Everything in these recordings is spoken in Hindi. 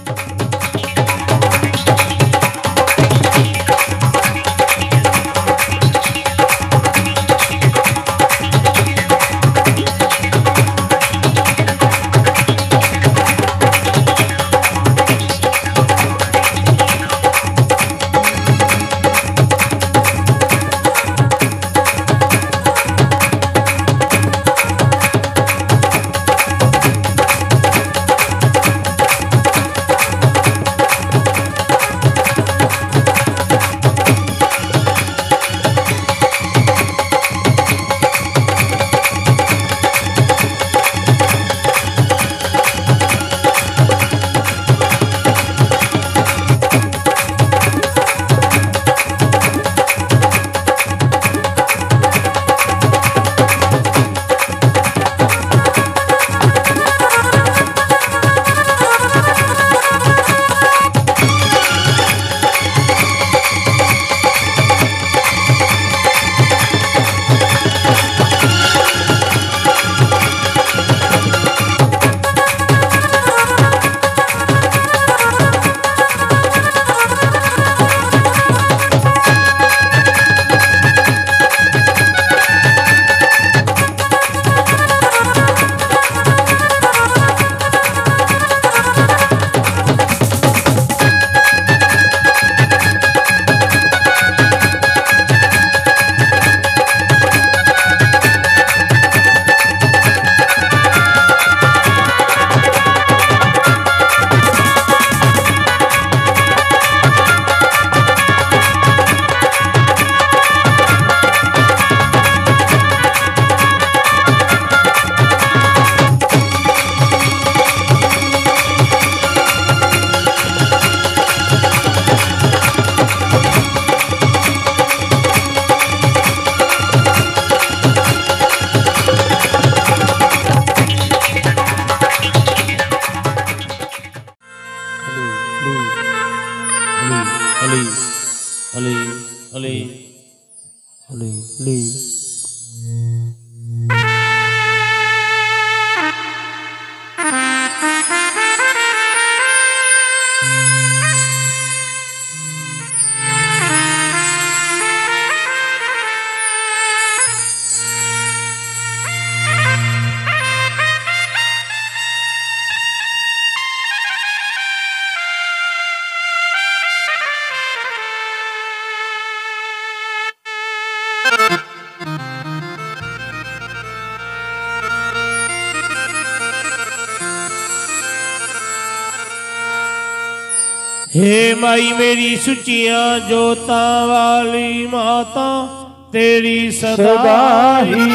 हे माई मेरी सुचिया जोता वाली माता तेरी सदा ही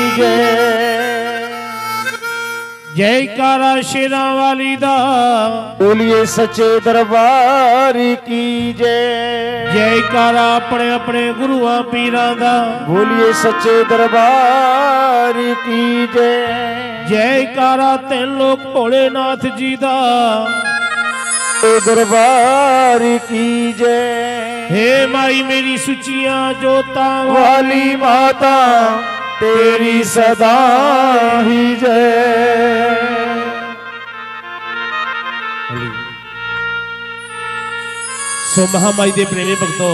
जय। जयकारा शेरा वाली दा बोलिए सच्चे दरबार की जय। जयकारा अपने अपने गुरुआं पीरां दा बोलिए सच्चे दरबार की जय। जयकारा तीन लोक भोलेनाथ जी दा दरबार की जय। हे माई मेरी सुचिया जोता वाली माता तेरी सदा ही जय। सो महामाई दे प्रेमी भक्तों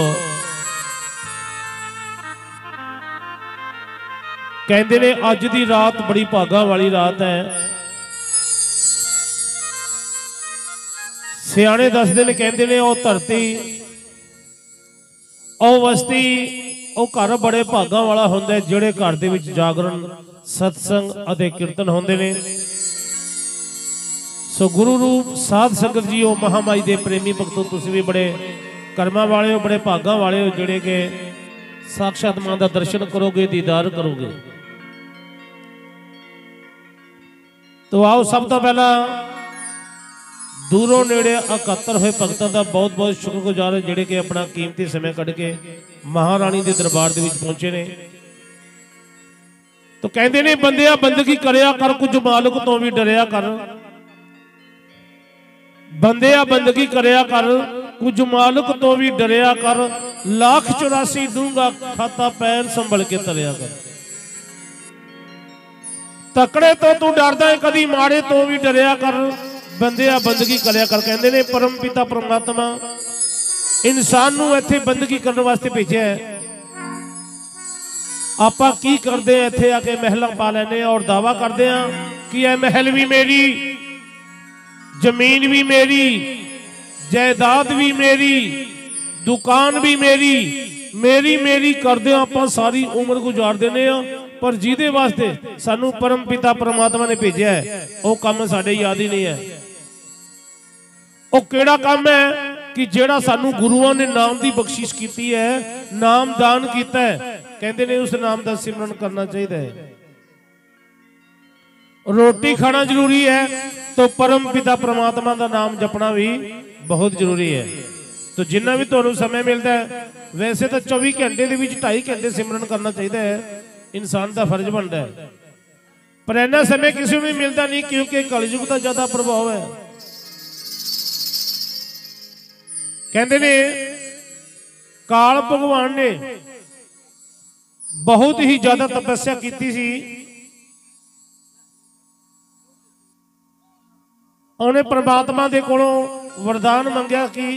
कहते ने अज दी रात बड़ी भागा वाली रात है। सियाने दसदे ने कहते ने ओ धरती ओ वस्ती ओ घर बड़े भागा वाला हुंदा है जिहड़े घर दे विच जागरण सत्संग अते कीर्तन हुंदे ने। सो गुरु रूप साध संगत जी ओ महामाई दे प्रेमी भक्तों तुसीं भी बड़े कर्मा वाले हो बड़े भागा वाले हो जिहड़े के साक्षात मां दा दर्शन करोगे दीदार करोगे। तो आओ सब तो पहला दूरों नेड़े अकातर हुए भगतां दा बहुत बहुत शुक्रगुजार है जिहड़े कि अपना कीमती समय कढ़ के महारानी दे दरबार दे विच पहुंचे ने। तो कहंदे ने बंदिया बंदगी करया कर कुछ मालिक तो भी डरिया कर। बंदिया बंदगी करया कर कुछ मालिक तो भी डरिया कर। 1,84 दूंगा खाता पैर संभल के तरिया कर। तकड़े तो तू डरदा है कदी माड़े तो भी डरिया कर। ਬੰਦਿਆ ਬੰਦਗੀ ਕਰਿਆ ਕਰ। ਕਹਿੰਦੇ ਨੇ ਪਰਮ ਪਿਤਾ ਪਰਮਾਤਮਾ ਇਨਸਾਨ ਨੂੰ ਇੱਥੇ ਬੰਦਗੀ ਕਰਨ ਵਾਸਤੇ ਭੇਜਿਆ ਹੈ। ਆਪਾਂ ਕੀ ਕਰਦੇ ਆ ਇੱਥੇ ਆ ਕੇ ਮਹਿਲਾਂ ਪਾ ਲੈਨੇ ਆ ਔਰ ਦਾਵਾ ਕਰਦੇ ਆ कि यह महल भी मेरी, जमीन भी मेरी, जायदाद भी मेरी, दुकान भी मेरी, मेरी मेरी करदे आपां सारी उम्र गुजार देने आ। पर जिहदे वास्ते सानू परम पिता परमात्मा ने भेजा है वो काम साडे याद ही नहीं है। वो केड़ा काम है कि जेड़ा सानू गुरुआं ने नाम दी बख्शिश कीती है, नाम दान कीता है। कहंदे ने उस नाम दा सिमरन करना चाहिए है। रोटी खाना जरूरी है तो परम पिता परमात्मा का नाम जपना भी बहुत जरूरी है। तो जिन्ना भी तुहानू समय मिलता है, वैसे तो 24 घंटे के 2.5 घंटे सिमरन करना चाहिए है, इंसान का फर्ज बनता है। पर इन्ना समय किसी को मिलता नहीं क्योंकि कलयुग का ज्यादा प्रभाव है। कहते ने काल भगवान ने बहुत ही ज्यादा तपस्या की सी। उन्हें परमात्मा दे कोलों वरदान मंगया कि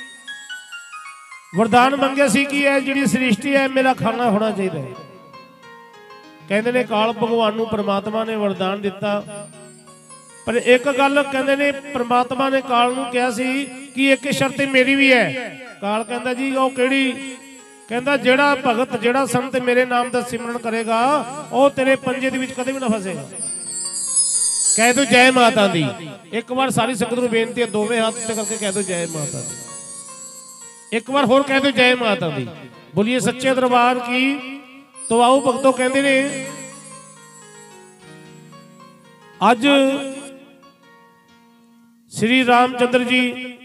वरदान मंगया सी कि यह जिहड़ी सृष्टि है मेरा खाना होना चाहिए। कहते ने काल भगवान नूं परमात्मा ने वरदान दिता। पर एक गल कहते ने परमात्मा ने काल नूं कहा सी कि एक शर्त मेरी भी है। काल कहता जी वो किहड़ी? कहता जिहड़ा भगत जिहड़ा संत मेरे नाम दा सिमरन करेगा वो तेरे पंजे दे विच कदे भी ना फसेगा। कह दो जय माता दी। एक बार सारी संगत नूं बेनती है, दोवें हाथ उत्ते करके कह दो जय माता दी। एक बार होर कह दो जय माता दी। बोलिए सच्चे दरबार की। तो आओ भगतों, कहते ने अज श्री रामचंद्र जी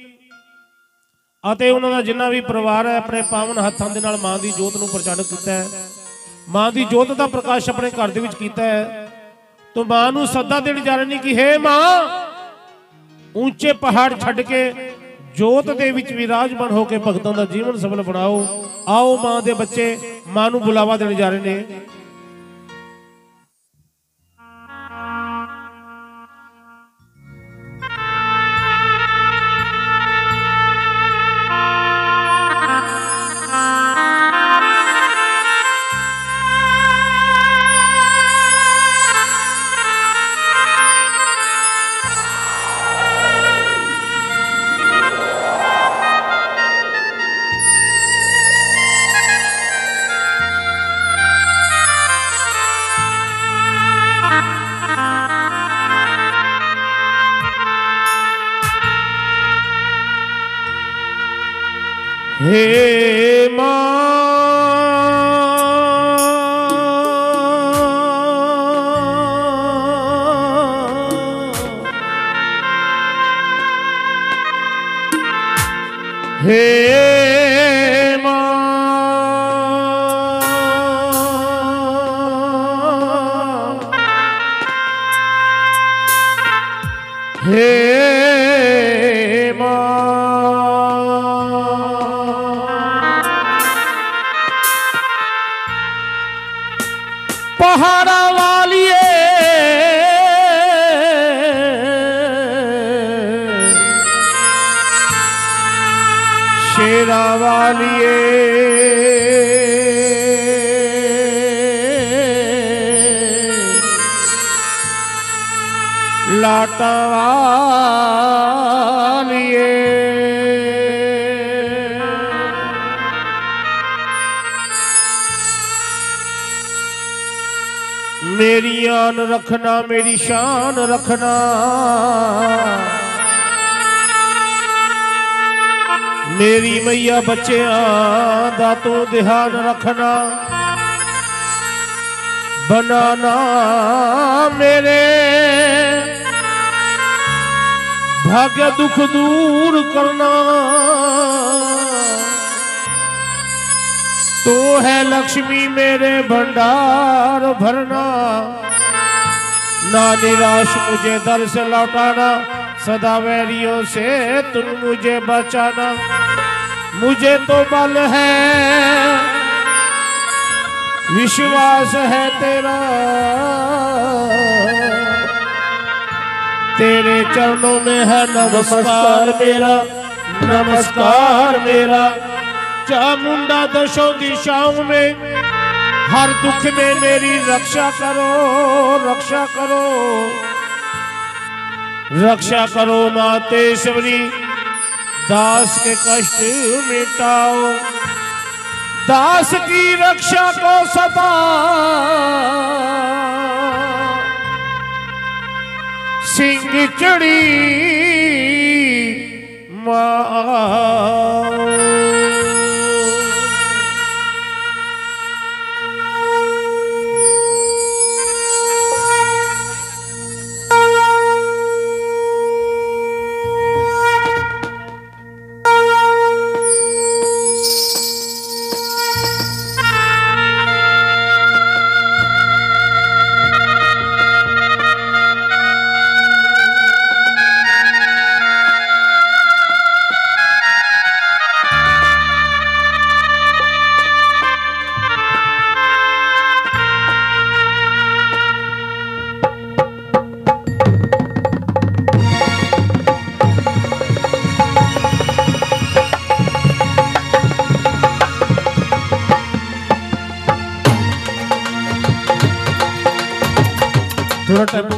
ਅਤੇ ਉਹਨਾਂ ਦਾ ਜਿੰਨਾ ਵੀ ਪਰਿਵਾਰ ਹੈ ਆਪਣੇ ਪਾਵਨ ਹੱਥਾਂ ਦੇ ਨਾਲ ਮਾਂ ਦੀ ਜੋਤ ਨੂੰ ਪ੍ਰਚਾਰਿਤ ਕੀਤਾ ਹੈ। ਮਾਂ ਦੀ ਜੋਤ ਦਾ ਪ੍ਰਕਾਸ਼ ਆਪਣੇ ਘਰ ਦੇ ਵਿੱਚ ਕੀਤਾ ਹੈ। तो मां नूं सदा देण जा रहे कि हे मां ऊंचे पहाड़ छड्ड के जोत दे विच विराजमान होकर भगतां दा जीवन सफल बनाओ। आओ मां दे बच्चे मां नूं बुलावा देण जा रहे ने। हे मां हे मां हे पहाड़ा वालिए शेरा वालिए लाटा वालिए मेरी आन रखना मेरी शान रखना मेरी मैया बच्चियां दा तू ध्यान रखना बनाना मेरे भाग्य दुख दूर करना तू है लक्ष्मी मेरे भंडार भरना ना निराश मुझे दर से लौटाना सदा वैरियों से तुम मुझे बचाना मुझे तो बल है विश्वास है तेरा तेरे चरणों में है नमस्कार मेरा, नमस्कार मेरा। चामुंडा दशों दिशाओं में हर दुख में मेरी रक्षा करो, रक्षा करो, रक्षा करो मातेश्वरी। दास के कष्ट मिटाओ, दास की रक्षा को सदा सिंह चढ़ी माँ। थोड़ा टेम्पो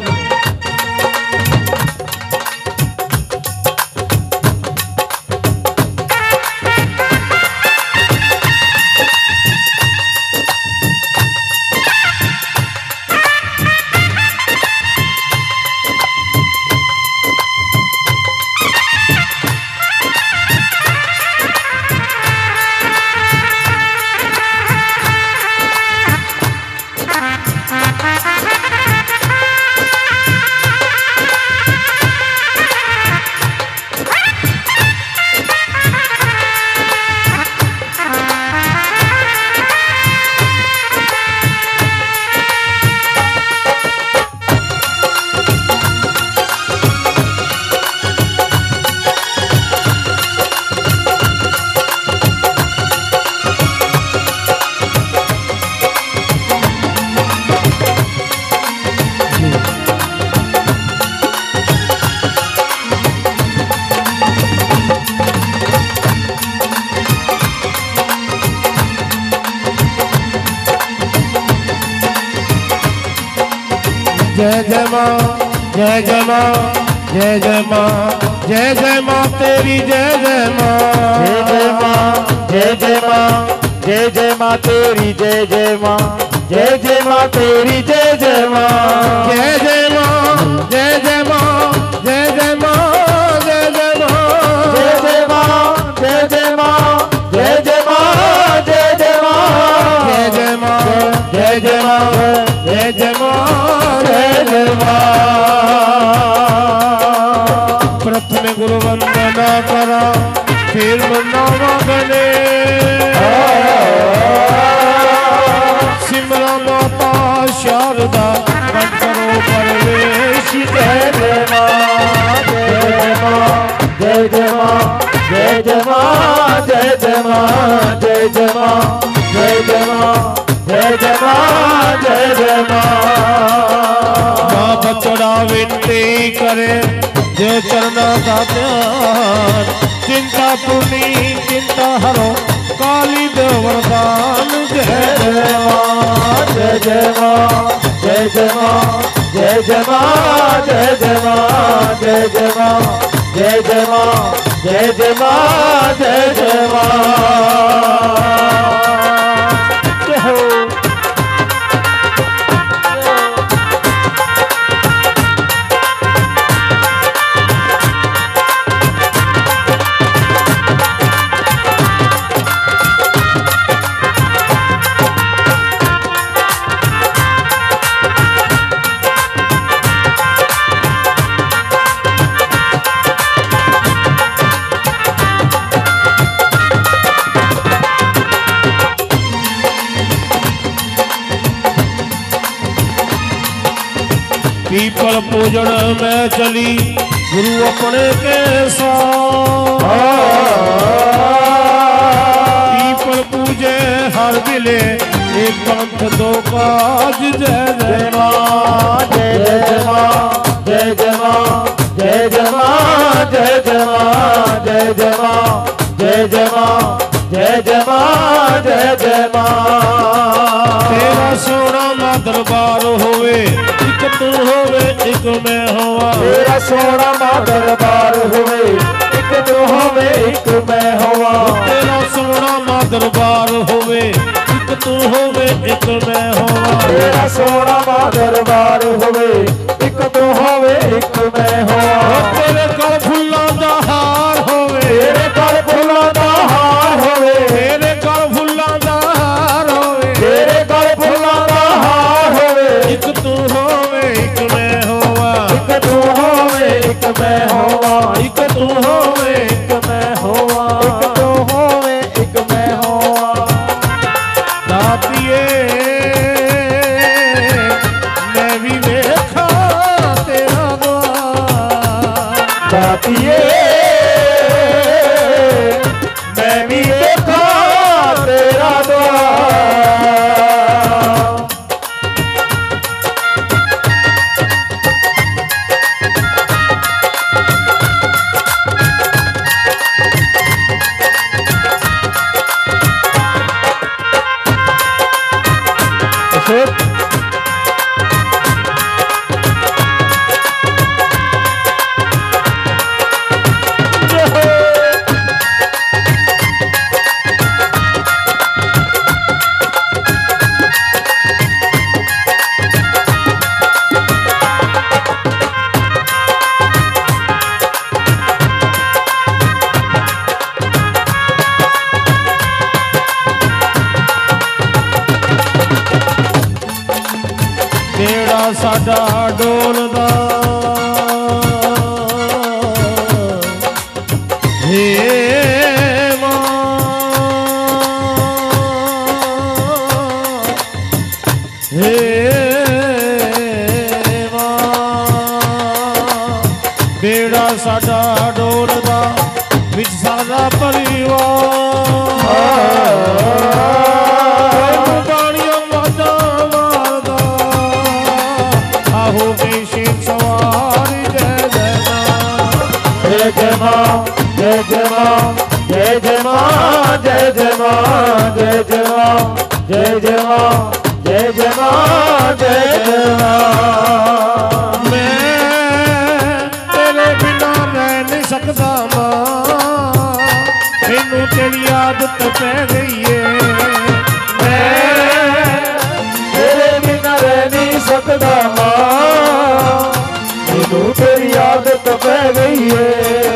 जय जय माँ, जय जय माँ, जय जय माँ, जय जय माँ तेरी जय जय माँ, जय जय माँ, जय जय माँ, जय जय माँ तेरी जय जय माँ, जय जय माँ तेरी जय जय माँ, जय जय माँ, जय जय माँ, जय जय माँ, जय जय माँ, जय जय माँ, जय जय माँ, जय जय माँ, जय जय माँ, जय जय माँ, जय जय माँ, जय जय माँ, जय जय माँ। प्रथम गुरु वंदना करा फिर मनावा गणे, सिमरा माता शारदा बन करो परवेश। जय जय माँ, जय जय माँ, जय जय माँ, जय जय माँ, जय जय माँ, जय जय माँ, जय जय माँ, जय जय माँ, जय जय माँ। माँ बचड़ा विनती करे जो चरना का ध्यान, चिंता पूर्णी चिंता हरो काली देव वरदान। जय जय माँ, जय जय माँ, जय जय माँ, जय जय माँ, जय जय माँ, जय जय माँ, जय जय माँ, जय जय माँ, जय जय माँ। जय हो। पीपल पूजन में चली गुरु अपने के साथ, पीपल पूजे हर दिले एक पंथ दो काज। जय जय जय माँ, जय जय माँ, जय जय माँ, जय जय मां जय जय मां जय जय मां जय जय मां। तेरा सोना मा दरबार होवे एक तू होवे एक मैं होवा। तेरा सोना मा दरबार होवे एक तू होवे एक मैं होवा। तेरा सोना मा दरबार होवे एक तू होवे एक मैं होवा। तेरा सोना मा दरबार होवे एक तू होवे एक मैं होवा। तेरे गल फुल्लां दा हार होवे तेरे गल फुल्लां दा हार होवे। तेरे गल फुल्लां दा हार होवे। तेरे गल फुल्लां दा हार होवे। एक तू होवे एक मैं होवा। एक तू होवे एक मैं होवा। एक तू होवे एक मैं होवा। एक तू होवे एक मैं होवा। दातिए मैं भी वेखा तेरा द्वार। दातिए मैं भी देखा तेरा द्वार। ਜਿਹੜਾ ਸਾਡਾ ਡੋਲਦਾ ਹੇ ਮਾਂ ਹੇ ਮਾਂ ਬੇੜਾ ਸਾਡਾ ਡੋਲਦਾ ਵਿੱਚ ਸਾਡਾ जय जय मां जय जय मां जय जय मां जय जय मां जय जय मां जय जय मां जय जय मां। मैं तेरे बिना रह नहीं सकता मां मैनू तेरी आदत पै गई है। मैं तेरे बिना रह नहीं सकता मां मैनू तेरी आदत पै गई है।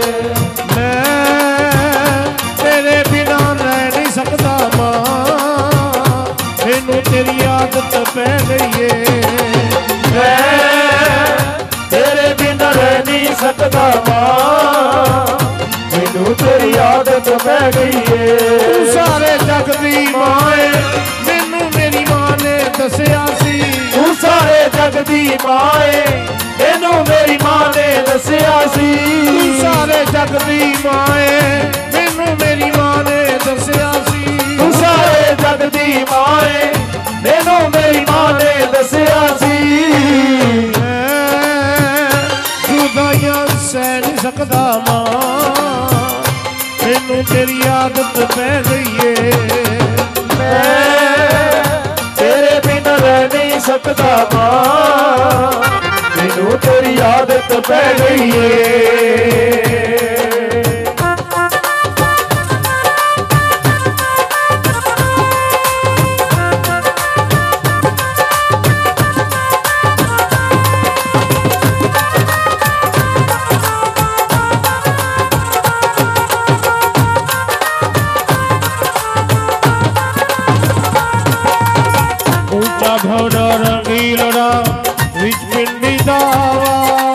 तेरी आदत पै गई है। मैं तेरे बिना रह नहीं सकता मां मैनू तेरी आदत पै गई है। तू सारे जग दी मां है मैनू मेरी मां ने दसिया सी। तू सारे जग दी मां है मैनू मेरी मां ने दसिया सी। तू सारे जग दी मां है मैनू मेरी मां ने दसिया सी। तू सारे जग दी मां है मैनू मेरी मां ने दसिया सी। जुदाइयां सह नहीं सकदा मां मैनू तेरी आदत पै गई है। मैं तेरे बिना रह नहीं सकता मां मैनू तेरी आदत पै गई है। घोड़ा रंगीलड़ा विच पिंडी दावा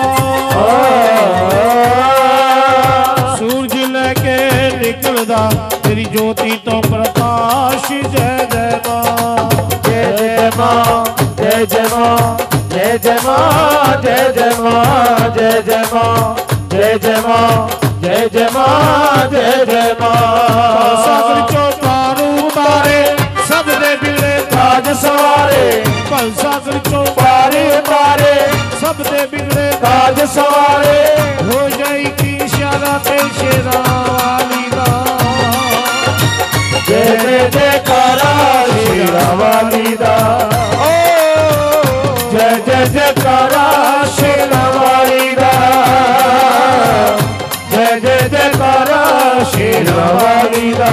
सूरज लेके निकलदा तेरी ज्योति तो प्रकाश। जय जय मां जय जय मां जय जय मां जय जय मां जय जय मां जय जय मां जय जय मां जय जय मां जय जय मां। सागर चो पारू तारे सब दे बिले ताज सवारे भल सागर चो पारे पारे सब दे बिगड़े ताज सवारे हो जाई की इशारा पे शेरा। जयकारा शेरा वाली दा।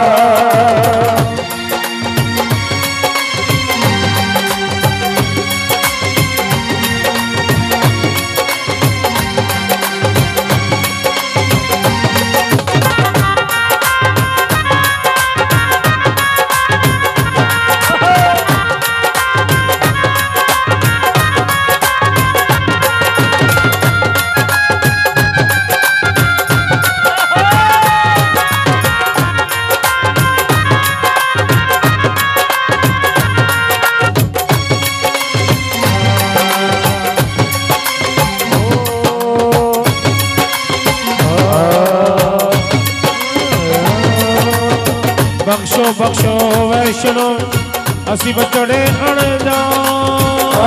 बख्शो बख्शो वैष्णो असी बचड़े अणजान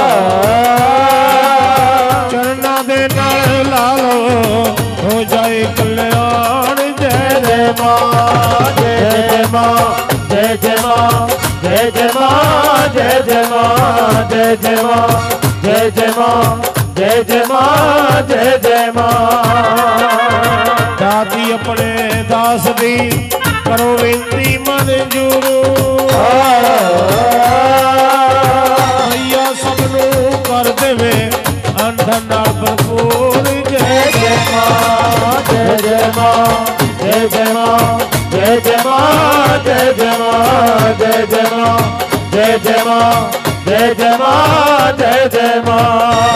चरना दे नाल लालो हो जाए कल्याण। जय जय मां जय जय मां जय जय मां जय जय मां जय जय मां जय जय मां जय जय मां जय जय मां जय जय मां। दाती अपने दास दी करो बेनती मंजूर भैया सबनू कर देवे अंधन नाल भरपूर। जय जय मां जय जय मां जय जय मां जय जय मां जय जय मां जय जय मां जय जय मां जय जय मां जय जय मां।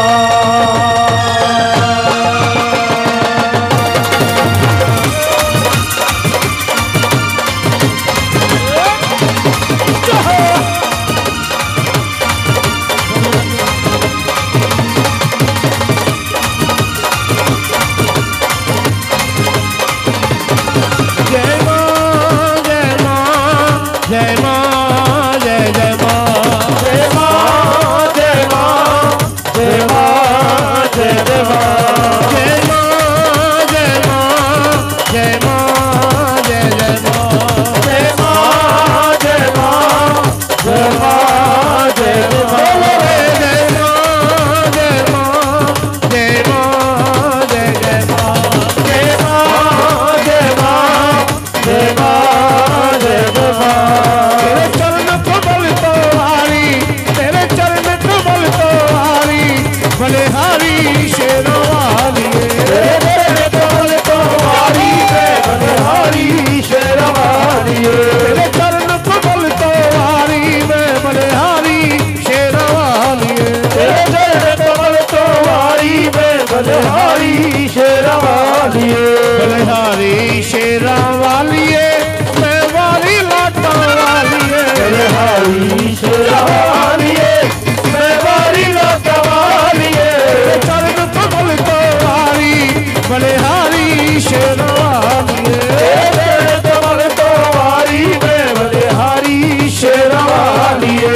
बलिहारी शेरा वालिए बलिहारी शेरा वालिए मैं वाली लाटा वालिए बलिहारी शेरा वालिए मैं वाली लाटा वालिए चरण कमल तो वाली बलिहारी शेरा वालिए कमल तो वाली मैं बलिहारी शेरा वालिए।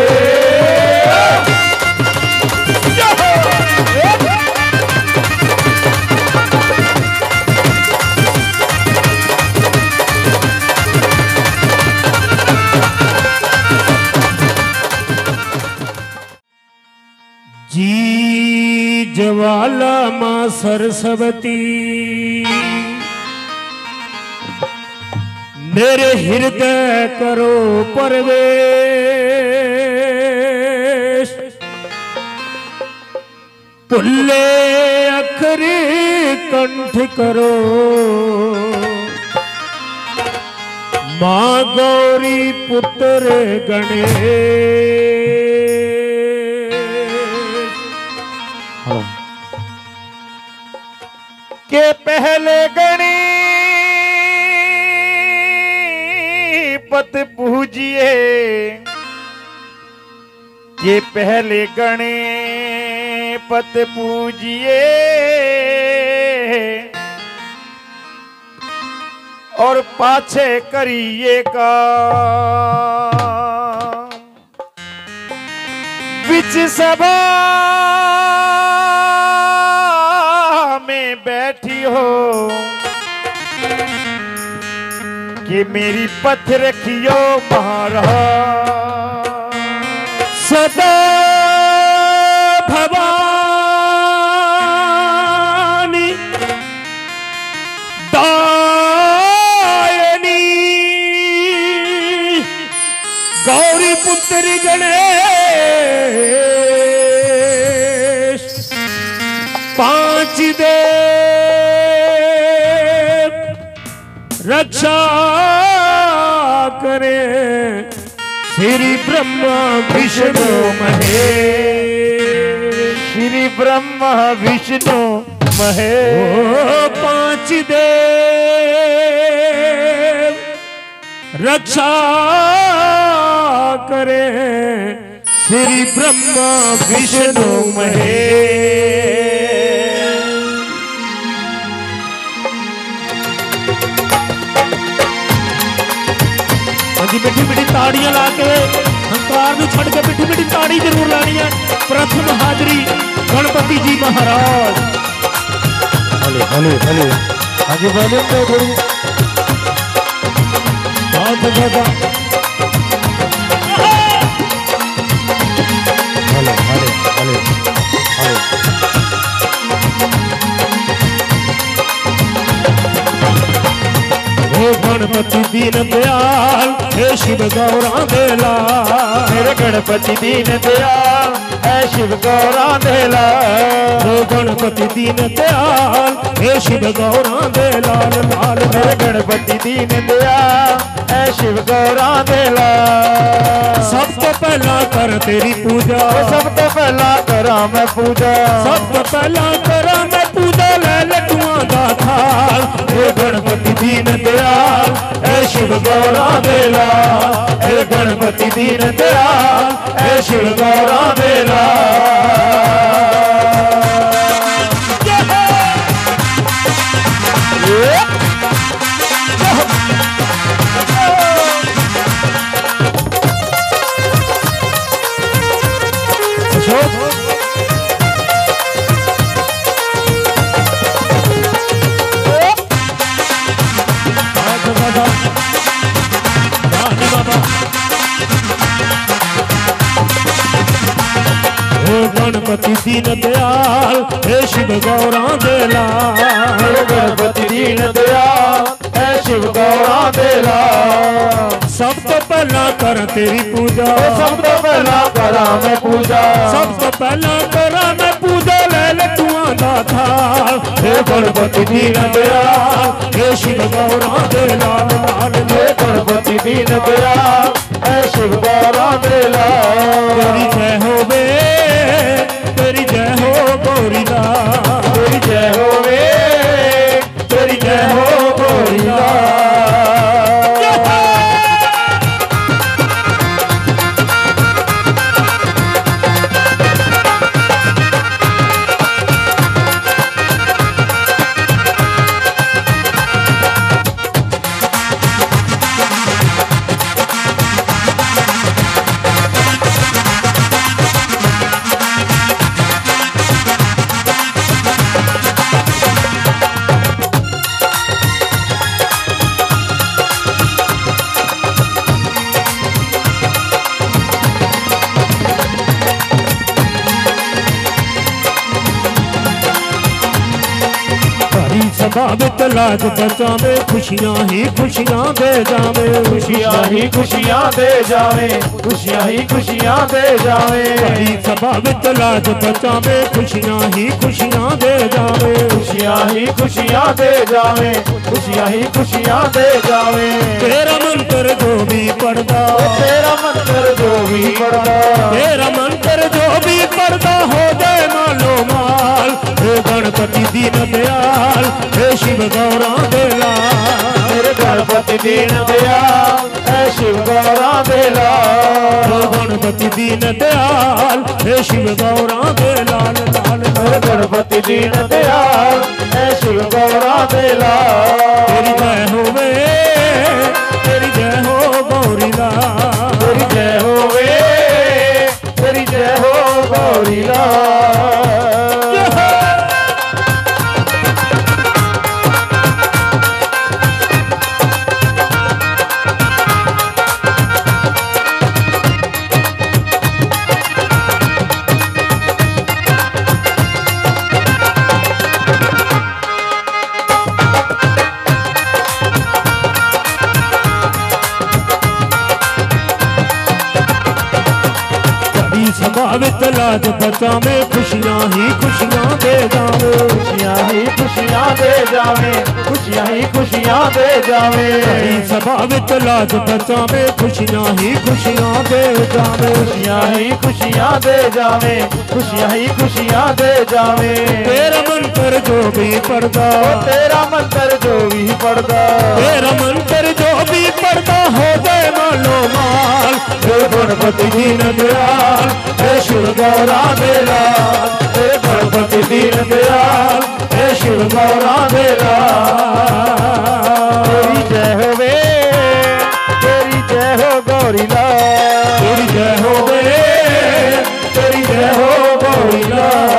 जी ज्वाला मां सरस्वती मेरे हृदय करो प्रवेश पुल्ले अखरी कंठ करो मां गौरी पुत्र गणेश। के पहले गणपत पूजिए के पहले गणपत पूजिए और पाछे करिए का बिच सभा में बैठी हो कि मेरी पथ रखियो महाराज सदा भवानी गौरी पुत्री गणेश पांच देव रक्षा करे श्री ब्रह्मा विष्णु महेश श्री ब्रह्मा विष्णु महेश पांच देव रक्षा करे श्री ब्रह्मा विष्णु महेश। जी मिठी मिठी ताड़ियां ला के हंकार नूं छड़ के मिठी मिठी ताड़ी जरूर लानी है। प्रथम हाजरी गणपति जी महाराज। हले हले हले हाँ जी वॉल्यूम पे थोड़ी बहुत ज्यादा हले हले हले हले गणपति दीन दयाल हे शिव गौरा देला मेरे गणपति दीन दयाल है शिव गौरा देला गणपति दीन दयाल हे शिव गौरा देलाल लाल मेरे गणपति दीन दयाल है शिव गौरा देला सब तो पहला कर तेरी पूजा सब तो पहला करा मैं पूजा सब तो पहला करा मैं पूजा ले लड्डुआं दा थाल हे गणपति दीन दयाल हे शिव गौरा देला हे गणपति दीन दयाल हे शिव गौरा देला। गणपति दीन दयाल हे शिव गौरा देला गणपति दीन दयाल है शिव गौरा देला सब तो पहला कर तेरी पूजा सब तो पहला करा मैं पूजा सब तो पहला करा मैं पूजा ले लड्डुआं दा थाल हे गणपति दीन दयाल हे शिव गौरा देला लाल हे गणपति दीन दयाल है शिव गौरा देला तेरी जय होवे तेरी जय हो गौरी दा तेरी जय होवे तेरी जय हो गौरी दा सबाबित लाज बचावे खुशियां ही खुशियां दे जावे खुशियां ही खुशियां दे जावे खुशियां ही खुशियां दे जावे सबाबित लाज बचावे खुशियां ही खुशियां दे जावे खुशियां ही खुशियां दे जावे खुशियां ही खुशियां दे जावे तेरा मंत्र जो भी पढ़दा तेरा मंत्र जो भी पढ़दा तेरा मंत्र जो भी पढ़दा हो जाए मालो माल हे गणपति दीन दयाल हे शिव गौरा देला मेरे गणपति दीन दयाल है शिव गौरा देला गणपति दीन दयाल हे शिव गौरा देलाल लाल मेरे गणपति दीन दयाल है शिव गौरा देला तेरी जय होवे तेरी जय हो गौरी ला तेरी जय होवे तेरी जय हो गौरी ला सभा विच लाज बचावे खुशियां ही खुशियां दे जावे खुशियां ही खुशियां दे जावे खुशियां ही खुशियां दे जावे सभा विच लाज बचावे खुशियां ही खुशियां दे जावे खुशियां ही खुशियां दे जावे खुशियां ही खुशियां दे जावे तेरा मंत्र जो भी पढ़दा तेरा मंत्र जो भी पढ़दा तेरा मंत्र जो भी पढ़दा हो जाए मालो माल हे गणपति दीन दयाल हे शिव गौरा मेरा हे गणपति दीन दयाल हे शिव गौरा मेरा तेरी जय होवे तेरी जय हो गौरी लाल तेरी जय हो वे तेरी जय हो गौरी लाल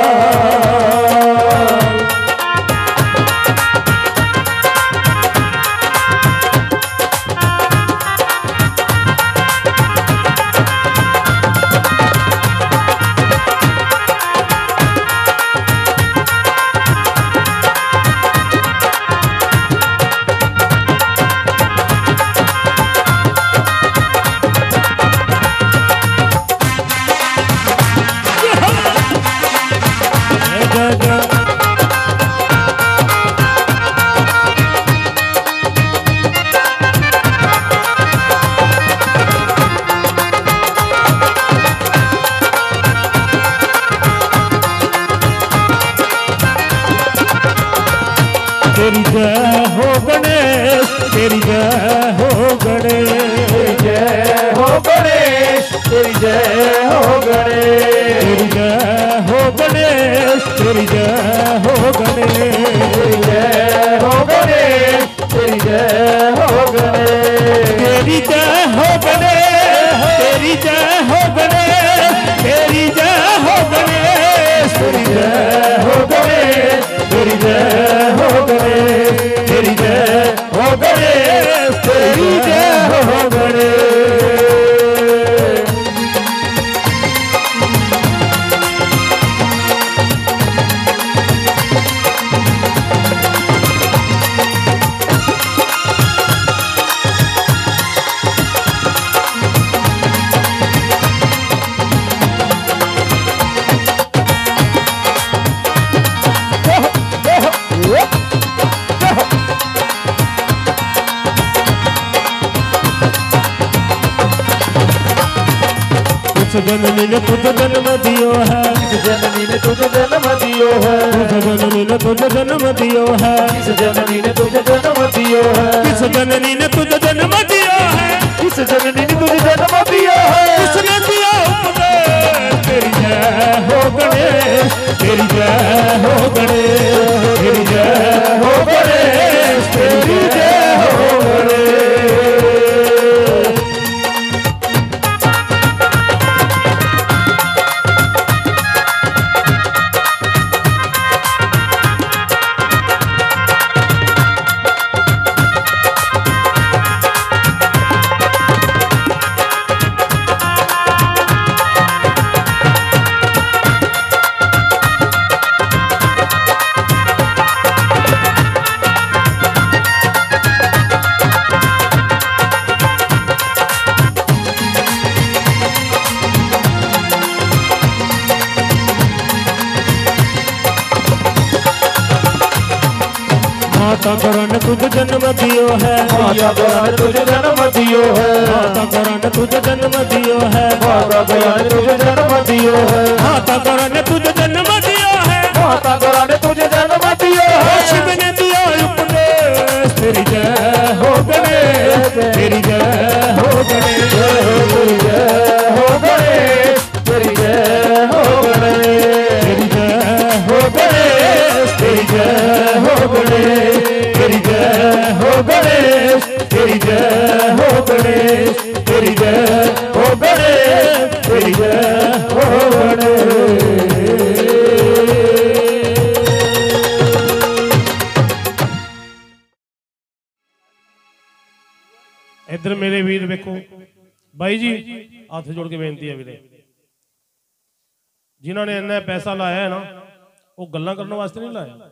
तेरी जय हो गणेश तेरी जय हो गणेश जय हो गणेश तेरी जय हो गणेश तेरी जय हो गणेश तेरी जय हो गणेश जय हो गणेश तेरी जय हो गणेश तेरी जय हो गणेश तेरी जय हो गणेश तेरी जय हो गणेश तेरी जय हो गणेश तेरी जय हो गणेश तेरी जय हो गणेश तेरी जय हो गणेश जननी ने तुझ जन्म दियो है जननी ने तुझे जन्म दियो है जननी ने तुझ जन्म दियो है किस जननी ने तुझे जन्म दियो है किस जननी ने तुझ जन्म दियो है किस जननी ने तुझे जन्म दियो है किसने दिया उपदेश तेरी जय हो गणेश तेरी जय हो गणेश तेरी जय हो गणेश तेरी जय हो गणेश माता करण तुझ जन्म दियो है माता करण तुझे जन्म दियो है माता करण तुझ जन्म दियो है माता करण तुझे जन्म दियो है माता करण तुझ जन्म दियो है माता करण तुझे जन्म दियो है शिव ने दिया उपदेश तेरी जय हो गणेश तेरी जय हो गणेश तेरी जय हो गणेश तेरी जय हो गणेश तेरी जय हो गणेश तेरी जय हो गणेश तेरी जय हो गणेश तेरी जय हो गणेश तेरी जय हो गणेश तेरी जय हो गणेश इधर मेरे वीर वेखो भाई जी हाथ जोड़ के बेनती है वीरे जिन्होंने इन्ना पैसा लाया है ना वो गल्लां करने वास्ते नहीं लाया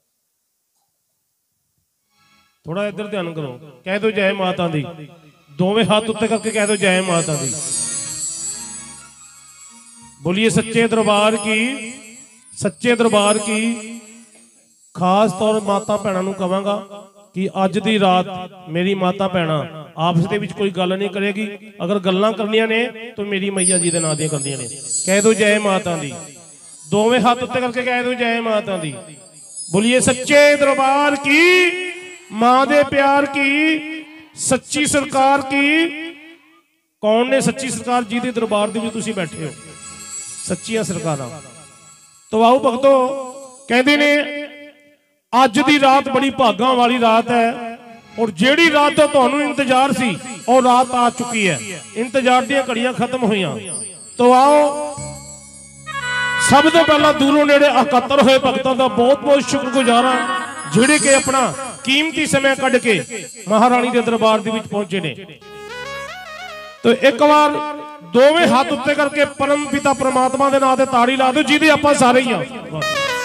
थोड़ा इधर ध्यान करो कह दो जय माता दी दोवें हाथ उत्ते करके कह दो जय माता दी बोलिए सच्चे दरबार की, सच्चे दरबार की। खास तौर माता भैणों नूं कहांगा कि अज दी रात मेरी माता भैणां आपस दे विच कोई गल नहीं करेगी। अगर गल्लां करनियां ने तो मेरी मैया जी दे नां दियां करनियां ने। कह दो जय माता दी, दोवें हाथ उत्ते करके कह दो जय माता दी। बोलिए सच्चे दरबार की, मां दे प्यार की, सच्ची सरकार की। कौन ने सच्ची सरकार? जिहदे दरबार दे विच तुसीं बैठे हो, सच्चियां सरकारां। तो आओ भगतो, कहंदे ने अज दी रात बड़ी भागां वाली रात है और जेड़ी रात तो तुहानूं इंतजार सी और रात आ चुकी है। इंतजार दीयां घड़ियां खत्म होईयां। तो आओ सब तो पहला दूरों नेड़े इकट्ठे होए भगतों का बहुत बहुत शुक्रगुजार हां जिहड़े कि अपना कीमती समय कढ के महारानी के दरबार दे विच पहुंचे ने। तो एक बार दोवें हाथ उत्ते करके परम पिता परमात्मा दे नाम ते ताड़ी ला दो जिहदी आपां सारे ही हां।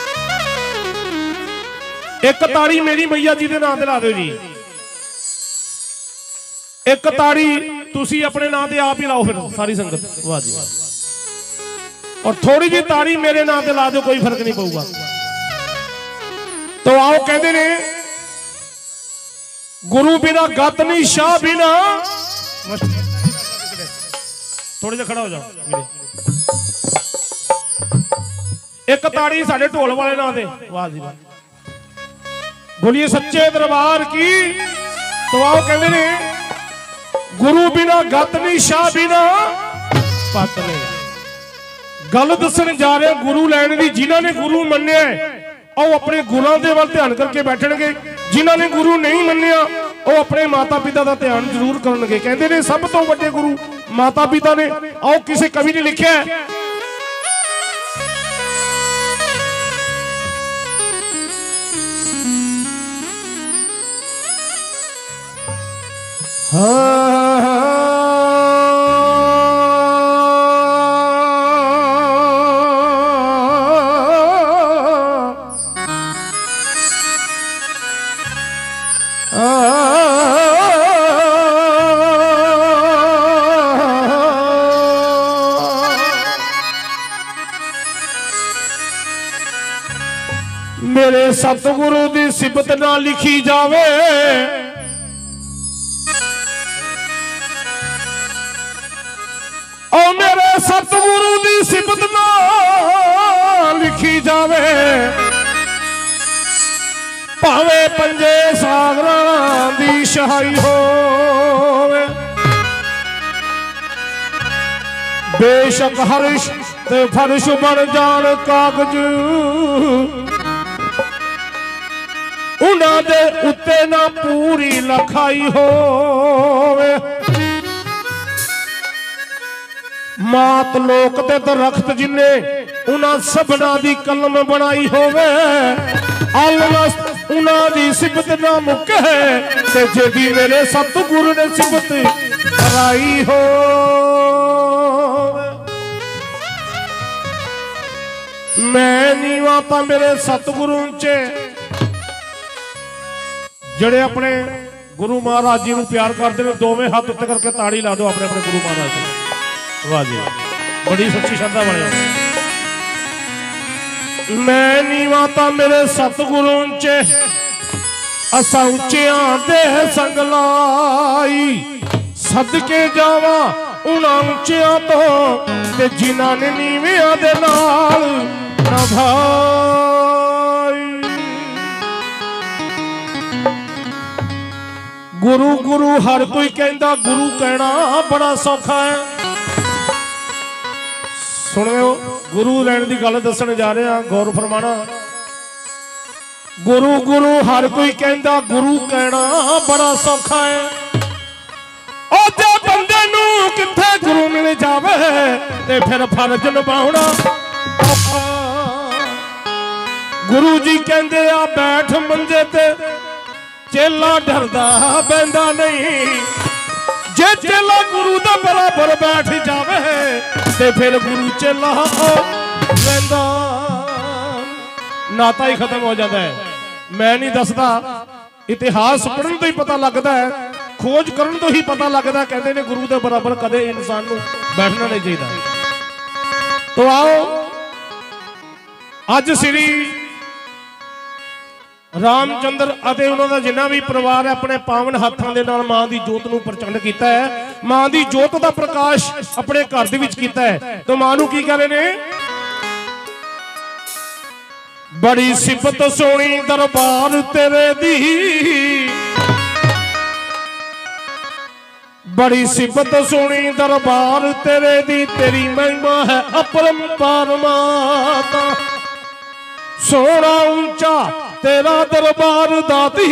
एक ताड़ी मेरी मैया जी दे नाम ते ला दो जी। एक ताड़ी तुसी अपने नाम ते आप ही लाओ फिर सारी संगत। वाह जी वाह। और थोड़ी जी ताड़ी मेरे नाम ते ला दो, कोई फर्क नहीं पऊगा। तो आओ कहते ने गुरु बिना गत नहीं शाह बिना। थोड़े जिहा खड़ा हो जाओ। एक ताड़ी साडे ढोल वाले नाम ते। वाह जी वाह। बोलिए सच्चे दरबार की। तो आओ कहते ने गुरु बिना गत नहीं शाह बिना पत नहीं। गल दसन जा रहे गुरु लैन दी। जिन्हां ने गुरु मन्निया ਉਹ अपने गुरुओं के वाल ध्यान करके बैठणगे। जिन्हां ने गुरु नहीं मन्निया ਉਹ अपने माता पिता का ध्यान जरूर करनगे। कहते ने सब तो वड्डे गुरु माता पिता ने। आओ किसी कवि ने लिखा मेरे सतगुरु दी सिफत ना लिखी जावे। ओ मेरे सतगुरु दी सिफत ना लिखी जावे। भावे पंजे सागरां दी शहाई होवे। बेशक हर्ष ते फर्श बन जान कागज। उन्हां दे उत्ते ना पूरी लखाई होवे। मात लोक ते दरख्त जिन्ने उन्हां सबना दी कलम बनाई होवे। अलमस्त उन्हां दी सिफत ना मुके ते जेदी मेरे सतगुरु ने सिफत कराई हो। मैं नीवा तां मेरे सतगुरु च जड़े अपने गुरु महाराज जी को प्यार करते हैं। दोवें हाथ उत्ते करके ताड़ी ला दो अपने अपने गुरु महाराज जी। वाह जी बड़ी सच्ची श्रद्धा बने। मैं नीवा तां मेरे सतगुरु च असां उच्चियां दे संग लाई। सदके जावा उन्हां उच्चियां तो ते जिन्हां ने नीवियां दे नाल निभाई। गुरु गुरु हर कोई कहता, गुरु कहना बड़ा सौखा है। सुनो गुरु लैन की गल दसन जा रहे हैं, गौर फरमाना। गुरु गुरु हर कोई कहता, गुरु कहना बड़ा सौखा है। ओ जे बंदे नू किथे गुरु मिल जावे ते फिर फर्ज निभाउणा औखा। गुरु जी कहते आ बैठ मंजे ते चेला डरदा बैंदा नहीं। जे चेला गुरु दे बराबर बैठ जावे ते फिर गुरु चेला बैंदा। नाता ही खत्म हो जाता है। मैं नहीं दसदा, इतिहास पढ़न तो ही पता लगता है, खोज करन तो ही पता लगता। कहते ने गुरु दे बराबर कदे इंसान नूं बैठना नहीं चाहिए। तो आओ अज श्री रामचंद्र अते उन्होंने जिन्ना भी परिवार है अपने पावन हाथों के नाल मां की जोत नूं प्रचंड किया है, मां की जोत का प्रकाश अपने घर दे विच किया है। तो मां नूं की कह रहे ने, बड़ी सिफत सोनी दरबार तेरे दी, बड़ी सिफत सोनी दरबार तेरे दी, तेरी महिमा है अपरंपार माता, सोना ऊंचा तेरा दरबार दाती,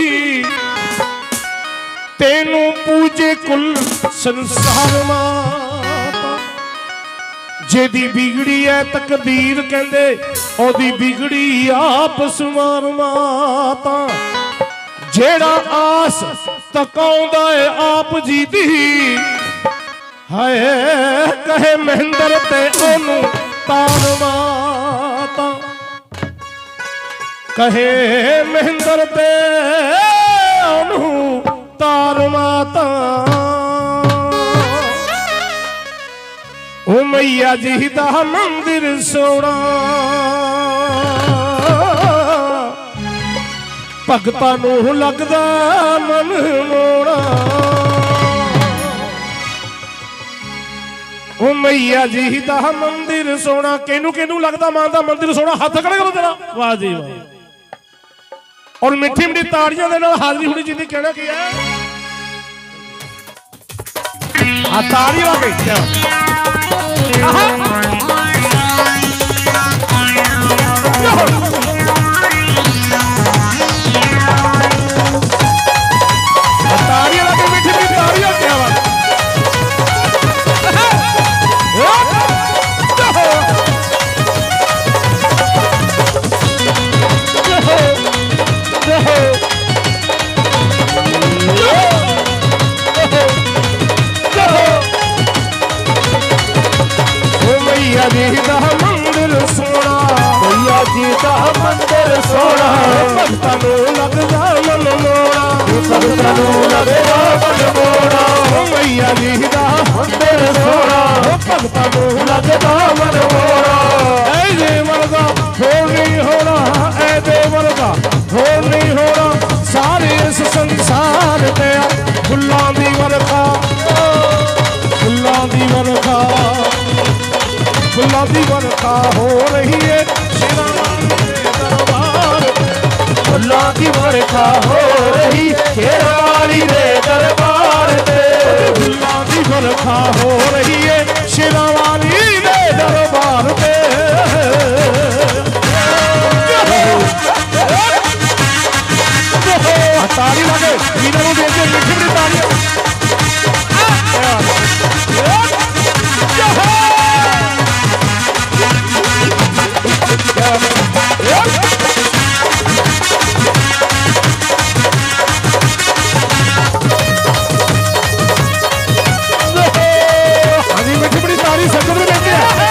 तेनू पूजे कुल संसार माता, जेदी बिगड़ी है तकदीर कहंदे ओदी बिगड़ी आप सुमार माता, जेड़ा आस तकाउंदा है आप जी दी, हाय कहे महेंद्र ते ओनू तार माता, कहे महेंद्र ते ओनू तार माता। ओ मैया जी दा मंदिर सोना, भगतां नूं लगदा मन मोड़ा, ओ मैया जी दा मंदिर सोना। किनू किनू लगदा मां दा मंदिर सोना? हाथ खड़े करो जरा, वाह जी वाह। और मिठी मिठी ताड़ियां दे नाल हाजरी होनी चाहिए। कहना की है आ ताड़ी वागे क्या ताड़ियां लगे, मिठी मिठी ताड़ियां क्या बात। मैया जी दा मंदिर सोना, मैया जी दा मंदिर सोना, भगतां नूं लगदा मन मोड़ा, भगतां नूं लगदा मन मोड़ा। मैया जी दा मंदिर सोना, भगतां नूं लगदा मन मोड़ा। ऐ जे वर्गा होर नहीं होना, ऐ दे वर्गा होर नहीं होना, सारे इस संसार ते फुल्लां दी वर्खा, फुल्लां दी वर्खा, फुल्लां दी वर्खा हो रही है शेरां वाली दे दरबार, फुल्लां दी वर्खा हो रही शेरां वाली दे दरबार ते, फुल्लां दी वर्खा हो रही है शेरां वाली दे दरबार ते। ताली लगे वीरों को देख के मिठी मिठी तालियां। मिठी मिठी ताली संगत में देते हैं।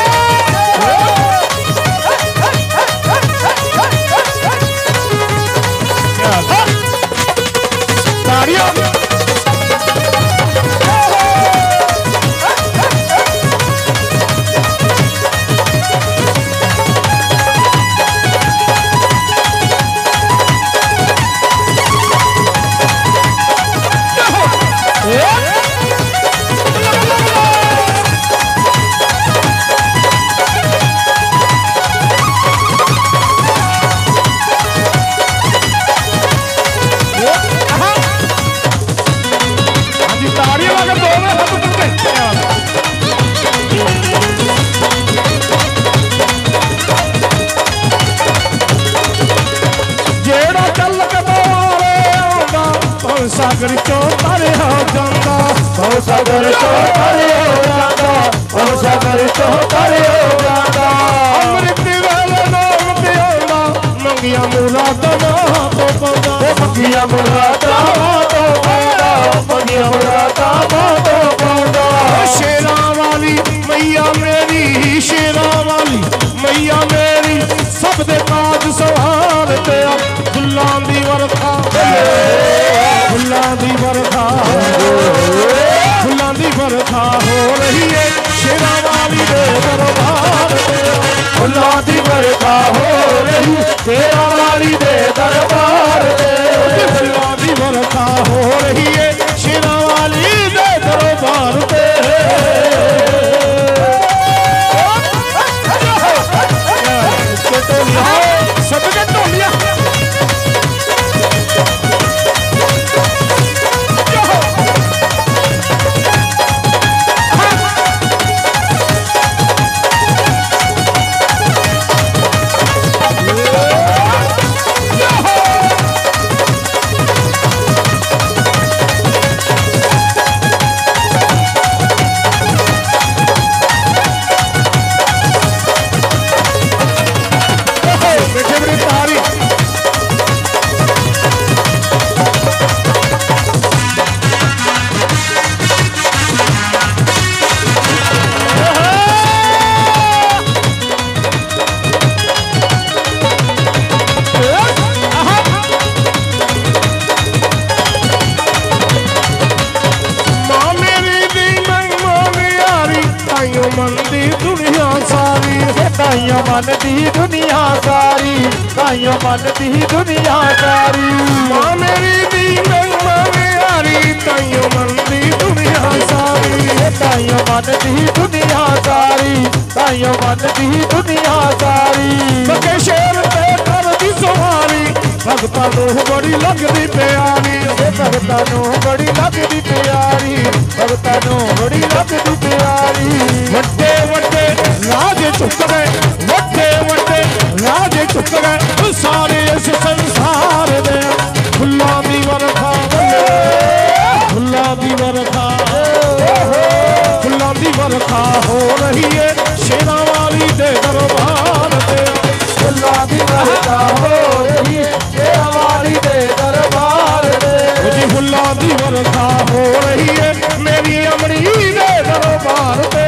सागर चो तारे हो जाता, सागर चो तारे हो जाता, सागर चो तारे हो जाता। अमृत वेले नाम ते आंदा, मंगिया मुरादा तो पांदा, मंगिया मुरादा तो पांदा, मंगिया मुरादा तो पांदा। शेरां वाली मैया मेरी, शेरां वाली मैया मेरी, सब दे ताज सवार ते फुल्लां दी वर्खा, फुल्लां दी वर्खा, फुल्लां दी वर्खा हो रही है शेरां वाली दे दरबार ते। रही शेरा वाली दे दरबार दे फुल्लां दी वर्खा हो रही है शेरा वाली दे दरबार ते सबके ढोलिया ताइयों मन दी दुनिया सारी ताइयों मन दी दुनिया सारी मां मेरी दी यारी ताइयों मन दी दुनिया सारी ताइयों मन दी दुनिया सारी ताइयों मन दी दुनिया सारी सके शेर ते कर दी सवारी भगतां नूं बड़ी लगदी प्यारी भगतां नूं बड़ी लगदी प्यारी भगतां नूं बड़ी लगदी प्यारी वड्डे वड्डे राज चुक गए वड्डे वड्डे राज चुक गए सारे इस संसार दे फुल्लां दी वर्खा फुल्लां दी वर्खा फुल्लां दी वर्खा हो रही है शेरा वाली दे दरबार ते फुल्लां दी वर्खा हो रही है शेरा वाली दे दरबार दे जी फुल्लां दी वर्खा हो रही है मेरी अमरी दे दरबार ते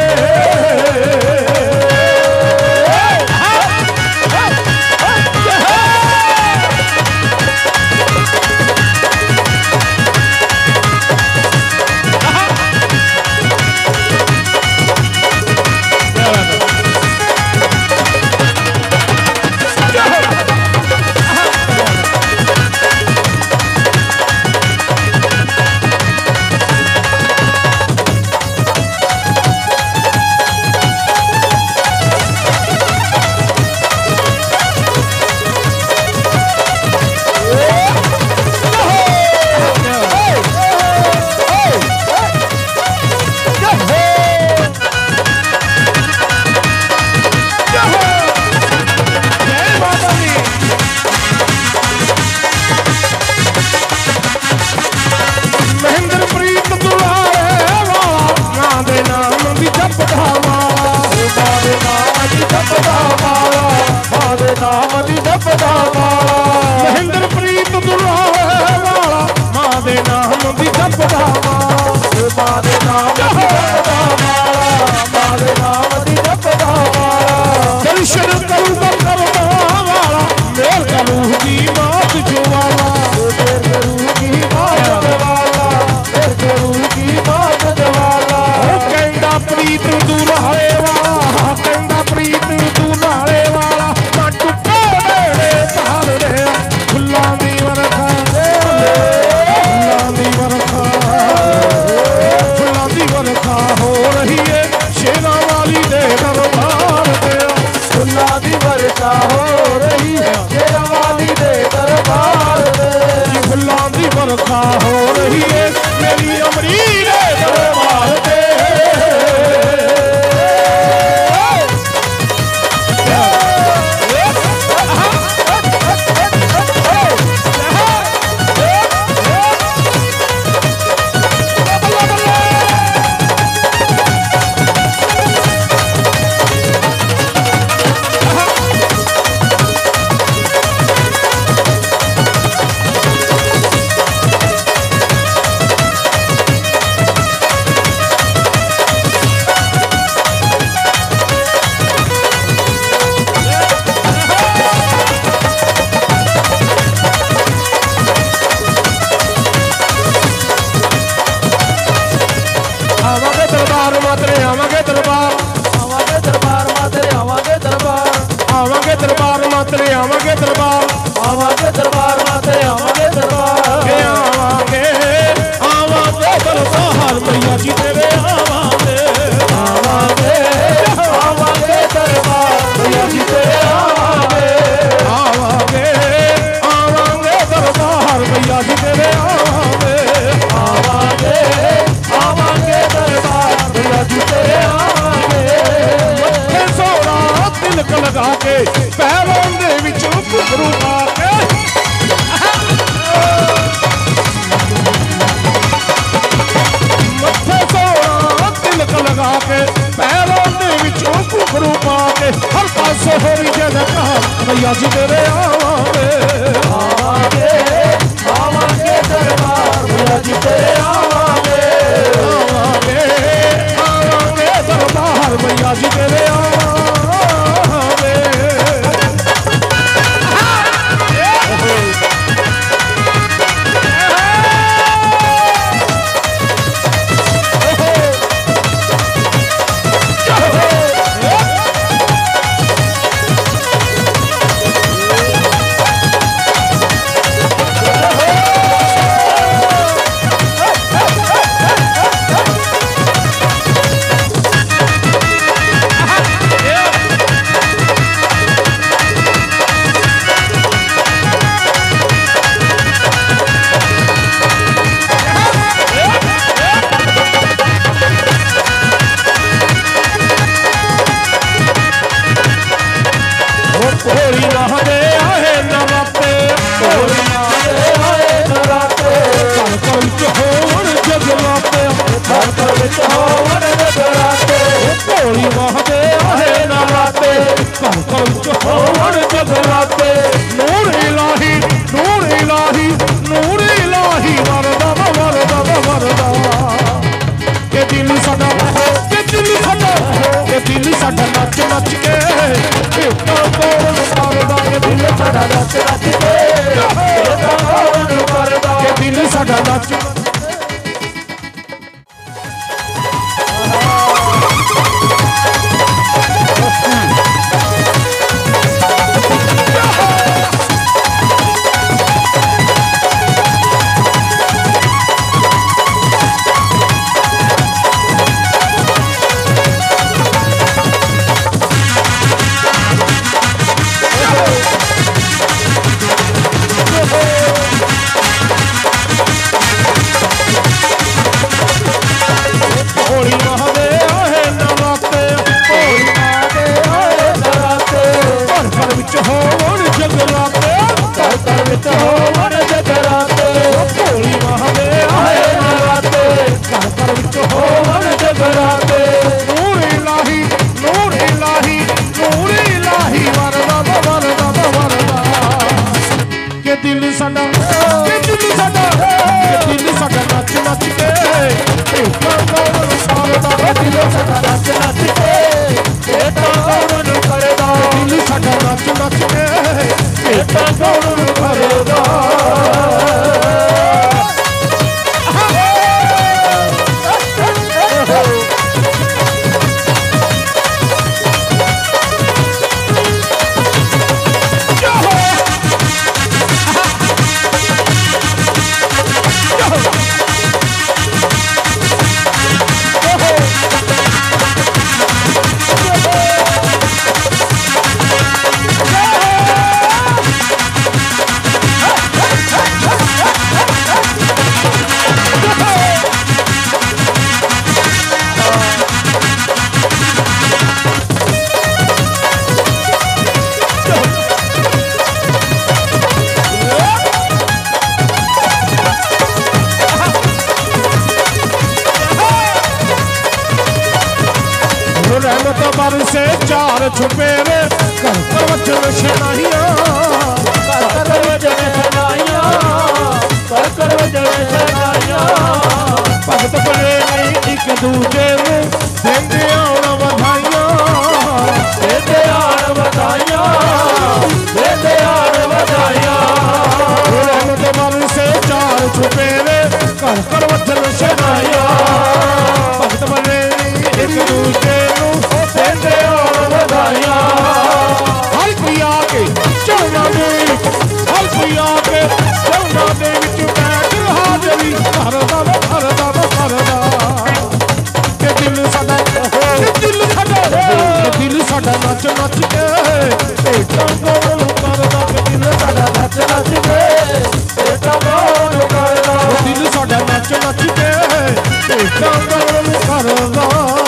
महेंद्र प्रीत दुलारे वाला मां दे नाम दी जपदा मां दे नाम दी जपदा मां दे नाम दी जपदा दर्शन करूं करवा वाला मेर करूं की मात जो वाला मेर करूं की मात वाला मेर करूं की मात वाला कहंदा प्रीत दुलारे वाला कहंदा प्रीत दुलारे वाला ना टुटे दे तार दे फुल्लां दी वर्खा फुल्लां दी वर्खा हो रही है शेरा वाली दे दरबार ते फुल्लां दी वर्खा हो रही है शेरा वाली दे दरबार ते फुल्लां दी वर्खा हो रही है मेरी अमरी दे दरबार ते दरबार मातरे आवांगे दरबार, आवांगे दरबार माते आवांगे दरबार, आवांगे आवांगे दरबार मैया जी तेरे आवांगे, आवांगे आवांगे दरबार मैया जी तेरे आवांगे, आवांगे आवांगे दरबार मैया जी तेरे आवांगे, आवांगे आवांगे दरबार मैया जी तेरे आवांगे। मत्थे सोहरा तिलक लगा के पैरों दे विच घुंघरू पा के, मत्थे सोहरा तिलक लगा के पैरों दे विच घुंघरू पा के हर पासे होरी जयकार मैया जी तेरे आवांगे, आवांगे आवांगे दरबार मैया जी तेरे आवांगे, आवांगे आवांगे दरबार मैया जी तेरे आवांगे। से चार छुपे रे कर कर वचन शनाइया कर कर वचन शनाइया कर कर वचन शनाइया भगत बने नहीं एक दूजे में देंगे आन बधाइया देते आन बधाइया देते आन बधाइया रहमत मन से चार छुपे रे कर कर वचन शनाइया भगत बने एक दूजे में देंगे आन बधाइया हर क्रिया के ਭੇਟਾਂ ਗਾਉਣ ਕਰਦਾ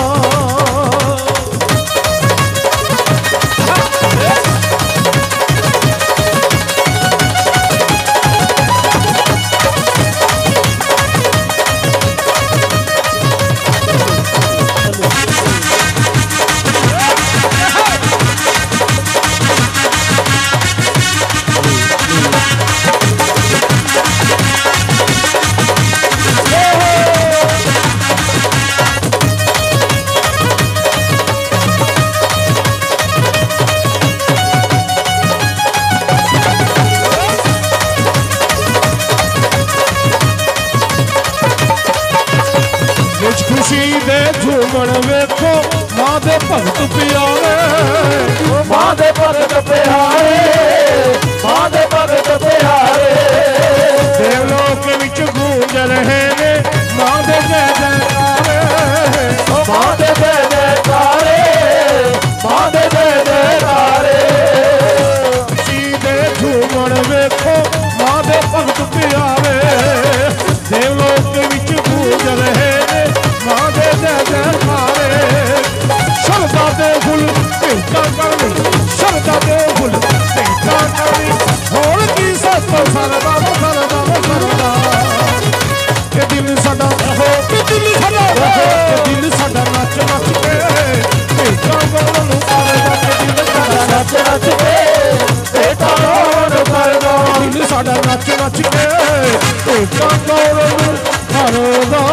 खुशी दे झूमण वेखो मां दे भगत प्यारे मां दे भगत प्यारे मां दे भगत प्यारे देवलोक विच गूंज रहे ने मां दे जय जयकारे मां दे जय जयकारे मां दे जय जयकारे खुशी दे झूमण वेखो मां दे भगत प्यारे देवलोक विच गूंज रहे मां दे जय जयकारे शरदा दे फुल भेंटां करनी शरदा दे फुल भेंटां करनी होण की सत सरदा सरदा के दिल साडा हो के दिल साडा के दिल साडा नच नच के भेंटां करन करदा के दिल साडा नच नच के भेंटां करन करदा दिल साडा नच नच के भेंटां करन करदा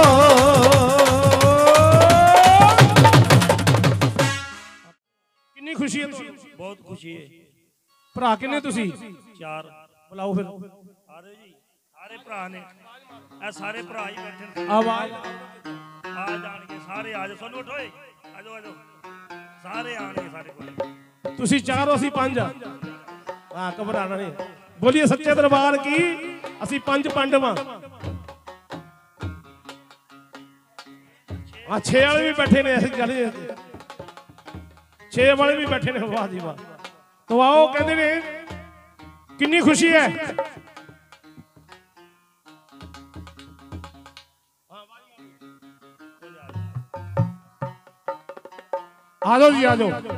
खुशी है बहुत खुशी है भरा किन्ने तुसी 4 बुलाओ फिर सारे जी सारे भरा ने ए सारे भरा ही बैठे आवाज आ जाणगे सारे आ जाओ सोनू उठो आ जाओ सारे आणगे सारे कोल तुसी 4 ਅਸੀਂ 5 हां घबराना नहीं बोलिए सच्चे दरबार की ਅਸੀਂ 5 पांडव हां 6 वाले भी बैठे ने ऐसी गल 6 वाले भी बैठे ने वाह जी वाह तो आओ कहते ने कितनी खुशी है आ जाओ जी आ जाओ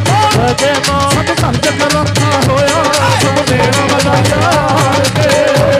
होया सब देना बधाइयां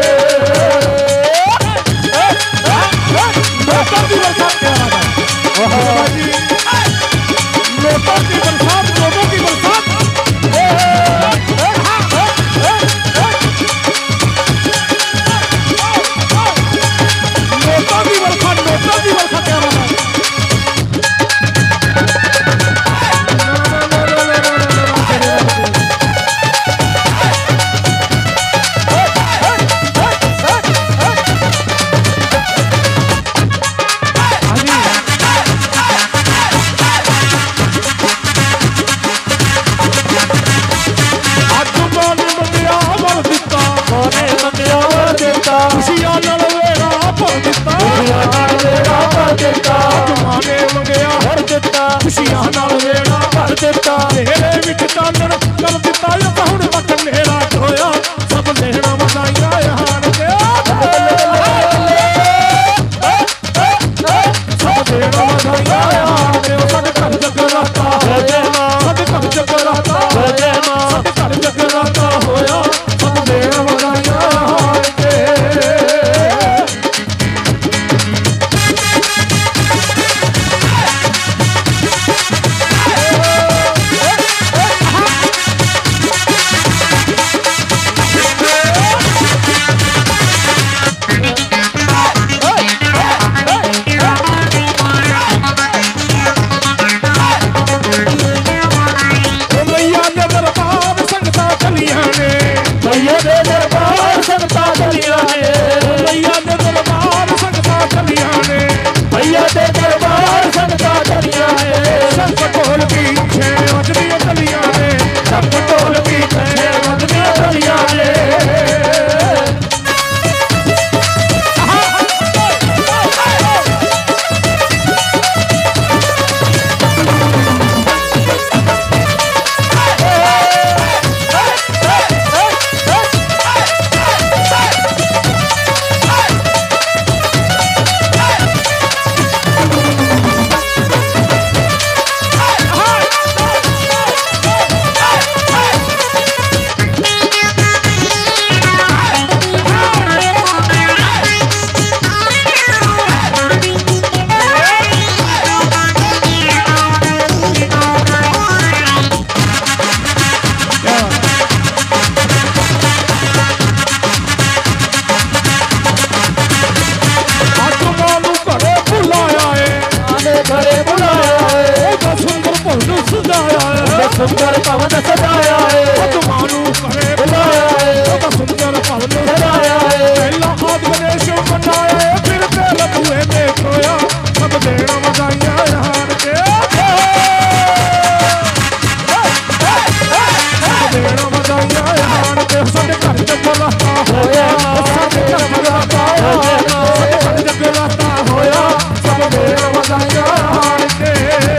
दरबार संगतां चलियां ने भैया दे दरबार संगतां चलियां ने भैया दे दरबार संगतां चलियां ने सब ढोल की छे वजदियां चलियां ने सब ढोल की छे वजदियां चलियां ने सुंदर पवन सजाया है मानू करे बुलाया है सुंदर पवन सजाया है पहला हाथ गणेश बनाया है फिर तेल बुए में खोया सब देना बजाइया हार के देना बजाइया हार के सब घर जगराता होया सब घर जगराता होया सब घर जगराता होया सब देना बजाइया हार के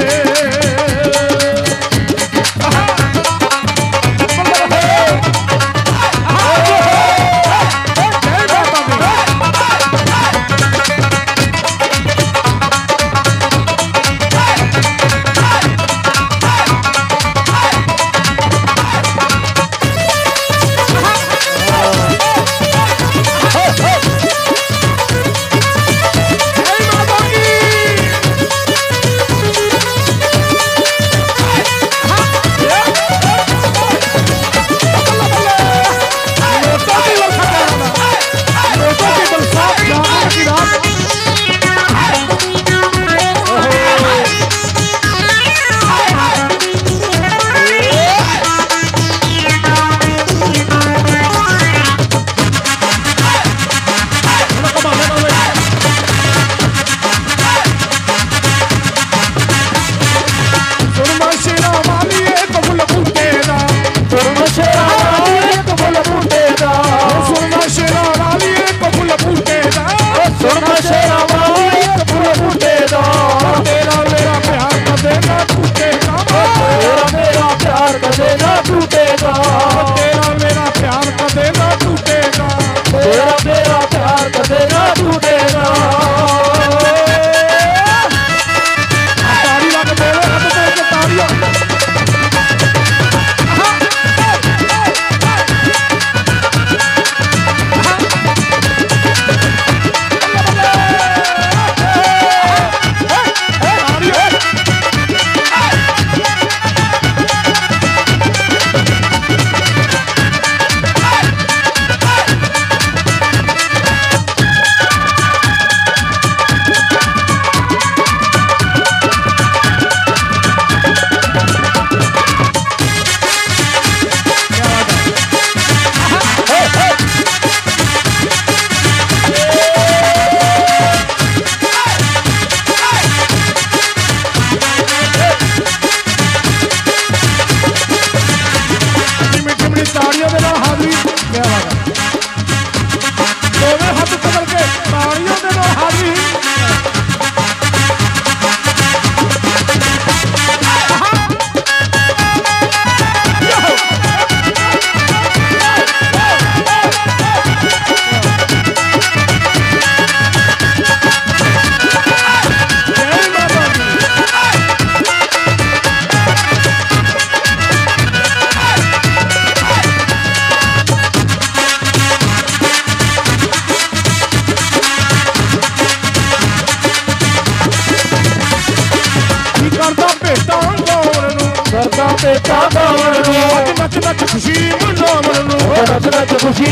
बेटा गावण नच नच खुशी मनावण नच नच खुशी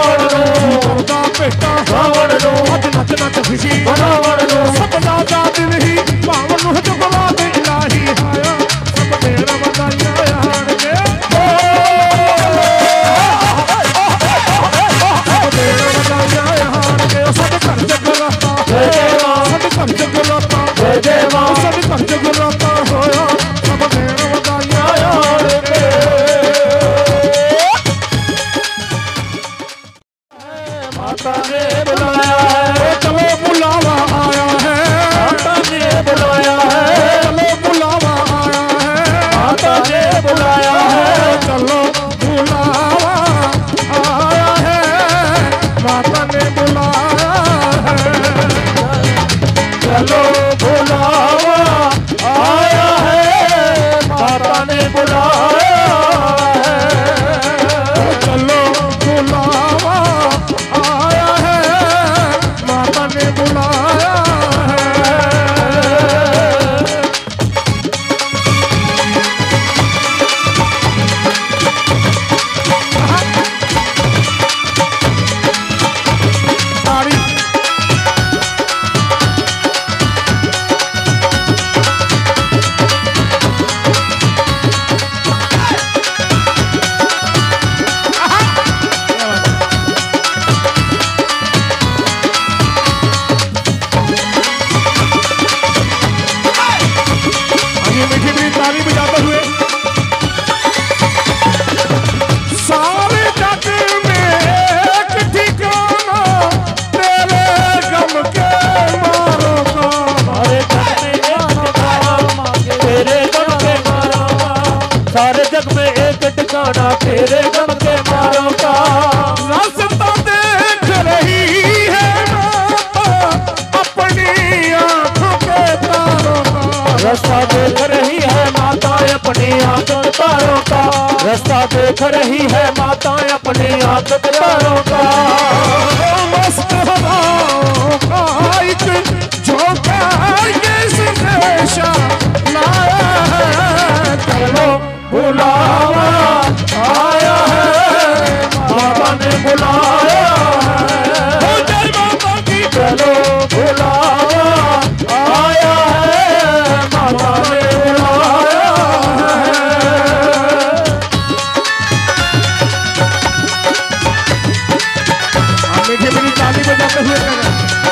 मनावण बेटा गावण नच नच खुशी मनावण सपना दा दिल ही पावन जुगला दे इलाही आया सब तेरा बधाइयां यार के माता ने बुलाया है। चलो बुलावा आया है, माता ने बुलाया है। चलो बुलावा आया है, माता ने बुलाया है। चलो बुलावा आया है, माता ने बुलाया है। चलो बुलावा आया है, माता ने बुलाया है। चलो बुलावा आया है, माता ने बुलाया है। ताड़ी आइए मीठी मीठी ताली बजाते हुए सारे जग में एक ठिकाना तेरे गम के मारों का। सारे जग में एक ठिकाना तेरे गम के मारों का। रास्ता देख रही है माता अपनी आंखों के तारों का। रास्ता देख रही है माता अपनी आंखों के तारों का। रास्ता देख रही है माता अपनी आंखों के तारों का। मस्त हवाओं का एक झोंका ये संदेशा लाया है। चलो बुलावा आया है, माता ने बुलाया है। जय माता की चलो बुलावा आया है, माता ने बुलाया है। मीठी मीठी ताली बजाते हुए कहना।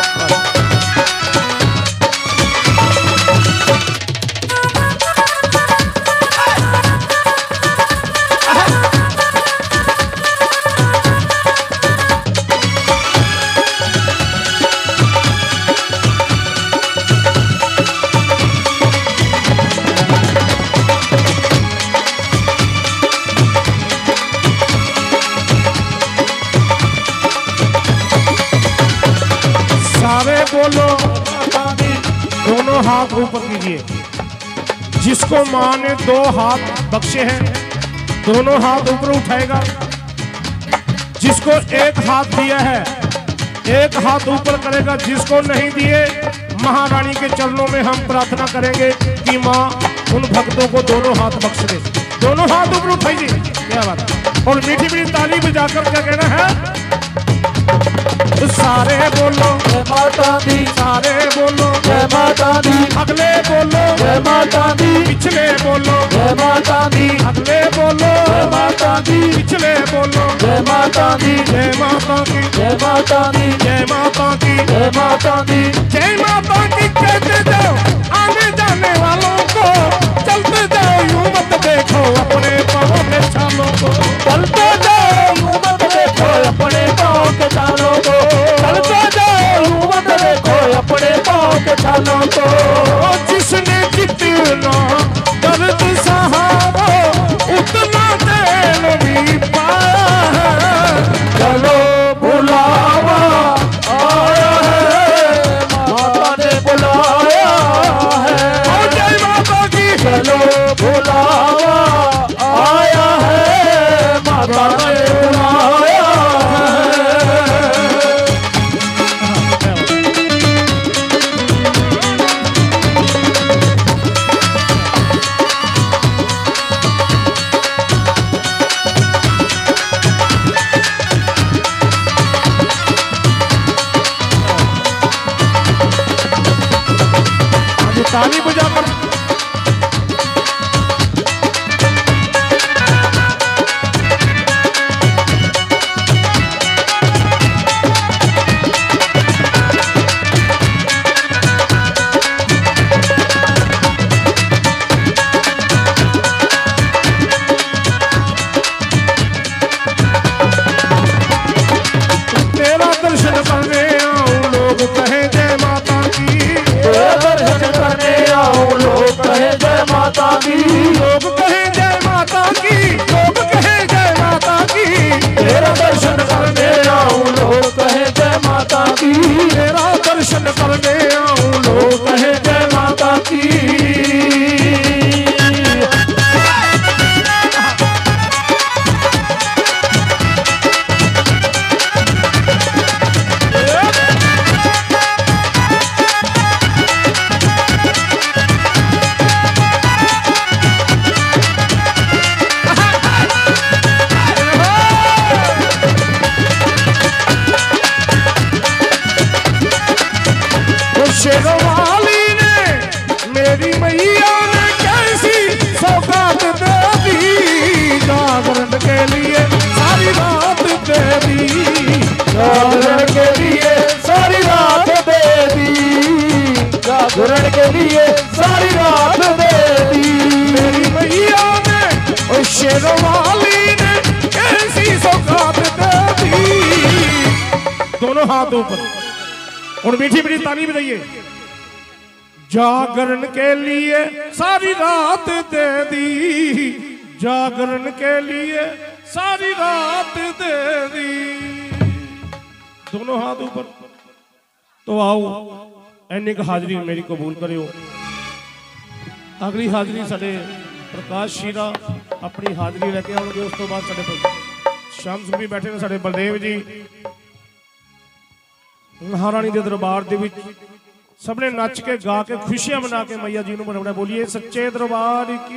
सारे बोलो दोनों हाथ ऊपर कीजिए। जिसको माँ ने 2 हाथ बख्शे हैं दोनों हाथ ऊपर उठाएगा। जिसको 1 हाथ दिया है 1 हाथ ऊपर करेगा। जिसको नहीं दिए महारानी के चरणों में हम प्रार्थना करेंगे कि माँ उन भक्तों को दोनों हाथ बख्श दे। दोनों हाथ ऊपर उठाइए। क्या बात है। और मीठी मीठी ताली बजाकर क्या कहना है। सारे बोलो जय माता दी, सारे बोलो जय माता दी, अगले बोलो जय माता दी, पिछले बोलो जय माता दी, अगले बोलो जय माता दी, पिछले बोलो जय माता दी, जय माता की जय माता दी, जय माता की जय माता दी। जय माता की कहते जाओ आने जाने वालों को। चलते जाओ यूं मत देखो अपने पाँव के छालों को। चलते जाओ यूं मत देखो अपने पाँव के छालों को। चलते जाओ यूं मत देखो अपने पाँव के छालों को। जिसने जितना दर्द सहा वो उतना देन भी पाया है। चलो बुलावा आया है, माता ने बुलाया है। और जय माता की चलो बुलावा आया है, माता ने बुलाया है। ताली बजाकर तेरा दर्शन करने आऊं लोग कहे जय माता की। तेरा दर्शन करने आऊं लोग कहे जय माता की। लोग कहे जय माता की, लोग कहे जय माता की। तेरा दर्शन करने आऊं लोग कहे जय माता की। तेरा दर्शन करने आऊं लोग कहे जय माता की। शेरवाली ने मेरी मैया ने कैसी सौगात दे दी, जागरण के लिए सारी रात दे दी। जागरण के लिए सारी रात दे दी। जागरण के लिए सारी रात दे दी। मेरी मैया ने और शेरवाली ने कैसी सौगात दे दी। दोनों हाथ ऊपर और मीठी मीठी ताली बजाइए। जागरण के लिए सारी रात दे दी, जागरण के लिए सारी रात दे दी। दोनों हाथ ऊपर। तो आओ एनी क हाजरी मेरी कबूल करियो। अगली हाजरी साडे प्रकाश शीरा अपनी हाजरी लेके आउणगे। उस तो बाद साडे श्याम सिंह भी बैठे ने, साडे बलदेव जी महारानी के दरबार दे विच सबने नच के गा के खुशियां मना के मैया जी नूं मनाउणा। बोलिए सच्चे दरबार की।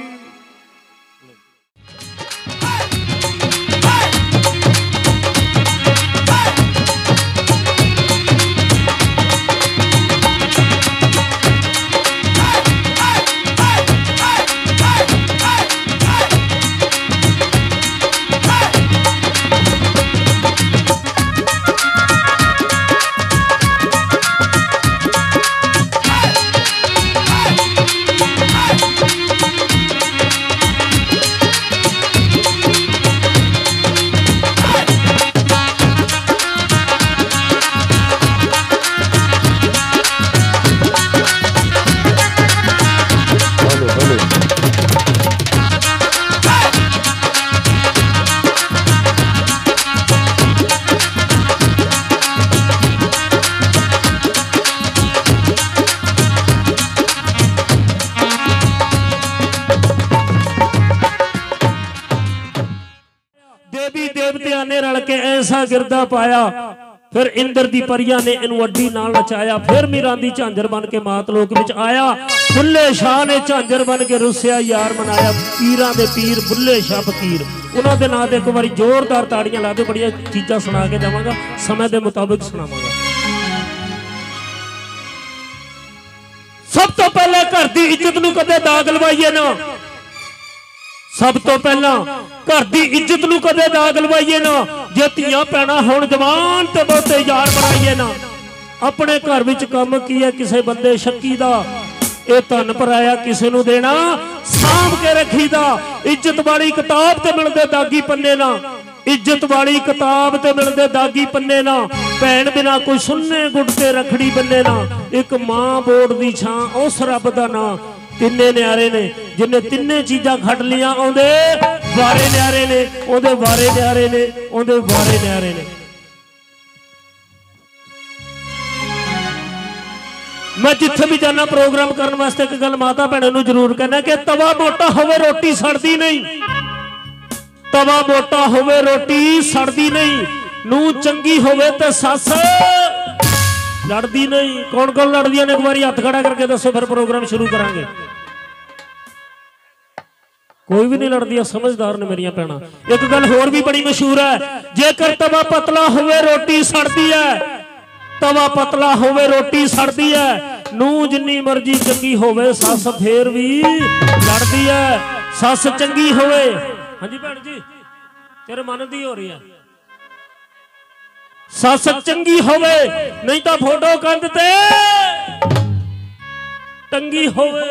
ऐसा गिरदा पाया फिर इंद्र दी परियां ने इनू अड्डी नाल नचाया। फिर मीरां दी झांझर बन के मातलोक विच आया। बुल्ले शाह ने झांझर बन के रुसिया यार मनाया। पीरां दे पीर बुल्ले शाह फकीर उन्हां दे नां ते एक बारी जोरदार ताड़ियां ला दे। बड़ियां चीज़ां सुना के जावांगा, समय दे मुताबिक सुनावांगा। सब तो पहले घर दी इज्जत नूं कदे दाग लवाइए ना। सब तो पहला घर की इज्जत नूं कदे दाग लवाइए ना। जे धीआं भैणां होण जवान ते बहुते यार बनाइए ना। अपने घर विच काम की है किसे बंदे शक्की दा, ये धन पराया किसे नूं देना सांभ के रखी दा। इज्जत वाली किताब ते मिलदे दागी पन्ने ना। इज्जत वाली किताब ते मिलदे दागी पन्ने ना। भैन बिना कोई सुन्ने गुड़ ते रखड़ी बन्ने ना। एक मां बोर्ड दी छां उस रब दा नां। तिन्ने न्यारे ने जिन्हें तिन्ने चीज़ां खट लिया ओंदे वारे न्यारे ने, ओंदे वारे न्यारे ने, ओंदे वारे न्यारे ने। मैं जिथे भी जाना प्रोग्राम करने वास्ते एक गल माता भैनों नूं जरूर कहना कि तवा मोटा होवे रोटी सड़दी नहीं। तवा मोटा होवे रोटी सड़दी नहीं। नूं चंगी होवे ते सस लड़दी नहीं। कौन कौन लड़दियां ने एक बार हाथ खड़ा करके दसो, फिर प्रोग्राम शुरू करांगे। कोई भी नहीं लड़दी, समझदार ने मेरिया भैणां। एक गल होर भी बड़ी मशहूर है, जेकर तवा पतला होवे रोटी सड़दी है। तवा पतला होवे रोटी सड़दी है। नूं जिन्नी मर्जी चंगी होवे सस फेर भी लड़दी है। सस चंगी होवे, हाँ जी भैन जी तेरे मन दी हो रही है। सस चंगी होवे नहीं तो फोटो कंध ते टंगी होवे।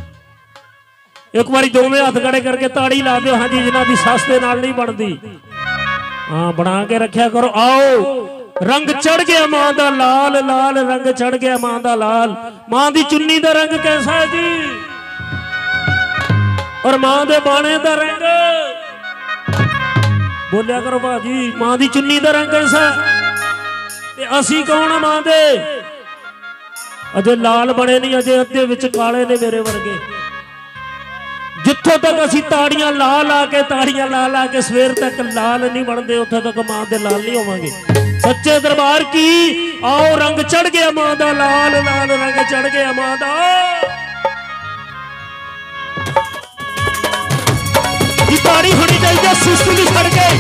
एक बारी दोवें हाथ खड़े करके ताड़ी ला दो। हाँ जी जिन्हां दी सस दे नाल नहीं बनदी, हाँ बना के रखा करो। आओ रंग चढ़ गया मां दा लाल लाल रंग चढ़ गया मां दा लाल। मां दी चुन्नी दा रंग कैसा है जी और मां दे बाणे दा रंग बोलिया करो भाजी। मां दी चुन्नी दा रंग कैसा ते असी कौन मां दे अजे लाल बने नहीं अजे अद्धे विच काले ने मेरे वर्गे। जिथों तक असी ताड़ियां ला ला के सवेर तक लाल नहीं बनते उत्थे तक मां दे लाल नहीं होवांगे। सच्चे दरबार की आओ रंग चढ़ गया मां दा लाल लाल रंग चढ़ गया मां दा। ताड़ी होनी चाहिए सुस्ती नहीं छड़ के।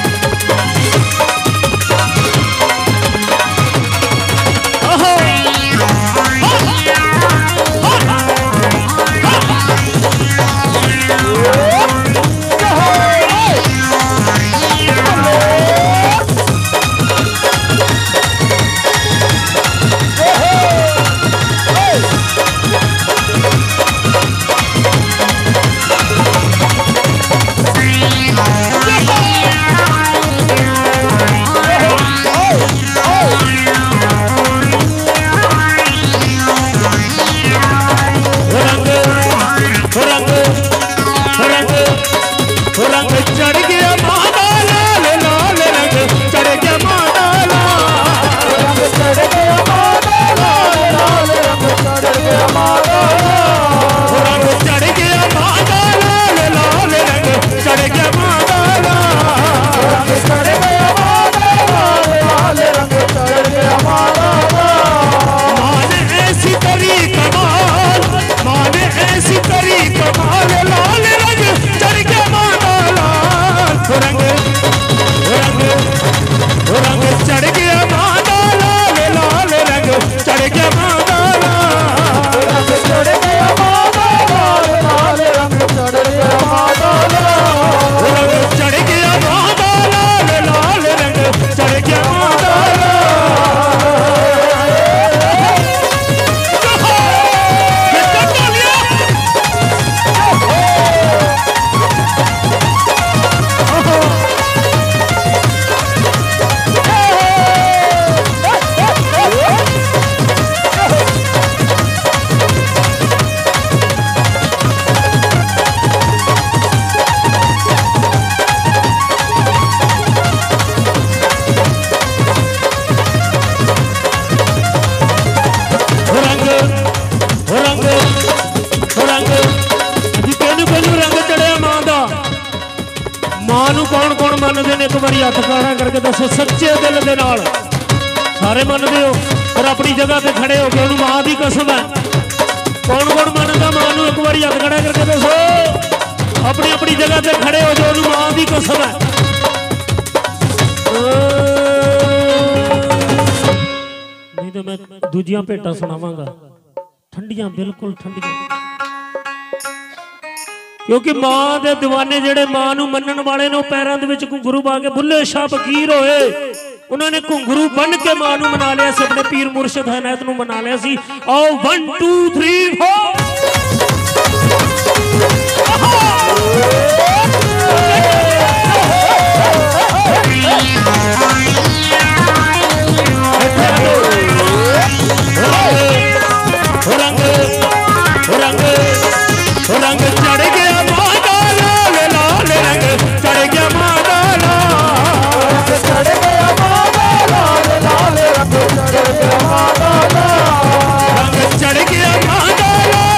एक बार हथ खड़ा करके दसो सच्चे दिल के नाल सारे मनते हो और अपनी जगह पे खड़े हो गए मां की कसम है। कौन कौन मनता मां को एक बार हथ खड़ा करके दसो अपनी अपनी जगह पे खड़े हो जो मां की कसम है। नहीं तो मैं दूजियां भेटा सुनावांगा ठंडियां बिल्कुल ठंडियां क्योंकि मां दे दीवाने जेड़े मां नूं मनन वाले ने पैरां दे विच घुंघरू पा के बुल्ले शाह फकीर होए उन्होंने घुंघरू बन के मां नूं मना लिया सी अपने पीर मुर्शद हनायत नूं मना लिया सी। आओ 1 2 3 रंग चढ़ गया मां दा लाल लाल रंग चढ़ गया मां दा लाल चढ़ गया मां दा लाल लाल रंग चढ़ गया मां दा रंग चढ़ गया मां दा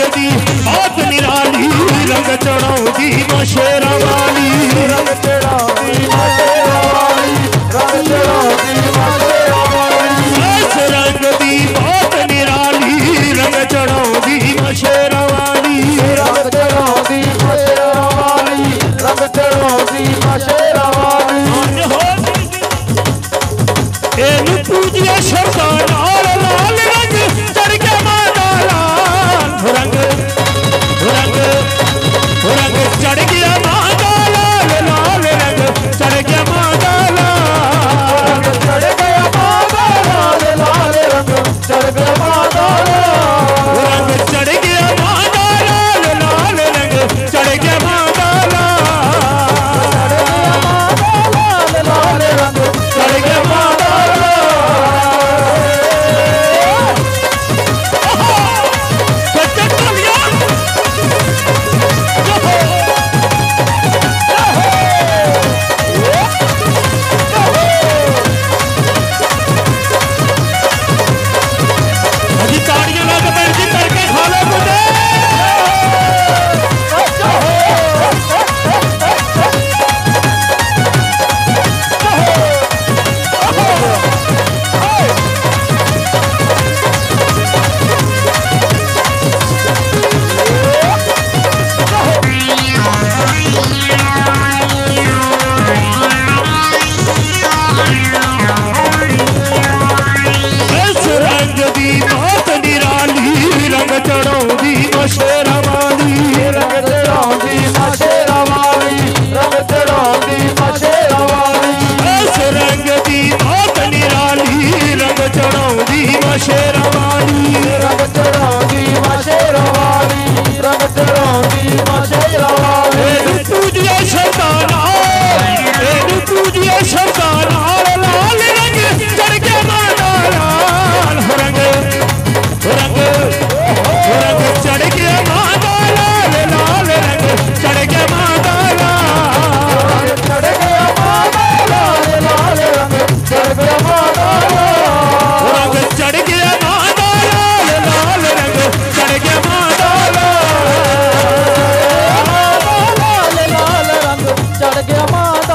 दी बात निराली रंग चढ़ाउंदी मां शेरां वाली रंग चढ़ाउंदी मां शेरां वाली रंग चढ़ाउंदी मां शेरां वाली इस रंग दी बात निराली रंग चढ़ाउंदी मां शेरां वाली रंग चढ़ाउंदी मां शेरां वाली रंग चढ़ाउंदी मां शेरां वाली एनु पूजिया शरदा नाल लाल रंग चढ़ के माता लाल रंग रंग रंग चढ़ गया माता लाल लाल रंग चढ़ गया माता लाल चढ़ गया माता लाल लाल रंग चढ़ गया माता रंग चढ़ गया माता लाल लाल रंग चढ़ गया माता लाल लाल रंग चढ़ गया माता ताड़ियां लग पैर जी करके खा लो मुझे चढ़ाउंदी मां शेरां वाली रंग चढ़ाउंदी मां शेरां वाली रंग चढ़ाउंदी मां शेरां वाली इस रंग दी बात निराली रंग चढ़ाउंदी मां शेरां वाली रंग चढ़ाउंदी मां शेरां वाली रंग चढ़ाउंदी मां शेरां वाली एनु पूजिया शरदा नाल लाल रंग चढ़ के माता लाल रंग रंग रंग चढ़ गया माता लाल लाल रंग चढ़ गया माता लाल चढ़ गया माता लाल लाल रंग चढ़ गया माता रंग चढ़ गया माता लाल लाल रंग चढ़ गया माता लाल लाल रंग चढ़ गया माता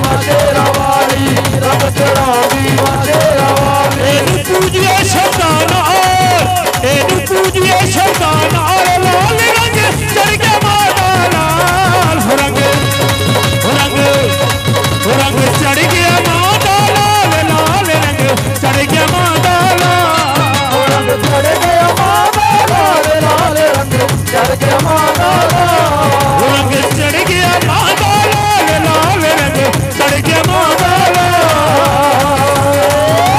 मां शेरा वाली रंग चढ़ावी मां शेरा वाली एनु पूजिए शब्दां नाल एनु पूजिए शब्दां नाल लाल रंग चढ़ गया मां दा लाल रंग चढ़ गया मां दा लाल लाल रंग चढ़ गया मां दा लाल रंग चढ़ गया मां दा लाल लाल रंग चढ़ गया मां दा लाल रंग चढ़ गया मां दा लाल लाल रंग चढ़ गया मां दा लाल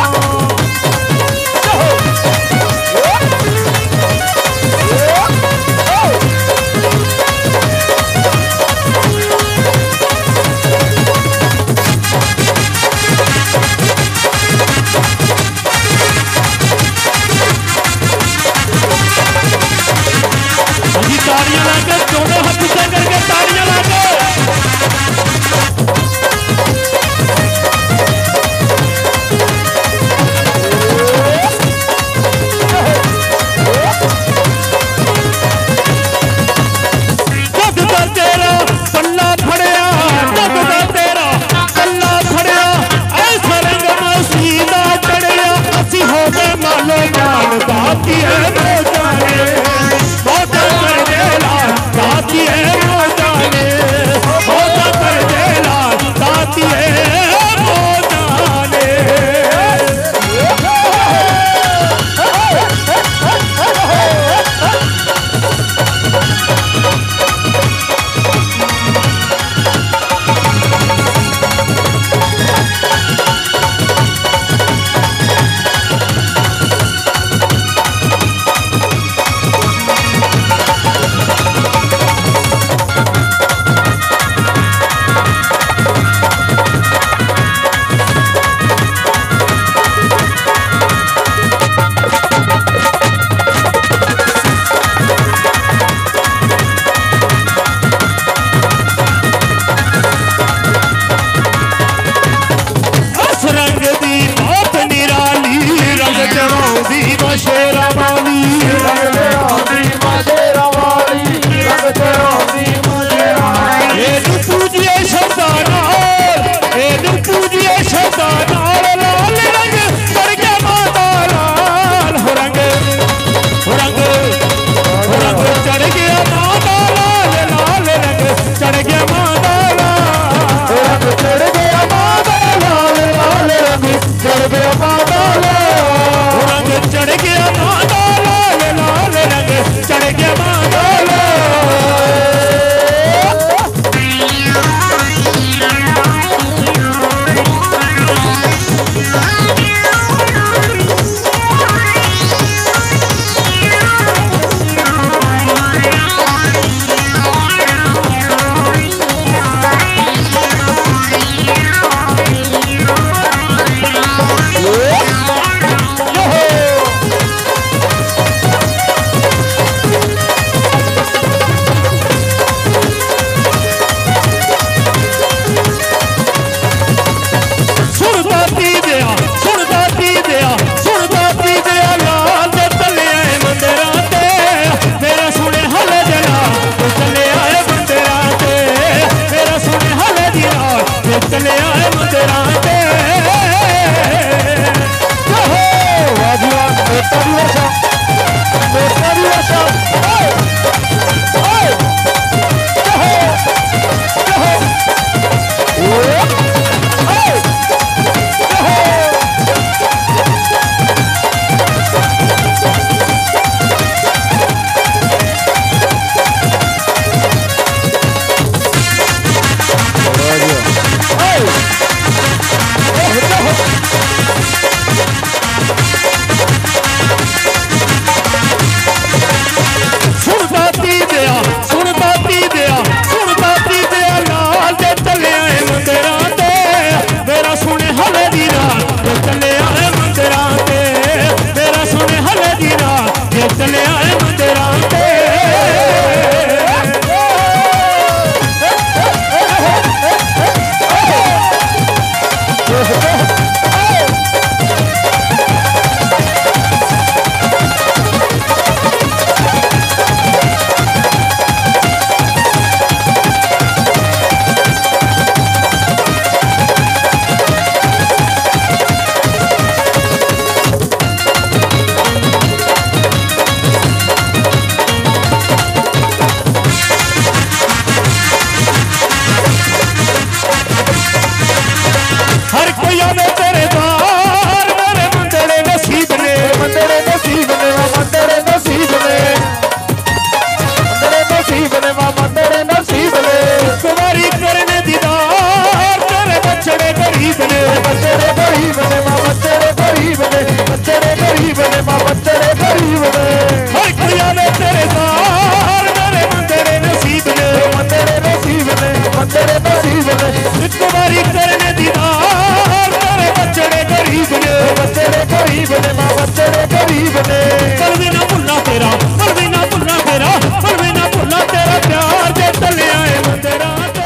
गरीब ने मां बंदरे गरीब ने हर कोई आवे तेरे द्वार मेरे मंदरे नसीब ने बंदरे नसीब ने बंदरे नसीब ने एक बारी करने दीदार मेरे बच्चे गरीब ने बंदरे गरीब ने मां बंदरे गरीब ने पर भी ना भुलना तेरा पर भी ना भुलना तेरा पर भी ना भुलना तेरा प्यार जे चले आए मंदिरा ते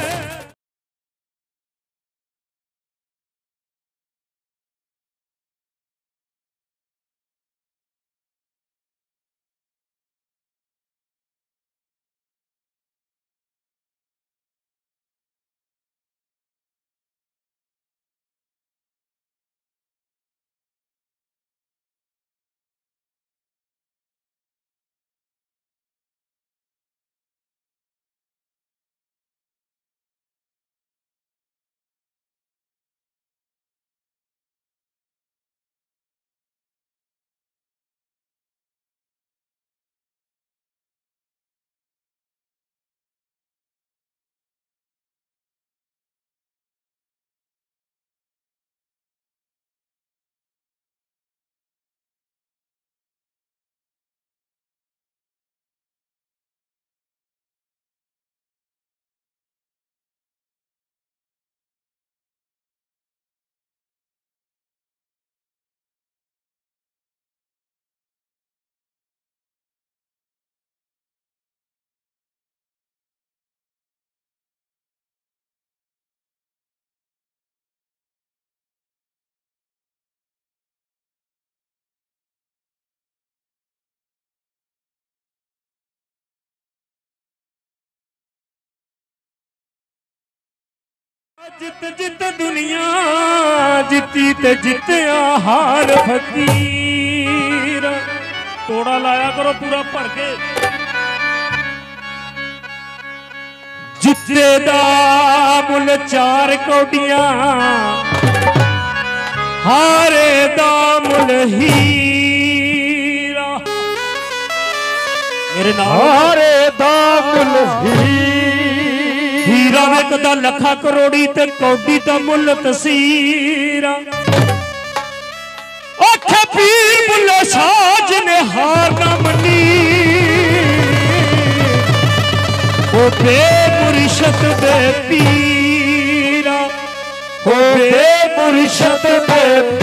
जित जित दुनिया जिती ते जितया हार फकीर तोड़ा लाया करो पूरा भर के जिते दा मुल 4 कौडियां हारे दा मुल हीरा मेरे नाल हारे दा मुल हीरा विकदा लखा करोड़ी ते कौडी दा मुल तसीरा आखे पीर बुल्ले साज ने हार ना मनी ओ बेमुर्शद दे पीरा ओ बेमुर्शद दे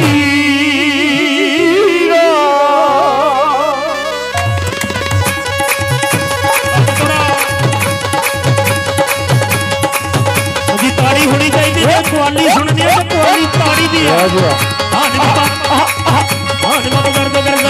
पीरा ताड़ी होनी चाहिए कवाली सुननी है कवाली ताड़ी दी है हां बाबा हां बाबा कर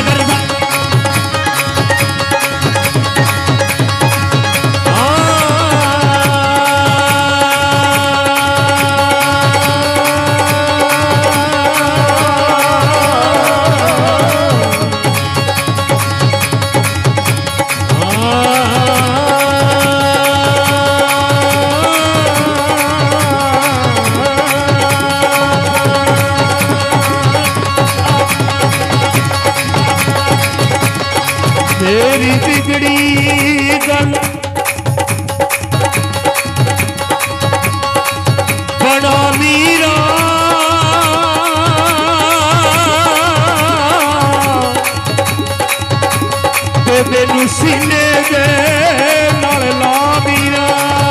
तेरी बिगड़ी गल बड़ा मीरा ते मैनू सीने दे नाल ला मीरा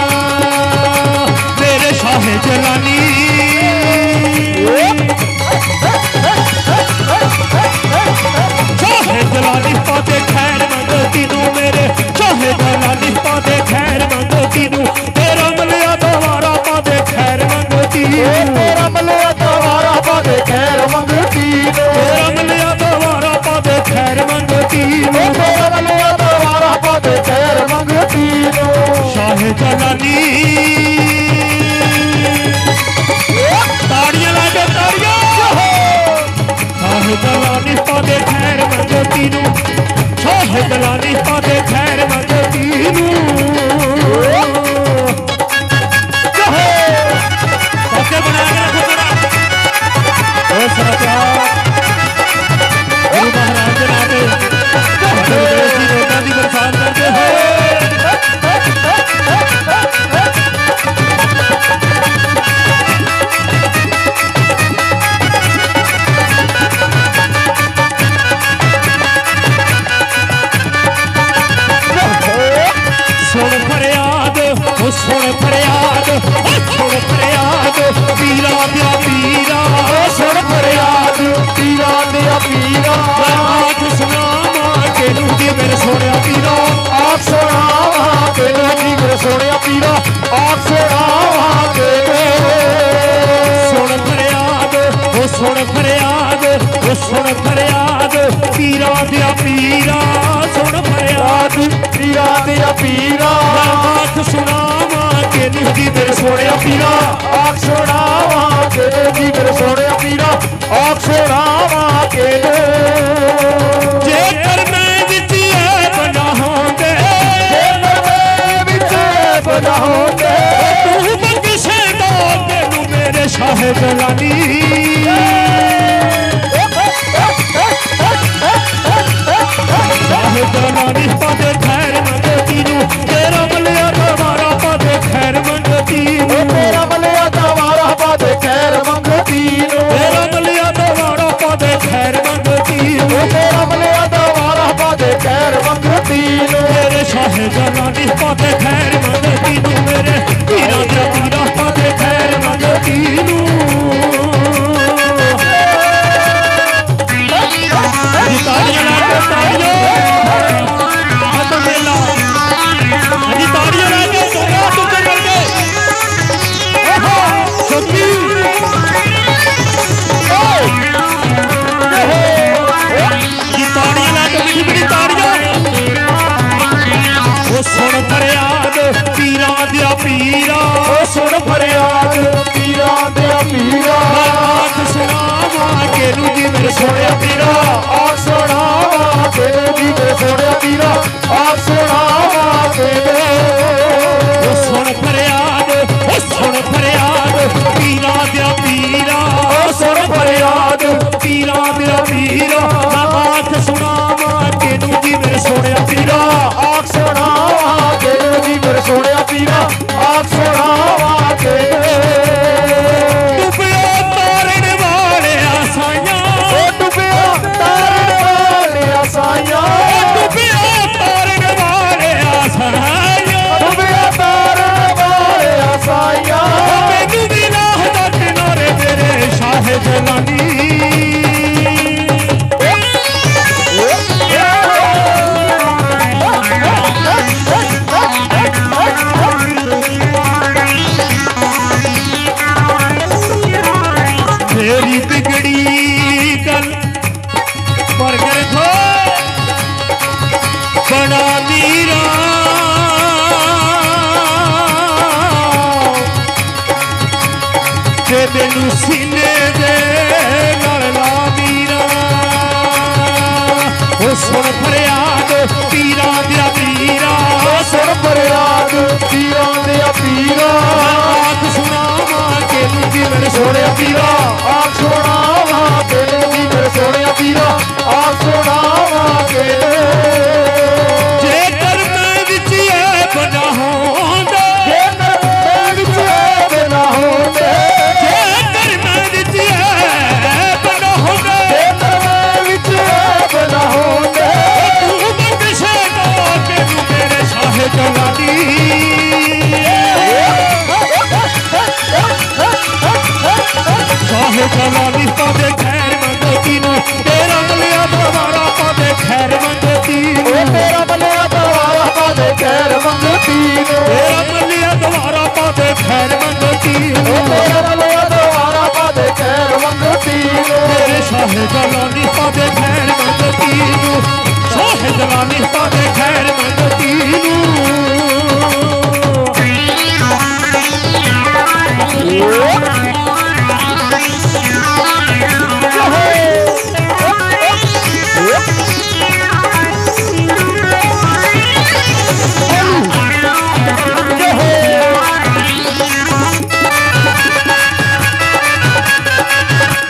मेरे शाह जलानी चाहे जलानी पाते खैर मंगती नू मेरे चाहे जलानी पाते खैर मंगती नू तेरा मलिया दोबारा पाते खैर मंगती तेरा मलिया दोबारा पाते खैर मंगती तेरा मलिया दोबारा पाते खैर मंगती तेरा मलिया दोबारा पाते खैर मंगती शाहे जलानी ताड़ियां लागे ताड़ियां शाहे जलानी पाते खैर मंगती नू शाहे जलानी पाते खैर मंगती नू पक्के बना के रखो जरा ओ सरकार गुरु महाराज के नाते देसी लोगों की बरसात करते हो दिया पीरा सुन फरियाद पीरा दिया पीरा आख सुनावा तेनू जी मेरे सोने पीरा आख सुनावा तेनू जी मेरे सोने पीरा आख सुनावा तेनू सुन फरियाद ओ सुन फरियाद ओ सुन फरियाद पीरा दिया पीरा सुन फरियाद पीरा दिया पीरा आख सुनावा तेनू जी मेरे सोने पीरा आख सुनावा तेनू जी मेरे सोने पीरा आख सुनावा तेनू जेकर मैं विच बना होंदे बना होंदे तू बख्शे दो तेनू मेरे शाह जलानी शाह जलानी पादे खैर मंगती नू तेरा मलिया दवारा पादे खैर मंगती नू तेरा मलिया दवारा पादे खैर मंगती नू तेरा मलिया दवारा पादे खैर मंगती नू तेरा मलिया दवारा पादे खैर मंगती नू मेरे शाह जलानी पादे खैर मंगती नू मेरे पीरा दिया पीरा पादे खैर मंगती नू ताड़ियां लाके ताड़ियां तो मेला अजी ताड़ियां लाके सोना तुमसे करके सच्ची जी ताड़ियां लाके बड़ी बड़ी ताड़ियां वो सुन फरियाद पीरा दिया पीरा सुन फरियाद पीरा दिया पीरा आख सुनावा केनू जी मेरे सोने पीरा आख सुनावा तेरे जी मेरे सोने पीरा आख सुनावा तेरे वो सुन फरियाद पीरा दिया पीरा सुन फरियाद पीरा दिया पीरा आख सुनावा केनू जी मेरे सोने पीरा आख सुनावा तेरे जी मेरे सोने पीरा आख सुनावा तेरे डुबिया तारन वाले आसाइयां डुबिया तारन वाले आसाइयां डुबिया तारन वाले आसाइयां डुबिया तारन वाले आसाइयां मैनू भी राह दा किनारे तेरे शाह जलानी तेरी बिगड़ी गल पर कर खो बड़ा मीरा ते मैनू सीने दे नाल ला मीरा ओ सुन फरियाद पीरा दिया पीरा सुन फरियाद पीरा दिया पीरा आख सुनावा तेनू जी मेरे सोने पीरा आख सुनावा तेरे जी मेरे सोने पीरा आख सुनावा तेरे जेकर मैं विच बना होंदा जेकर मैं विच बना होंदे जेकर मैं विच बना होंदा जेकर मैं विच बना होंदे तू बख्शे दो तेनू मेरे शाह जलानी शाह जलानी पादे खैर मंगती नू तेरा मलिया दवारा पादे खैर मंगती नू तेरा मलिया दवारा पादे खैर मंगती नू तेरा मलिया दवारा पादे खैर मंगती नू तेरा मलिया दवारा पादे खैर मंगती नू तेरे शाह जलानी पादे खैर मंगती नू शाह जलानी पादे खैर मंगती नू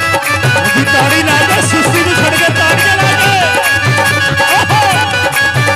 ताड़ी ला के सुस्ती नू छड़ के ताड़ियां ला के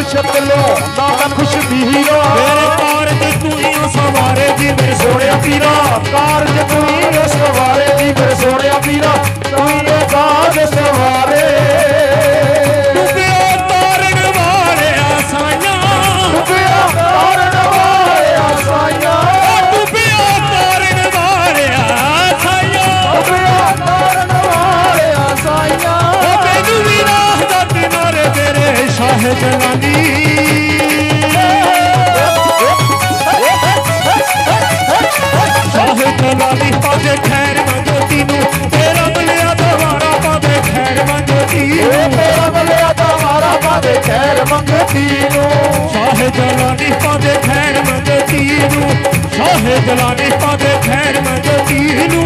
शतलो नाम खुश पीरा मेरे कारज तू ही सवारे जी मेरे सोने पीरा कारज तू ही सवारे जी मेरे सोने पीरा तू ही कारज सवारे डुबिया तारण वाले आसाइयां डुबिया तारण वाले आसाइयां डुबिया तारण वाले आसाइयां डुबिया तारण वाले आसाइयां मैनू भी राह दा किनारे तेरे शाह जलानी शाह जलानी पावे खैर मंगती नू तेरा मिलिया दवारा पावे खैर मंगती तेरा मिलिया दवारा पावे खैर मंगती नू शाह जलानी पावे खैर मंगती नू शाह जलानी पावे खैर मंगती नू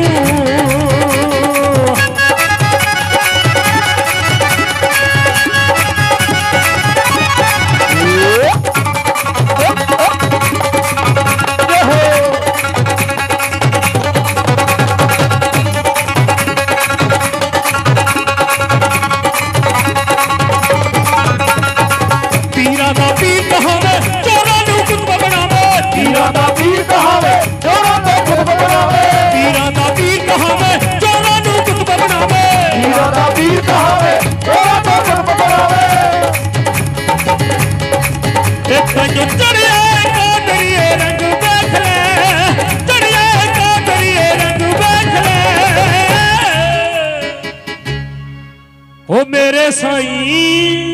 ओ मेरे साईं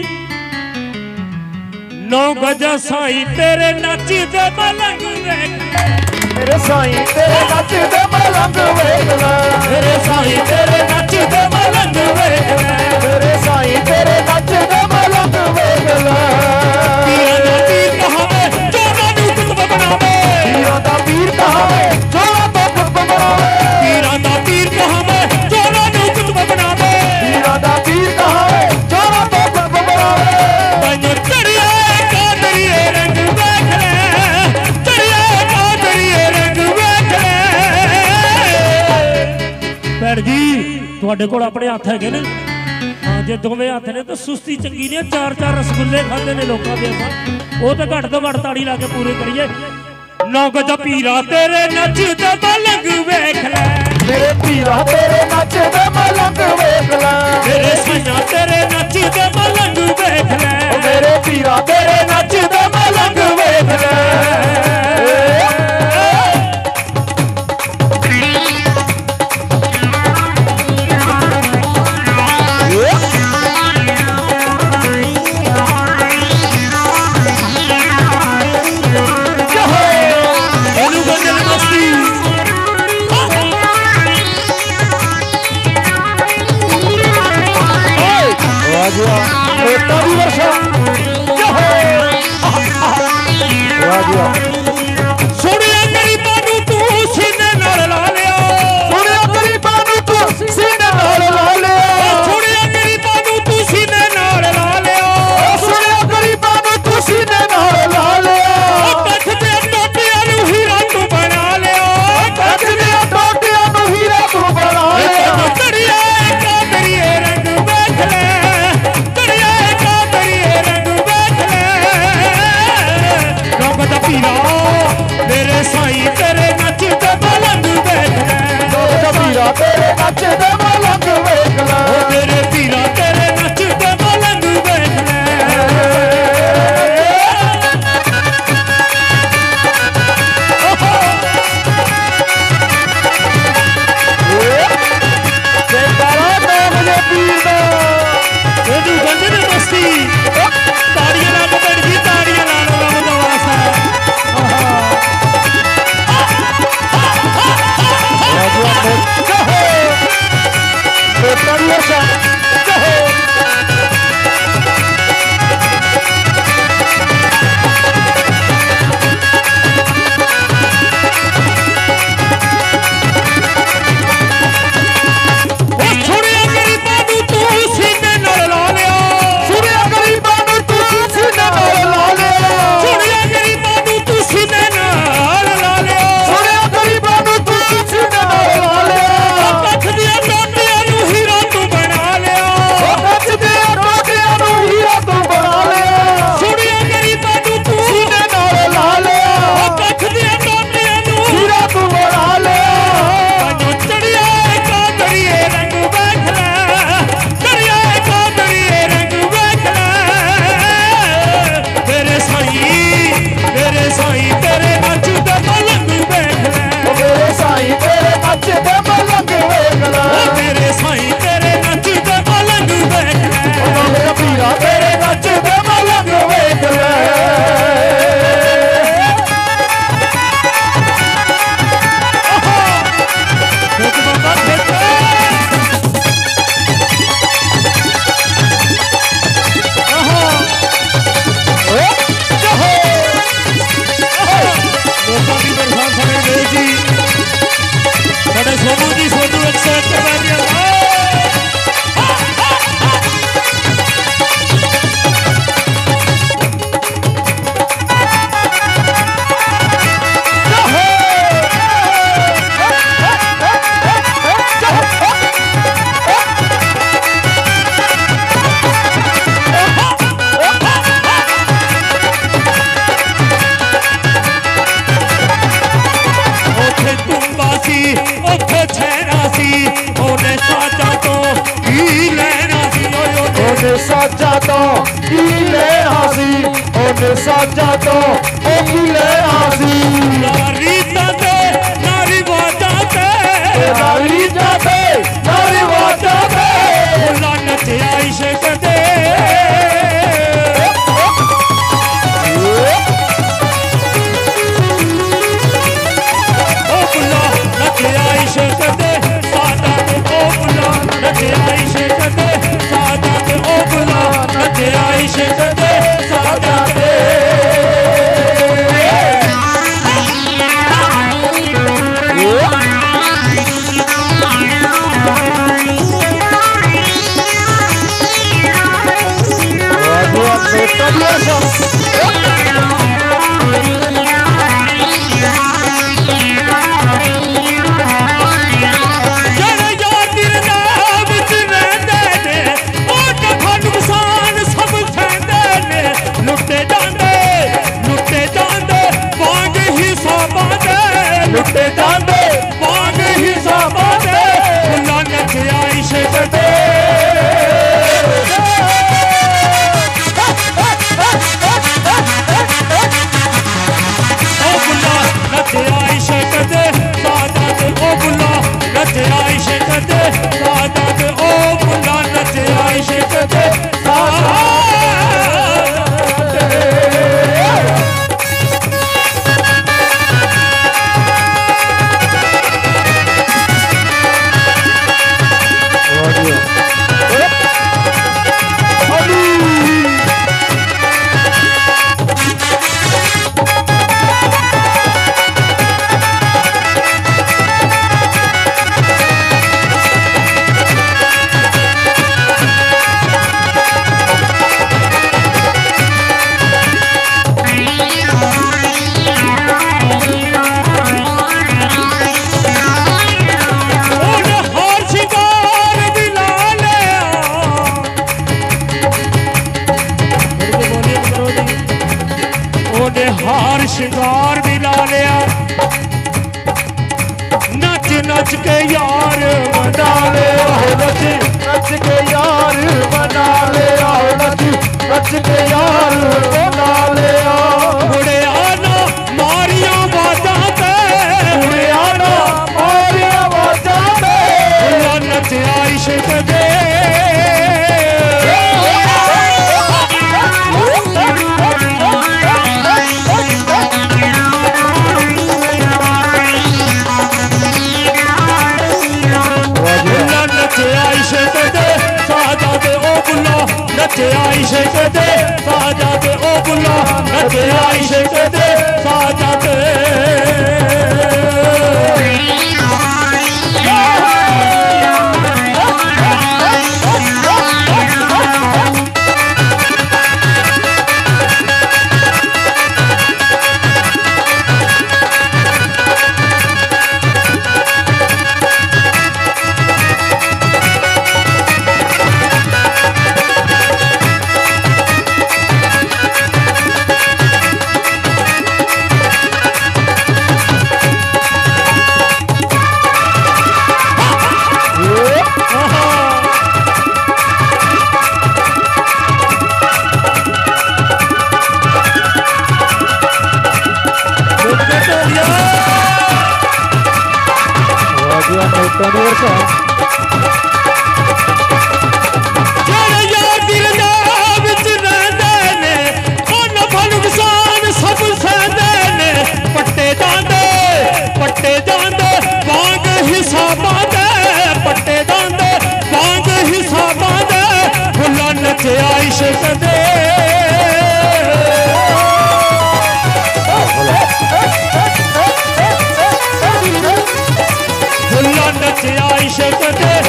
9 गजा साईं तेरे नाची दे मलंग वेख मेरे साईं तेरे नाच दे मलंग वेख मेरे साईं तेरे नाची दे मलंग वेख मेरे साईं तेरे नाच दे मलंग वेख पीरां दा पीर कहावे चोरां नूं कुतब बनावे पीरां दा पीर कहावे चोरां दा कुतब बनावे पीरां दा पीर कहावे चोरां नूं कुतब बनावे पीरां दा पीर कहावे चोरां दा कुतब बनावे तैनूं चढ़िया कादरिए रंग वेख ले चढ़िया कादरिए रंग वेख ले भैन जी ਤੁਹਾਡੇ ਕੋਲ ਆਪਣੇ ਹੱਥ ਹੈਗੇ ਨੇ ਹਾਂ ਜੇ ਦੋਵੇਂ ਹੱਥ ਨੇ ਤਾਂ ਸੁਸਤੀ ਚੰਗੀ ਨਹੀਂ 4-4 ਰਸਗੁੱਲੇ ਖਾਂਦੇ ਨੇ ਲੋਕਾਂ ਦੇ ਆਪਾਂ ਉਹ ਤਾਂ ਘੱਟ ਤੋਂ ਘੱਟ ਤਾੜੀ ਲਾ ਕੇ ਪੂਰੇ ਕਰੀਏ 9 ਗਜਾ ਪੀਰਾ ਤੇਰੇ ਨੱਚਦੇ ਮਲੰਗ ਵੇਖ ਲੈ ਮੇਰੇ ਪੀਰਾ ਤੇਰੇ ਨੱਚਦੇ ਮਲੰਗ ਵੇਖ ਲੈ ਮੇਰੇ ਸਾਈਆਂ ਤੇਰੇ ਨੱਚਦੇ ਮਲੰਗ ਵੇਖ ਲੈ ਮੇਰੇ ਪੀਰਾ ਤੇਰੇ ਨੱਚਦੇ ਮਲੰਗ ਵੇਖ ਲੈ Esta diversión, रिवाजा तो ओ की लेना सी नारी जाते नारी वाजाते नारी जाते नारी वाजाते बुला नचे इश्क दे इश्क दे सादत ओ बुला नचे इश्क दे सादत ओ बुला नचे इश्क दे सादत लुटे जाते बाग हिसाबा दे बुला नचे इश्क दे ओ बुला नचे इश्क दे सादत ओ बुला नचे इश्क दे सादत ओ बुला नचे इश्क दे सादत हार शिंगार भी ला लिया नच नच के यार बना ले नच नच के यार बना ले नच नच के यार बना ले मुड़े आना मारिया बाजा ते मुड़े आना मारिया बाजा ते बुला नचे इश्क दे इश्क दे सादत ओ बुला नचे इश्क दे सादत ओ बुला नचे इश्क दे सादत इश्क दे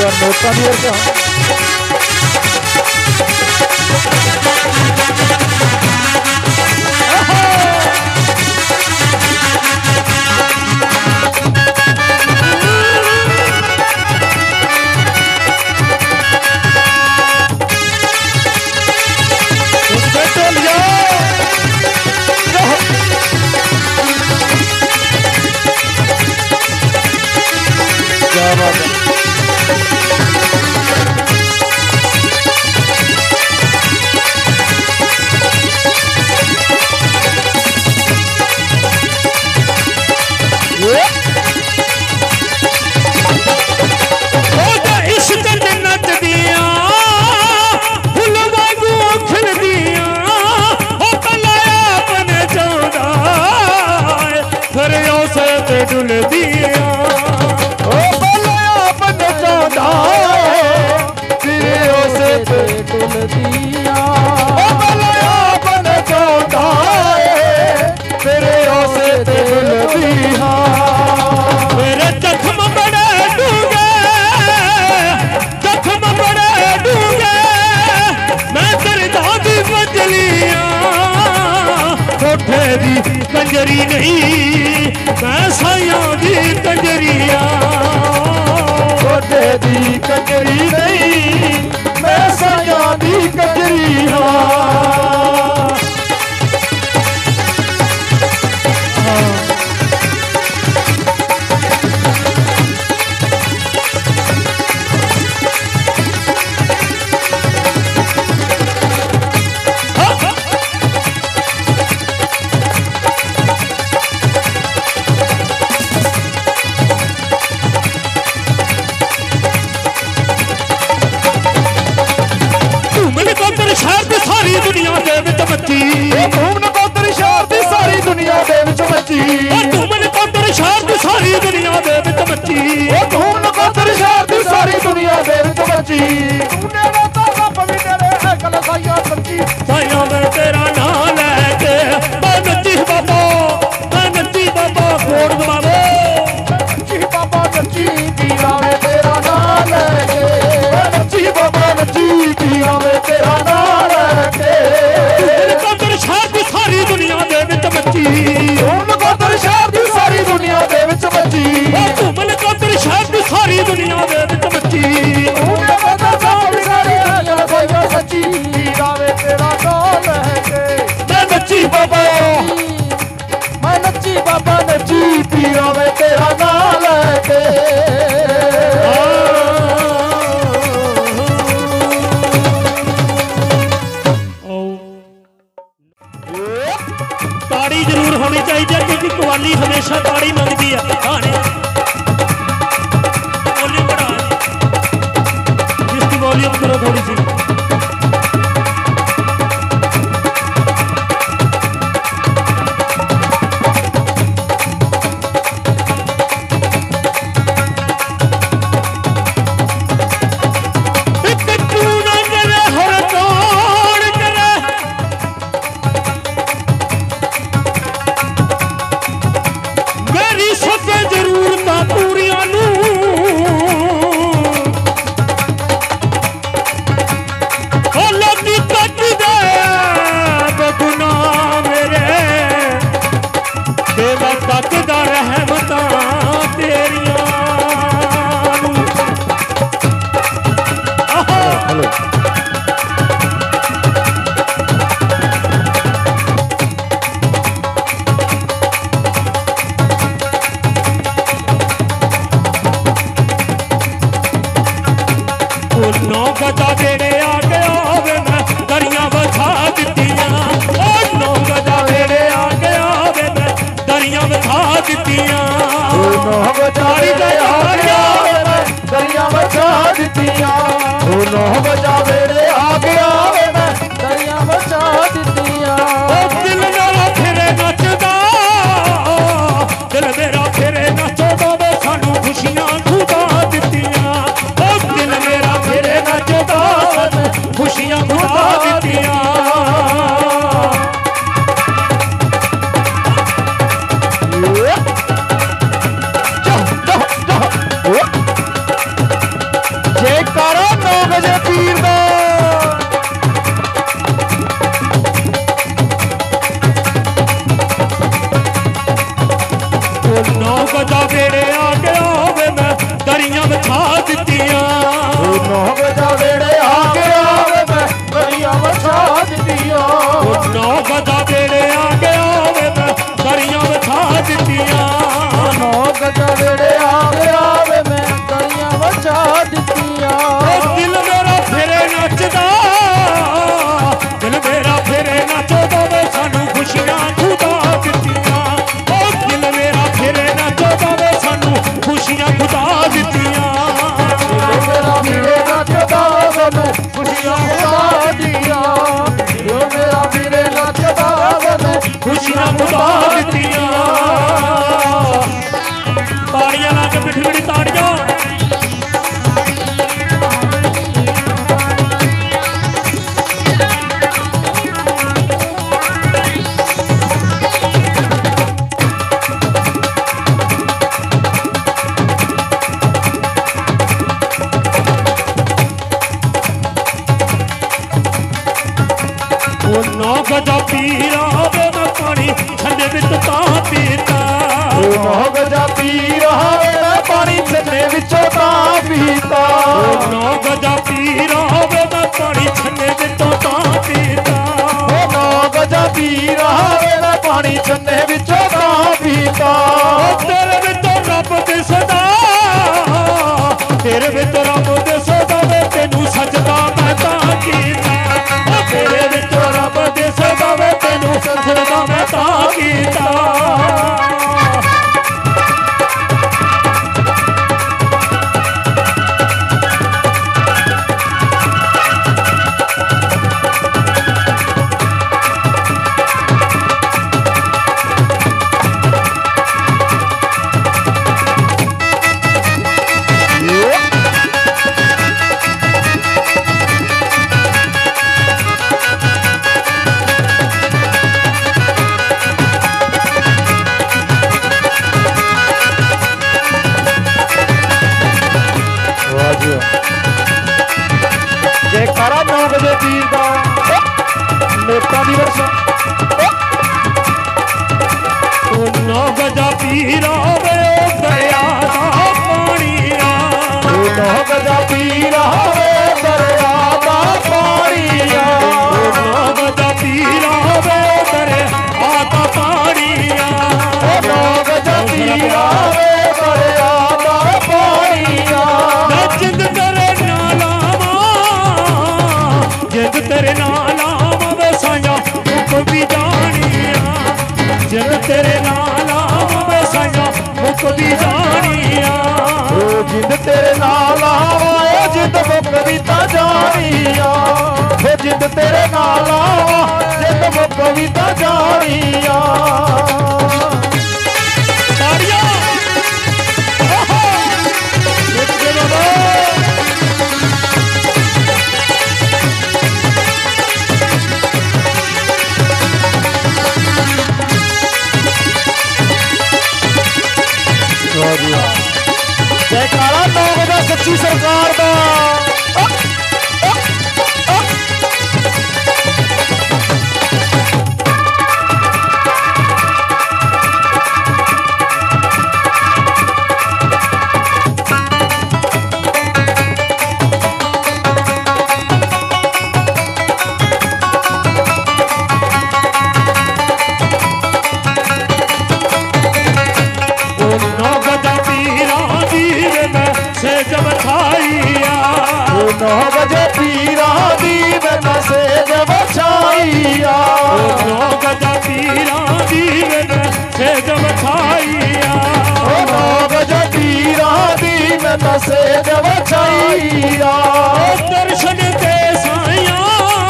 नोटा दी वर्गा क्या बात है। डुल दिया ओ बलया बन जादा सिरों से डुल दिया ओ बलया बन जादा सिरों से डुल दिया मेरे जख्म बड़े डूंगे मैं दर्दां दी बजलियां कोठे दी कंजरी नहीं मैं साइयां दी कंजरिया कोठे दी कंजरी नहीं मैं साइयां दी कंजरिया सारी दुनिया दे विच मची घूमन कोतर शहर दी सारी दुनिया दे विच मची घूमन कोतर शहर दी सारी दुनिया दे विच मची घूमन कोतर शहर दी सारी दुनिया दे विच मची तूने ना तो रब भी तेरे है गल साइयां सच्ची साइयां मैं तेरा नाम लेके मैं नच्ची बाबा कोड़ दबावे नच्ची बाबा नच्ची पीरा में तेरा नाम लेके नच्ची बाबा नच्ची पीरा में तेरा नाम सारी दुनिया दे विच मची घूमन कोतर शहर दी सारी दुनिया दे विच मची घूमन कोतर शहर दी सारी दुनिया दे विच मची घूमन कोतर सारी दुनिया साइयां सच्ची पीरा में तेरा नाम लेके मैं नच्ची बाबा नच्ची पीरा में तेरा नाम लेके ताड़ी जरूर होनी चाहिए क्योंकि कवाली हमेशा ताड़ी मंगती है वॉल्यूम बढ़ा जिसकी वॉल्यूम करो थोड़ी सी नौ गजा वेड़े आ गया वे मैं दरियां बिछा दित्तियां। नौ गजा वेड़े आ गया वे मैं दरियां बिछा दित्तियां। नौ गजा वेड़े आ गया वे मैं दरियां बिछा दित्तियां। नौ गजा वेड़े आ गया वे मैं दरियां बिछा दित्तियां। दिल मेरा फिरे नचदा, दिल मेरा फिरे नचदा वे सानू खुशियां खुदा दित्तियां। दिल मेरा फिरे नचदा वे सानू खुशियां खुदा दित्तियां। दिल मेरा फिरे नचदा वे खुशियां खुदा दित्तियां। दिल मेरा फिरे नचदा वे खुशियां खुदा दित्तियां। ताड़ियां ला के मिठी मिठी ताड़ियां। नौ गजा पीरा वे मैं पानी ठंडे विच तां पीता। नौ गजा पीरा वे मैं पानी ठंडे विचों तां पीता। नौ गजा पीरा वे मैं पानी ठंडे विचों तां पीता। नौ गजा पीरा वे मैं पानी ठंडे विचों तां पीता। तेरे विचों रब दिसदा, तेरे विचों रब दिसदा वे तेनू सजदा मैं तां कीता। तेरे विचों रब दिसदा वे तेनू सजदा मैं तां कीता। जयकारा 9 बजे पीर दा नेता दिवस। नौ गजा पीरा वे दरिया दा पानी आ। नौ गजा पीरा वे दरिया दा पानी आ। नौ गजा पीरा वे दरिया दा पानी आ। नौ गजा पीरा वे दरिया दा पानी आ। जिंद तेरे नाल आवां, जिंद तेरे नाल आवां वे साया मुख भी जानिया। जिंद तेरे नाल आवां वे साया मुख भी जानिया। जिंद तेरे नाल आवां जिंद मुख भी तां जानिया। जिंद तेरे नाल आवां जिंद मुख भी तां जानिया। ताड़ियां जयकारा 9 बजे सच्ची सरकार दा। नौ गजा पीरा दी वे मैं सेज बछाईया। नौ बजे पीरा दी मैं सेज बछाईया। नौ गजा पीरा दी वे मैं सेज बछाईया। नौ बजे पीरा दी मैं सेज बछाईया। दर्शन दे साइया,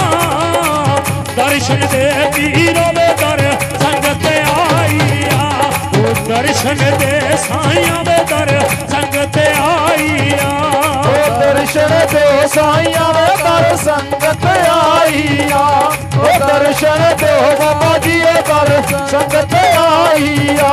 दर्शन दे पीरों में दर संगत आईया। दर्शन दे साइया में दर संगत आईया। दर्शन दे साइया में दर संगत आईया। दर्शन दे बाबा जी दर संगत आईया।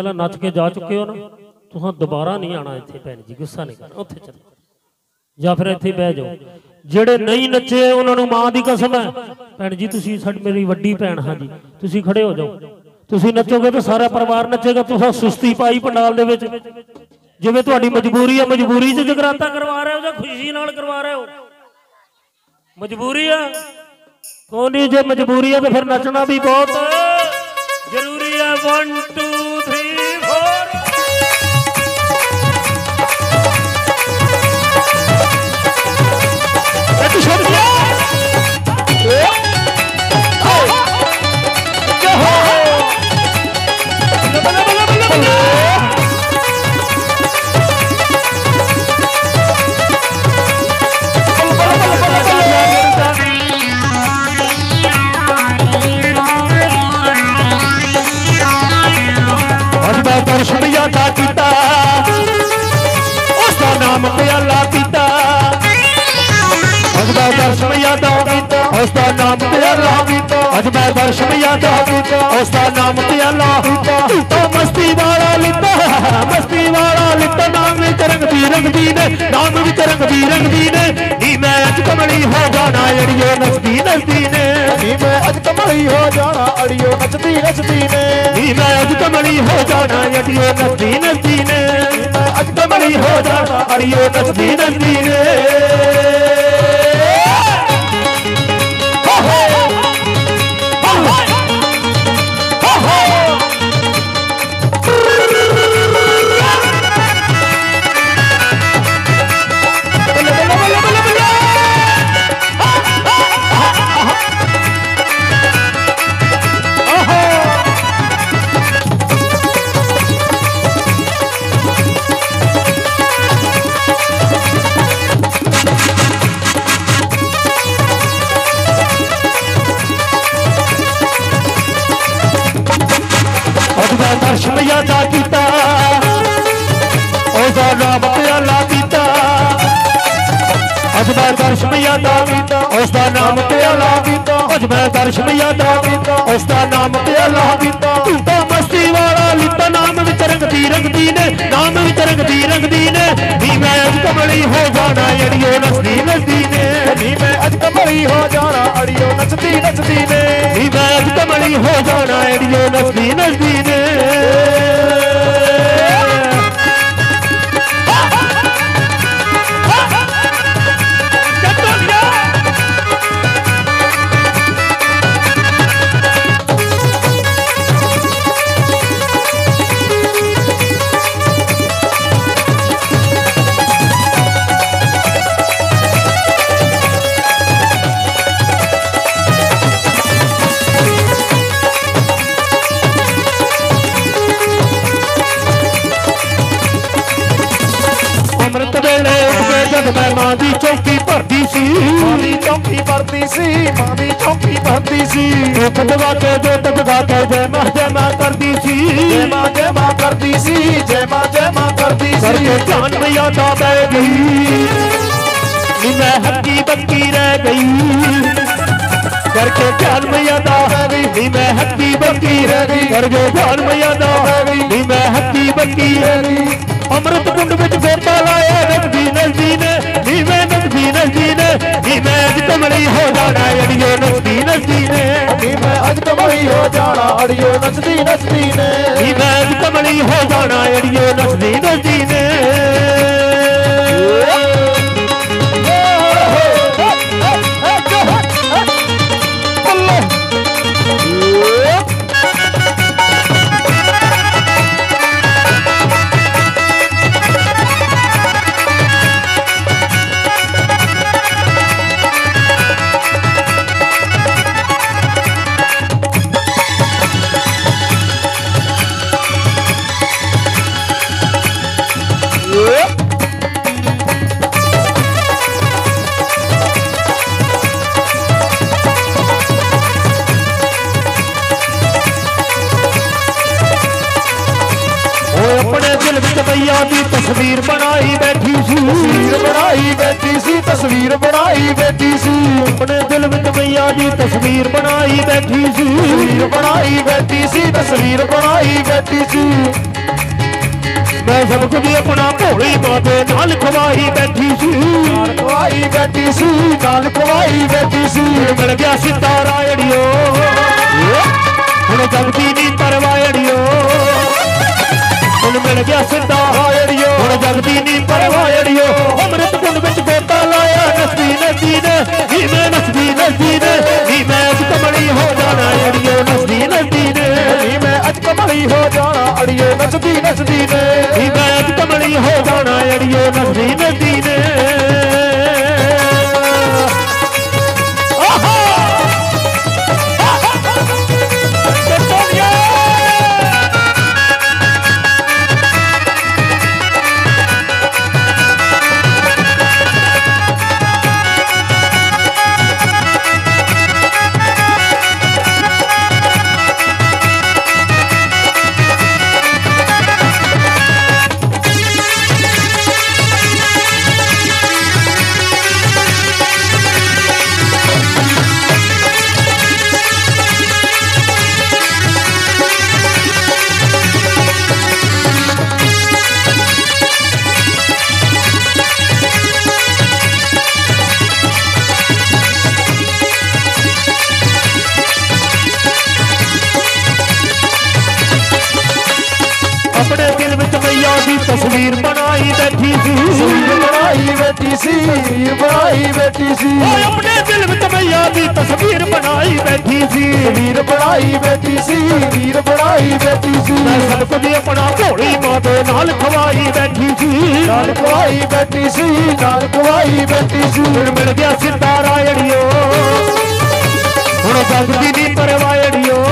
पहला नच के जा चुके हो ना, तुहां दोबारा नहीं आना इत्थे। भैन जी गुस्सा नहीं करना, उत्थे चलो या फिर इत्थे बह जाओ। ਜਿਹੜੇ नहीं नचे उन्होंने मां की कसम है। भैन जी तुसी मेरी वड्डी भैन हाँ जी, तुसी खड़े हो जाओ। तुसी नचोगे तो सारा परिवार नचेगा। तुसा सुस्ती पाई पंडाल दे विच, जिवें तुहाडी मजबूरी है, मजबूरी च जगराता करवा रहे हो या खुशी नाल करवा रहे हो? मजबूरी है कोई नहीं, जे मजबूरी है तो फिर नचना भी बहुत जरूरी है। 1 2 3 4 दर्शन यादा किता, उसका नाम प्याला पीता। अज मैं दर्शन यादा पीता, उसका नाम प्याला पीता। अज मैं दर्शन यादा पीता, उसका नाम प्याला पीता। तो मस्ती वाला लिता, मस्ती वाला लिता। नाम विच रंगदी ने, नाम विच रंगदी ने। नी मैं अज कमली हो जाना अड़ियो नचदी नचदी ने। नी मैं अज कमली हो जाना अड़ियो नचदी नचदी ने। नी मैं अज कमली हो जाना अड़ियो नचदी नचदी ने। मैं अज कमली हो जाना अड़ियो नचदी नचदी ने। दर्शन यादा किता, उसका नाम प्याला पीता। अज मैं दर्शन यादा पीता, उसका नाम प्याला पीता। अज मैं दर्शन यादा पीता, उसका नाम प्याला पीता। तू तो मस्ती वाला लिता, नाम विच रंगदी ने। नाम विच रंगदी ने। नी मैं अज कमली हो जाना अड़ियो नचदी नचदी ने। नी मैं अज कमली हो जाना अड़ियो नचदी नचदी ने। नी मैं अज कमली हो जाना अड़ियो नचदी नचदी ने। अमृत वेले उठे जब मैं मां दी चौकी भरती सी। मां दी चौकी भरती सी, मां दी चौकी भरती सी। धूप दगा के जोत दगा के जय मां करती सी। जय मां करती सी, जय मां करती सी। करके ध्यान में यादा बह गई, नी मैं हक्की बक्की रह गई। करके ध्यान में यादा बह गई, नी मैं हक्की बक्की रह गई। करके ध्यान में यादा बह गई, नी मैं हक्की बक्की रह गई। अमृत कुंड विच फेरता लाया नचदी नचदी ने। नी मैं नचदी नचदी ने। नी मैं अज कमली हो जाना अड़ियो नचदी नचदी ने। नी मैं अज कमली हो जाना अड़ियो नचदी नचदी ने। नी मैं अज कमली हो जाना अड़ियो नचदी नचदी ने। मैया की तस्वीर बनाई बैठी सी। तस्वीर बनाई बैठी सी, तस्वीर बनाई बैठी सी। अपने दिल में मैया की तस्वीर बनाई बैठी सी। तस्वीर बनाई बैठी सी, तस्वीर बनाई बैठी सी। सब कुछ अपना भोली मां दे नाल खवाई बैठी सी, नाल खवाई बैठी सी, नाल खवाई बैठी सी। मिल गया सितारा अड़ियो हुण जगदी नी परवाह अड़ियो, हुण मिल गया सितारा अड़ियो हुण जगदी नी परवाह अड़ियो। अमृत कुंड विच गोता लाया नसदी नसदी ने ही मैं नसदी नसदी ने ही मैं अज कमली हो जाना अड़ियो नसदी नसदी ने ही मैं अज कमली हो जाना अड़ियो नसदी नसदी ने ही मैं अज कमली हो जाना अड़ियो नसदी नसदी ने। तस्वीर बनाई बैठी सी, बनाई बैठी सी, बनाई बैठी सी। अपने दिल में मैया दी तस्वीर बनाई बैठी सी, वीर बनाई बैठी सी, वीर बनाई बैठी सी। मैं सब कुछ अपना भोली मां दे नाल खवाई बैठी सी, नाल खवाई बैठी सी, नाल खवाई बैठी सी। फिर मिल गया सितारा अड़ियो हुण जगदी नी परवाह अड़ियो,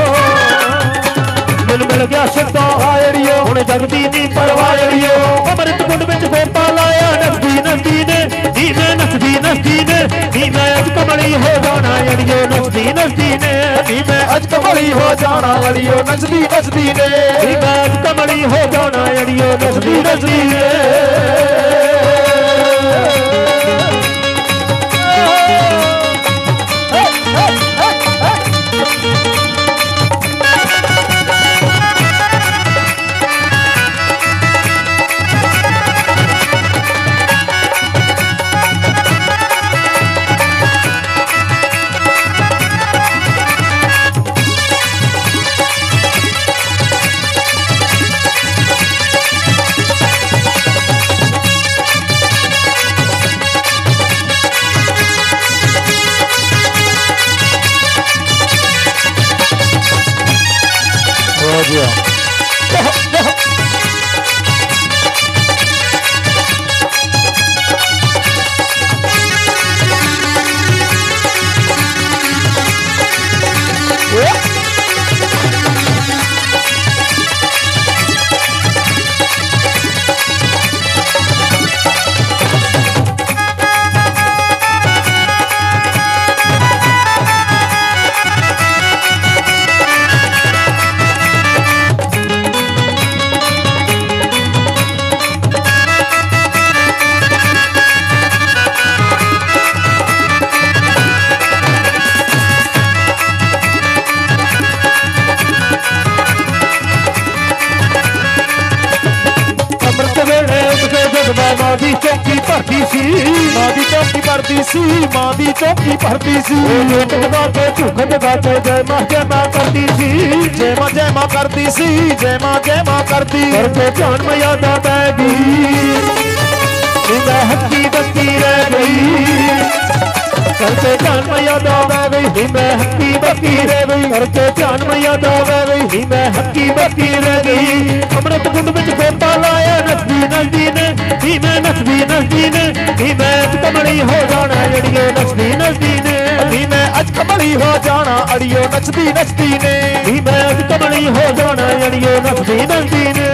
मिल गया सितारा अड़ियो हुण जगदी नी परवाह अड़ियो। अमृत कुंड विच गोता लाया नसदी नसदी ने ही मैं नसदी नसदी ने ही मैं अज कमली हो जाना अड़ियो नसदी नसदी ने ही मैं अज कमली हो जाना अड़ियो नसदी नसदी ने ही मैं अज कमली हो जाना अड़ियो नसदी नसदी ने। मां दी चौकी भरती सी, मां दी चौकी भरती सी, मां दी चौकी भरती सी। लोट लगा के झुक लगा के जय मां करती सी, जय मां करती सी, जय मां करती। करके ध्यान में याद बैगी मैं हक्की बक्की रह गई, करके ध्यान में याद गई मैं हक्की बक्की रह गई, करके ध्यान में याद गई मैं हक्की बक्की रह गई। अमृत कुंड विच गोता लाया नसदी नसदी ने ही मैं नसदी नसदी ने ही मैं अज कमली हो जाना अड़ियो नसदी नसदी ने ही मैं अज कमली हो जाना अड़ियो नसदी नसदी ने ही मैं अज कमली हो जाना अड़ियो नसदी नसदी ने।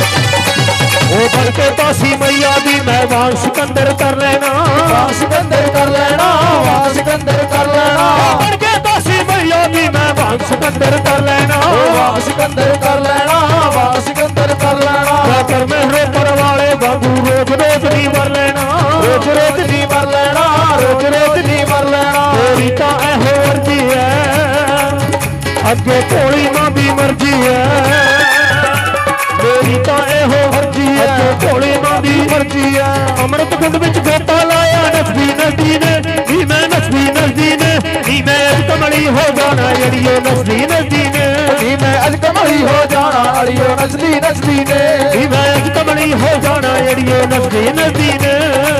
दासी मैया दी मैं वांग सिकंदर कर लेना, वांग सिकंदर अगे भोली मां दी मर्जी है मेरी तो एहो मर्जी है भोली मां दी मर्जी है अमृत कुंड विच गोता लाया नसदी नसदी ने नी मैं नसदी नसदी ने नी मैं अज कमली हो जाना अड़ियो नसदी नसदी ने नी मैं अज कमली हो जाना अड़ियो नसदी नसदी ने नी मैं अज कमली हो जाना अड़ियो नसदी नसदी ने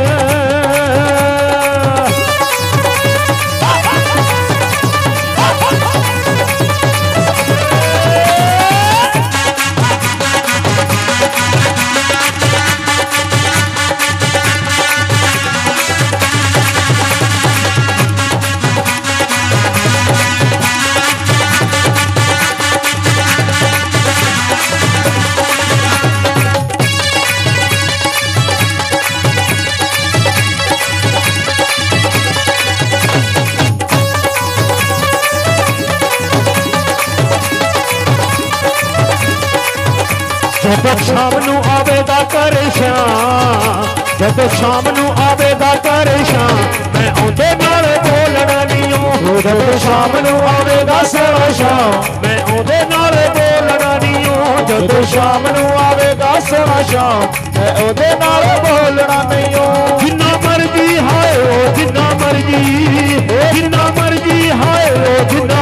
जब शाम नू आवेगा कर शाम जब शाम नू आवेगा कर शाम मैं आंदे नाल बोलना नहीं हूं जब शाम नू आवेगा सवा शाम मैं आंदे नाल बोलना नहीं हूं जब शाम नू आवेगा सवा शाम मैं ओदे नाल बोलना नहीं हूं जिन्ना मर्जी हाय ओ जिन्ना मर्जी जिन्ना मर्जी हाय ओ जिन्ना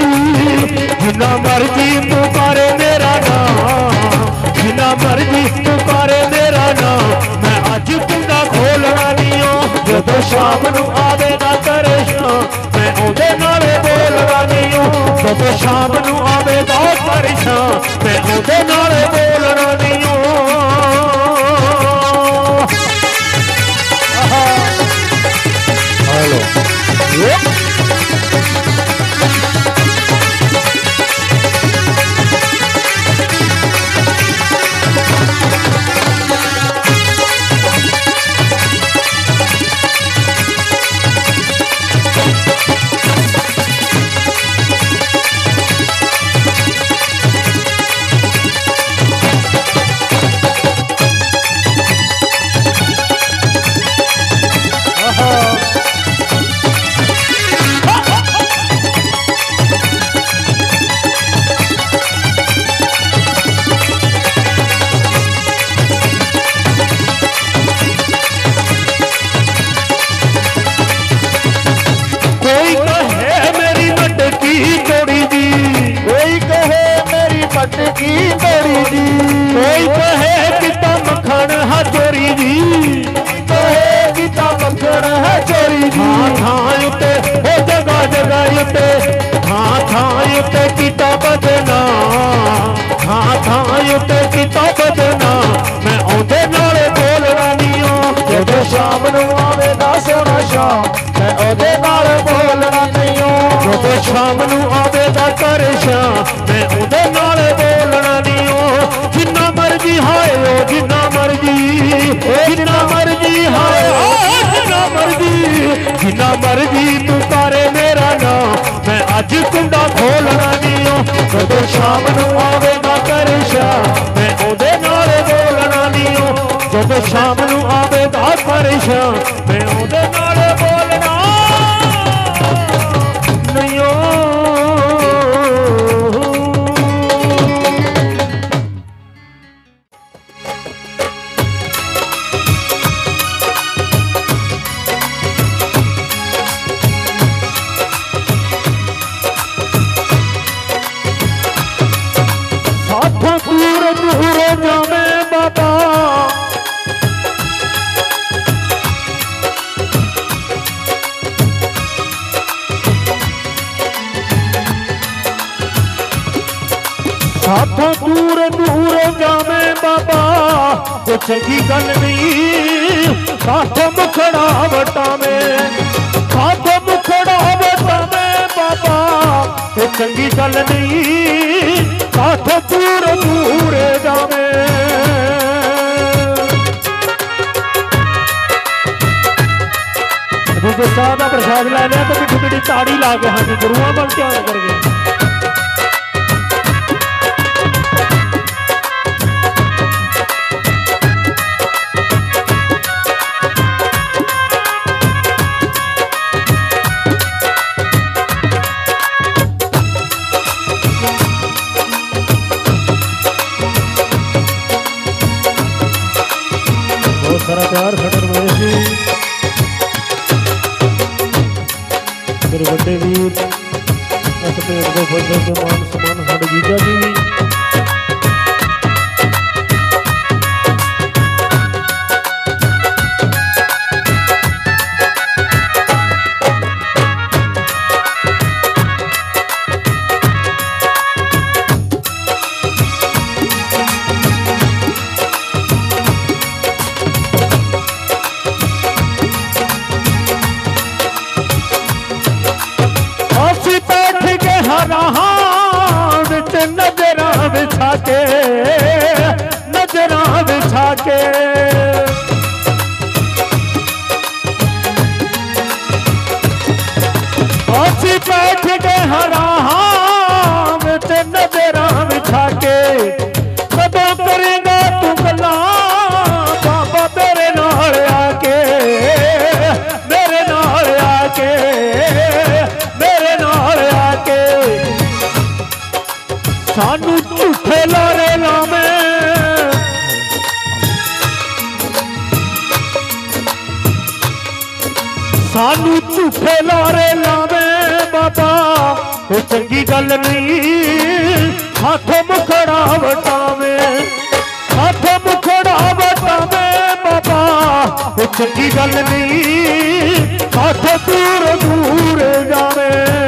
मर्जी पुकारे मेरा नाम जिन्ना मर्जी पुकारे मेरा नाम मैं अज कुंडा खोलना नहीं हूं जब शाम नू आवेगा कर शाम मैं ओदे नाल बोलना नहीं हूं जब शाम नू आवेगा कर शाम मैं ओदे नाल बोलना नहीं हूं हेलो की बड़ी दी कोई कहे किता मखन है चोरी दी कहे किता मखन है चोरी दी थां उते ओ जगह जगह उते थां उते किता बदना थां उते किता बदना मैं आंदे नाल बोलना नहीं हूं जब शाम नू आवेगा सोना शाम मैं ओदे नाल बोलना नहीं हूं जब शाम नू आवेगा कर शाम मैं ओदे नाल बोलना नहीं हूं जिन्ना मर्जी हाय ओ जिन्ना मर्जी हाय ओ जिन्ना मर्जी तू करे मेरा नाम मैं अज कुंडा खोलना नहीं हूं जब शाम नू आवेगा कर शाम मैं ओदे नाल बोलना नहीं हूं जब शाम नू आवेगा कर शाम मैं ओदे नाल बोलना नहीं हूं साथों दूर दूर जावे बाबा कोई चंगी गल नहीं साथों मुखड़ा वटा में साथों मुखड़ा वटा में बाबा कोई चंगी गल नहीं साथों दूर दूर जावे जो साह का प्रसाद लै लिया तो मिठी मिठी ताड़ी ला के हाँ गुरुआ बन के आया करके मेरे बड़े वीर इस भेंट को फुल के मान सम्मान साडे जीजा जी भी नजरा बिछा के आसी बैठ के हराम ते नजरा बिछा के कदों करेगा तू गल्ला बाबा मेरे नाल आके मेरे नाल आके मेरे नाल आके सानू झूठे लारे लावे सानू झूठे लारे लावे बाबा वो चंगी गल नहीं हाथों मुखड़ा वटावे हाथों मुखड़ा वटावे बाबा वो चंगी गल नहीं हाथों दूर दूर जावे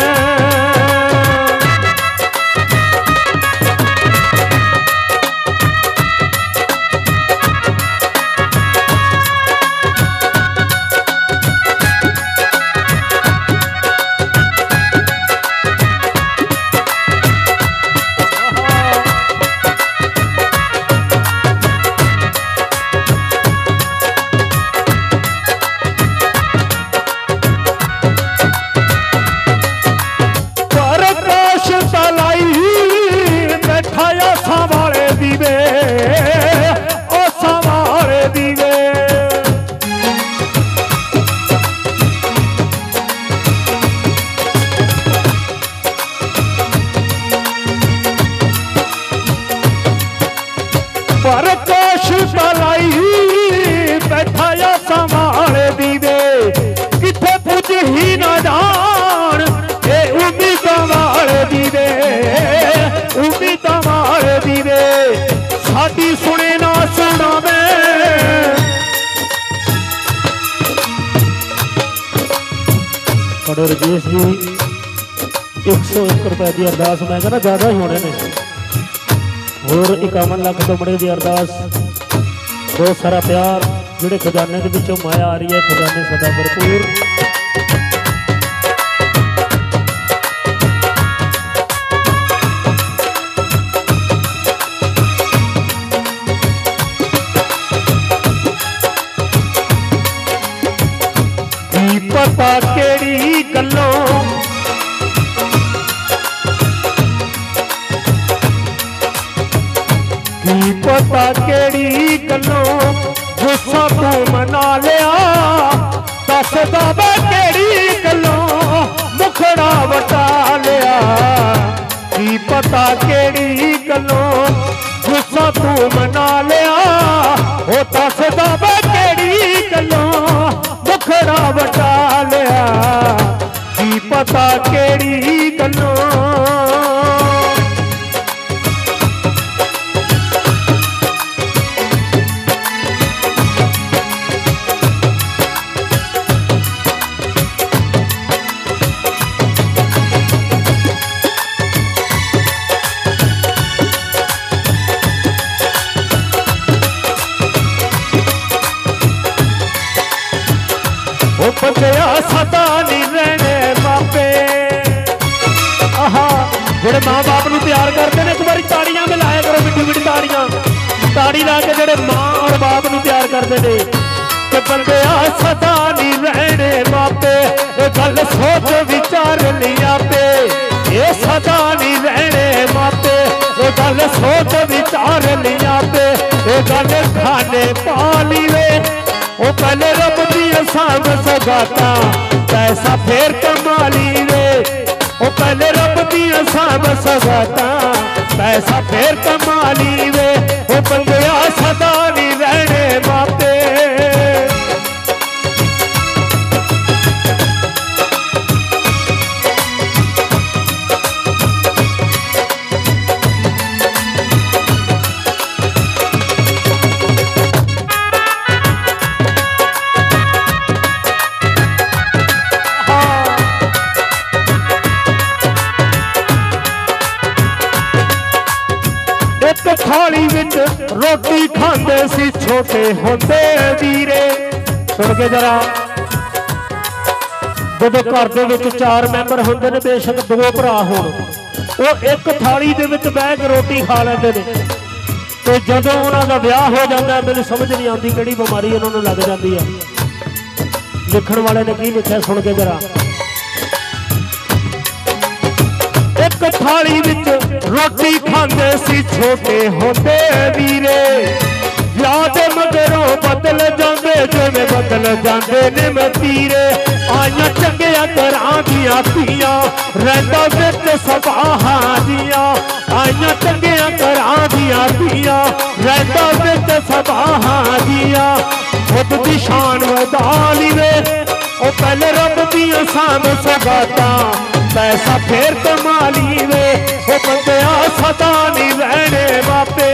परकाश तलाई बैठाया संभाल दीवे किथे पुज ही ना जान ए उम्मीद मार दीवे उम्मीद मार दीवे साडी सुने ना सुनावे बड़े रजेश जी 101 रुपए की अरदास मैं कहना ज्यादा ही होने ने और 51 लाख तो बड़े की अरदास बहुत सारा प्यार जोड़े खजाने के पिछों माया आ रही है खजाने सदा भरपूर पता केड़ी गल्लों पता केड़ी गल्लों गुस्सा तू मना लिया दस बाबा केड़ी गल्लों मुखड़ा वटा लिया की पता केड़ी गल्लों गुस्सा तू मना लिया ओ दस बाबा केड़ी गल्लों मुखड़ा वटा लिया की पता केड़ी गल्लों बंदिया सदा नहीं रहने मापे आहा जेड़े माँ बाप नूं प्यार करते हैं एक बार ताड़ियां मिलाया करो मिठी मिठी ताड़ियां ताड़ी ला के जेड़े माँ और बाप नूं प्यार करते हैं कि बंदिया सदा नहीं रहने मापे ये गल सोच विचार लिया पे ये सदा नहीं रहने मापे ये गल सोच विचार लिया पे ये गल खाने पाली वे ओ पहले रब दी साब सगाता पैसा फिर कमाली रे ओ पहले रब दी साब सगाता पैसा फिर कमाली रे ओ बंदिया सदा नहीं रहने मापे रोटी खांदे सी छोटे होंदे वीरे। सुन के जरा, जदों घर दे विच 4 मैंबर होंदे ने, बेशक 2 भरा होण, वो एक थाली दे विच बैठ के रोटी खा लैंदे ने। तो जदों उन्हां दा विआह हो जांदा, मैनूं समझ नहीं आती किहड़ी बीमारी उन्हां नूं लग जाती है। लिखण वाले ने की लिखिआ, सुन के जरा। एक थाली विच रोटी खांदे सी छोटे होंदे वीरे। विआह दे मगरों बदल जांदे जिवें बदल जांदे ने मतीरे। आईयां चंगिया घरां दियां धीआं, रहिंदा विच सभाहां दियां। आईयां चंगिया घरां दियां धीआं, रहिंदा विच सभाहां दियां। खुद दी शान वधा लीवे, ओ पहले रब दियां साम सौगातां। पैसा फिर कमा लीवे, ओ बंदिया सदा नहीं रहने बापे।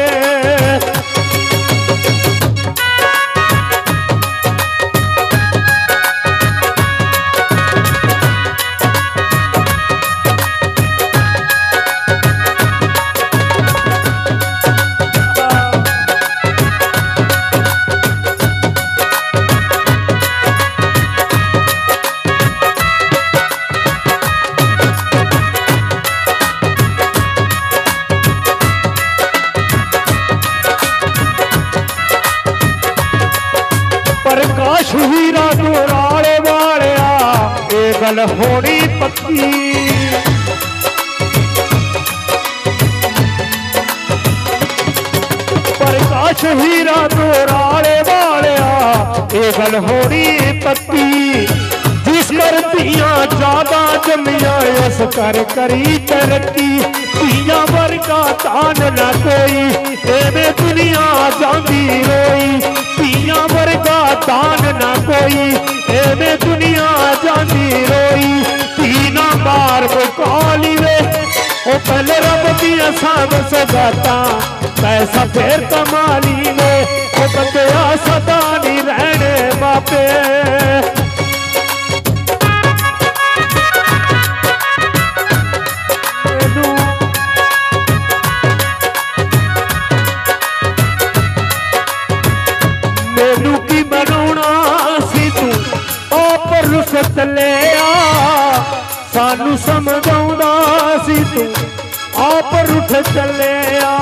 प्रकाश हीरा दुराले वालिया, ये गल होनी पक्की। प्रकाश हीरा दुराले वालिया, ये गल होनी पक्की। जिस कर धीआं ज्यादा जमिया, इस कर करी तरक्की। धीआं वर्गा तान न कोई, एवें दुनिया जांदी रोई। धीआं वर्गा दान ना कोई, एवें दुनिया जांदी रोई। धी ना मार मुका लीवे, ओ पहले रब दियां साम सौगातां। पैसा फिर कमा लीवे, ओ बंदिया सदा नहीं रहने बापे। मैनू की बनाउणा सी तू आप रुसत लिया। सानू समझाउंदा सी तू आप रुठ चलिया।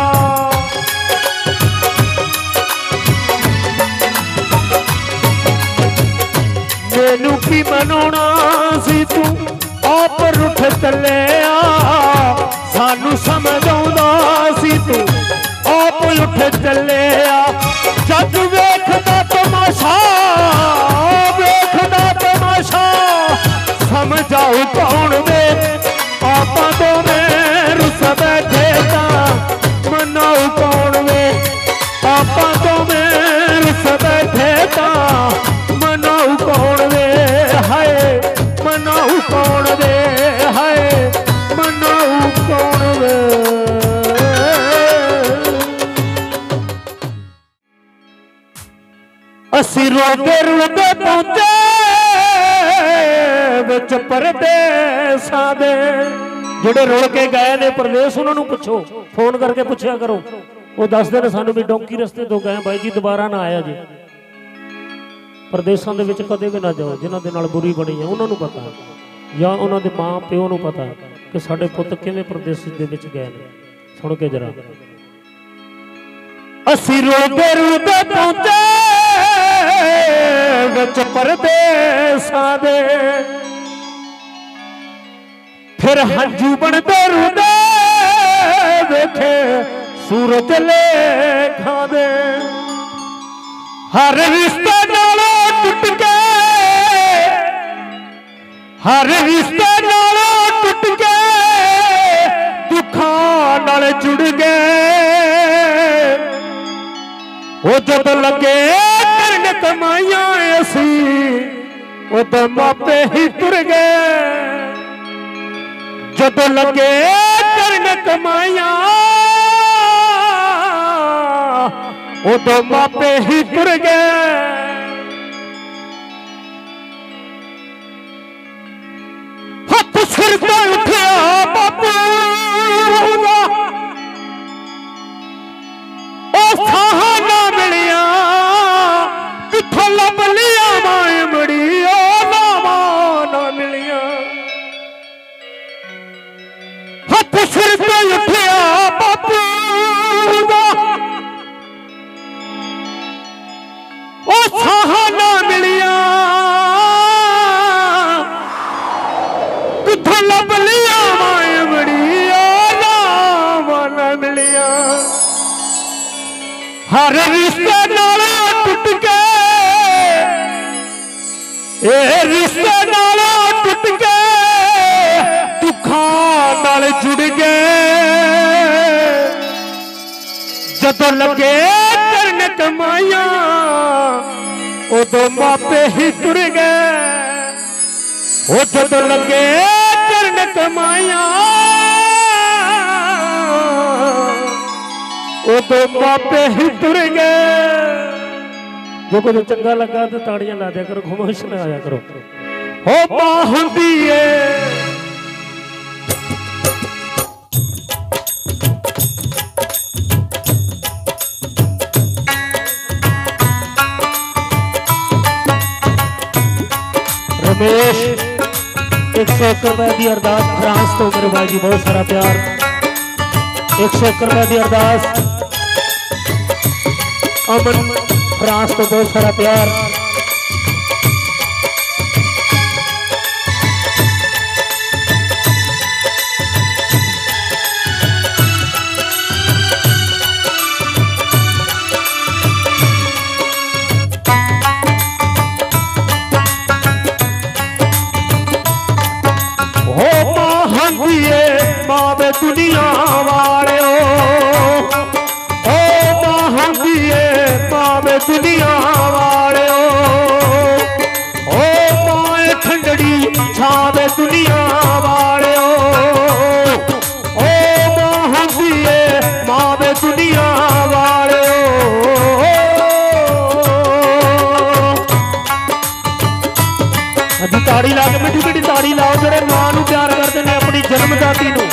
मैनू की बनाउणा सी तू आप रुठ चलिया। सानू समझाउंदा सी तू आप उठ चलिया। जग वेखदा तमाशा, वेखदा तमाशा, समझाऊ कौन वे। आपां दोवें रुस बैठे तां मनाऊ कौन वे। आपां दोवें रुस बैठे तां मनाऊ कौन वे। हाय मनाऊ कौन वे, हाय मनाऊ कौन वे। असी रोके रुके पहुंचे विच परदेसां दे। ਜਿਹੜੇ ਰੁਲ ਕੇ ਗਏ ਨੇ ਪ੍ਰਦੇਸ਼, ਉਹਨਾਂ ਨੂੰ ਪੁੱਛੋ, ਫੋਨ ਕਰਕੇ ਪੁੱਛਿਆ ਕਰੋ। ਉਹ ਦੱਸਦੇ ਨੇ ਸਾਨੂੰ ਵੀ ਡੋਂਕੀ ਰਸਤੇ ਤੋਂ ਗਏ ਬਾਈ ਜੀ, ਦੁਬਾਰਾ ਨਾ ਆਇਆ ਜੀ। ਪ੍ਰਦੇਸ਼ਾਂ ਦੇ ਵਿੱਚ ਕਦੇ ਵੀ ਨਾ ਜਾਓ। ਜਿਨ੍ਹਾਂ ਦੇ ਨਾਲ ਬੁਰੀ ਬਣੀ ਹੈ ਉਹਨਾਂ ਨੂੰ ਪਤਾ, ਜਾਂ ਉਹਨਾਂ ਦੇ ਮਾਂ ਪਿਓ ਨੂੰ ਪਤਾ ਕਿ ਸਾਡੇ ਪੁੱਤ ਕਿਵੇਂ ਪ੍ਰਦੇਸ਼ ਦੇ ਵਿੱਚ ਗਏ ਨੇ। ਸੁਣ ਕੇ ਜਰਾ। ਅਸੀਂ ਰੁਲਦੇ ਰੁਲਦੇ ਪਹੁੰਚੇ ਵਿੱਚ ਪਰਦੇਸਾਂ ਦੇ। फिर हंजू बनते रुदे देखे सूरत लेखा दे। हर रिश्ते नालों टुट के, हर रिश्ते नालों टुट के दुखां नाल जुड़ गए। वो जब लगे करन कमाइयां असी उदों मापे ही तुर गए। जब लगे करन कमाइयां उदों मापे ही तुर गए। हथ सिर तो उठा बापू दा, ओ साह लब लिया माए बड़िया राम मिलिया हर रिश्ते नाला टुट के ये रिश्ते नाला टुट के दुखां नाल जुड़ गए जदों लगे करन कमाइया उदों मापे ही तुर गए वो जदों लगे करन कमाइया उदों मापे ही तुर गए। जो कुछ चंगा लगा तो ताड़ियां ला दिया करो, खामोश ना आया करो। हो मां हुंदी है रमेश 101 रुपए की अरदास फ्रांस तो मेरे भाई जी बहुत सारा प्यार 101 रुपए की अरदास अमन फ्रांस तो बहुत सारा प्यार दुनिया वाले ओ महंगिए पावे दुनिया वाले ओ माए ठंडड़ी छावे दुनिया वाले ओ महंगिए पावे दुनिया वाले अभी ताड़ी ला के मिठी मिठी ताड़ी लाओ जो मां नूं प्यार करते हैं अपनी जन्मदाती नूं।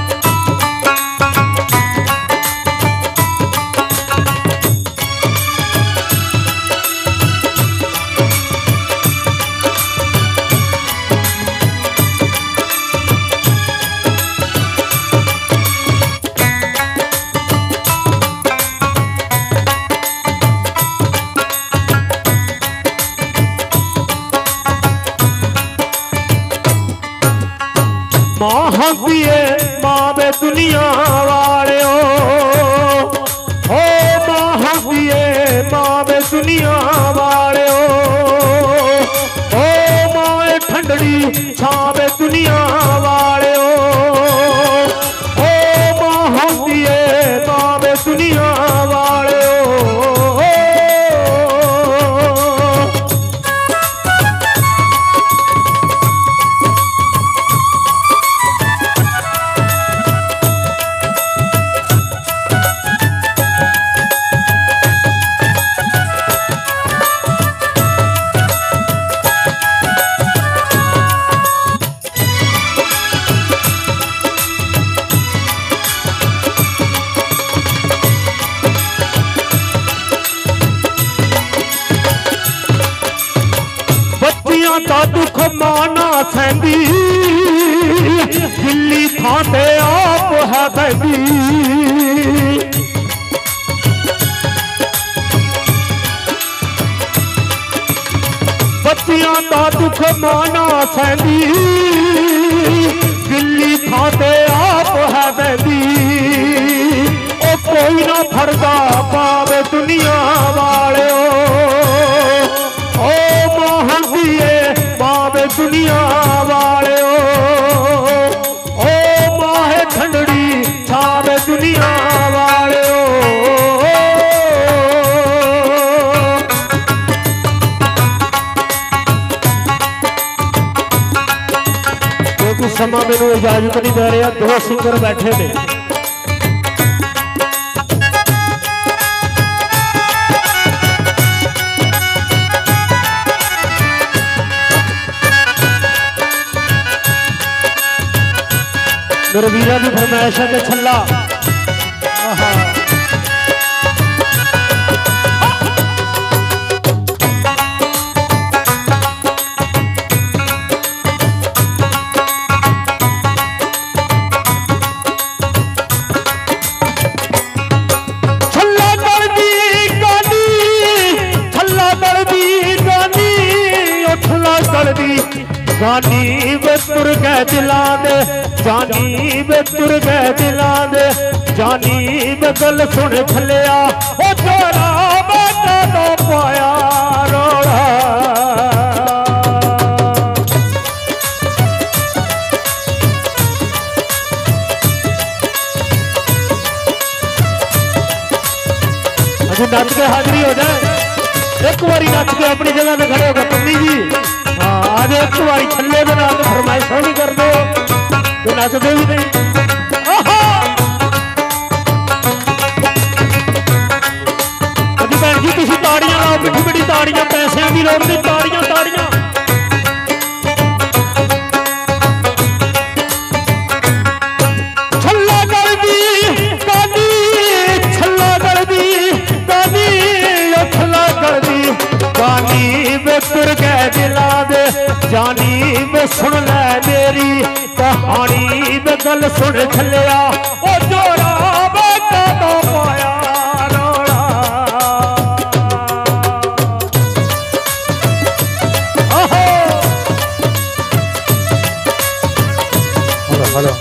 महंगिए मावे दुनिया वाले ओ महंगिए मावे दुनिया वाले ओ माए ठंडड़ी छावे दुनिया वाले ओ महंगिए मावे दुनिया वाले का दुख माना सैंदी दिल्ली थाते आप है बैठी बच्चियां का दुख माना सैंदी दिल्ली थाते आप है बैठी ओ कोई ना फरदा पावे दुनिया वाले ओ महंगिए पावे दुनिया वाले ओ माहे ठंडड़ी छावे दुनिया वाले क्योंकि समा मैनू इजाजत नहीं दे रहा, दो सिंगर बैठे ने मेरे वीरा की फरमाइश है कि छला गानी वे तुर गए दिलां दे जानी वे तुर गए दिलां दे जानी वे गल सुन खलिया ओ जोरा मैं तो पाया रोड़ा नच के हाजिरी हो जाए एक बारी नच के अपनी जगह पे खड़े हो गए पन्नी जी हाँ आज एक बारी छल्ले के नाल फरमाइश नहीं कर दो तो नचते भी नहीं अजी भैन जी तुम ताड़ियां लाओ मिठी मिठी ताड़ियां पैसों की लोड़ नहीं ताड़ियां ताड़ियां तुर गए दिलां दे जानी वे सुन ले मेरी कहानी वे गल सुन छलिया ओ जोरा मैं तो पाया रोड़ा ओहो हेलो हेलो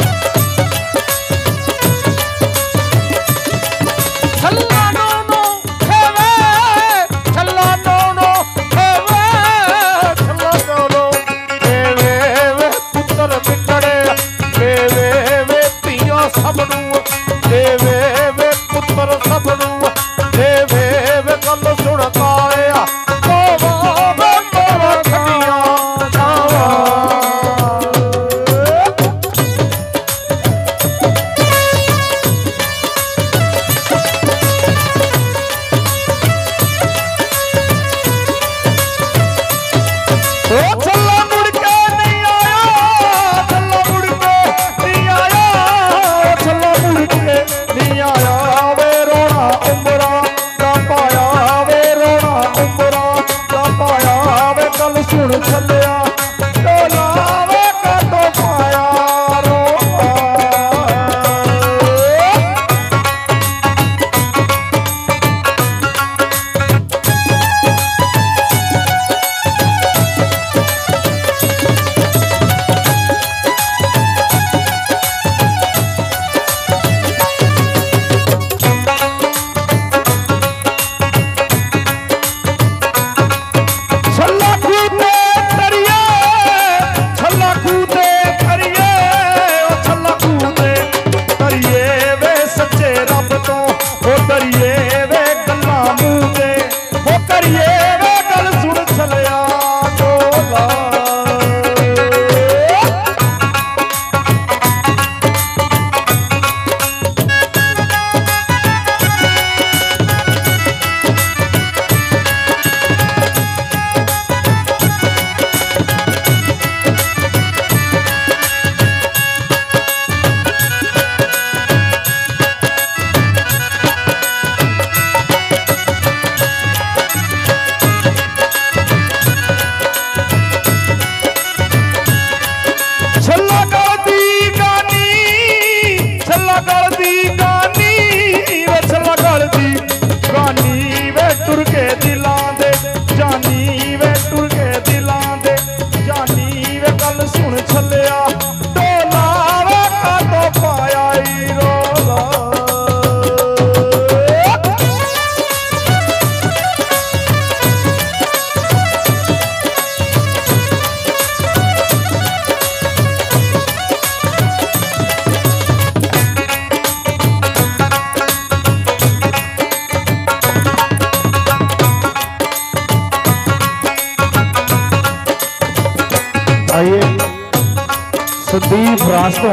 संदीप रास्तो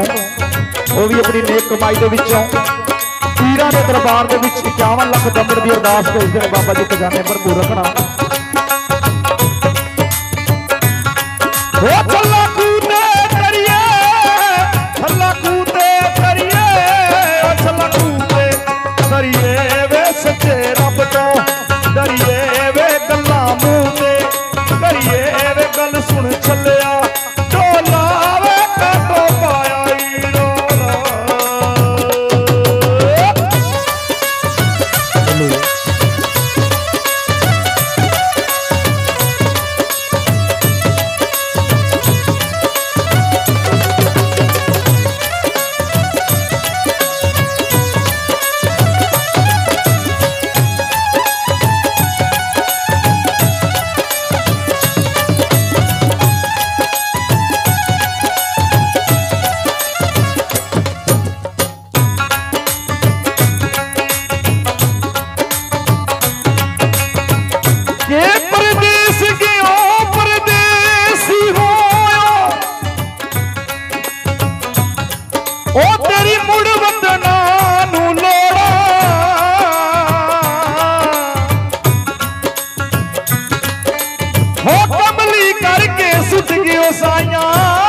वो भी अपनी नेक कमाई के पीरां के दरबार के 51 लाख दमड़ की अरदास भेजते हैं बाबा जी खजाने भरपूर रखना सच्चे रब तो डरिए वे गल्ला मूंह ते करिए वे गल सुन छलिया ओ तेरी मुड़ वंदना नू लोड़ा हो कमली करके सुत गयो साइया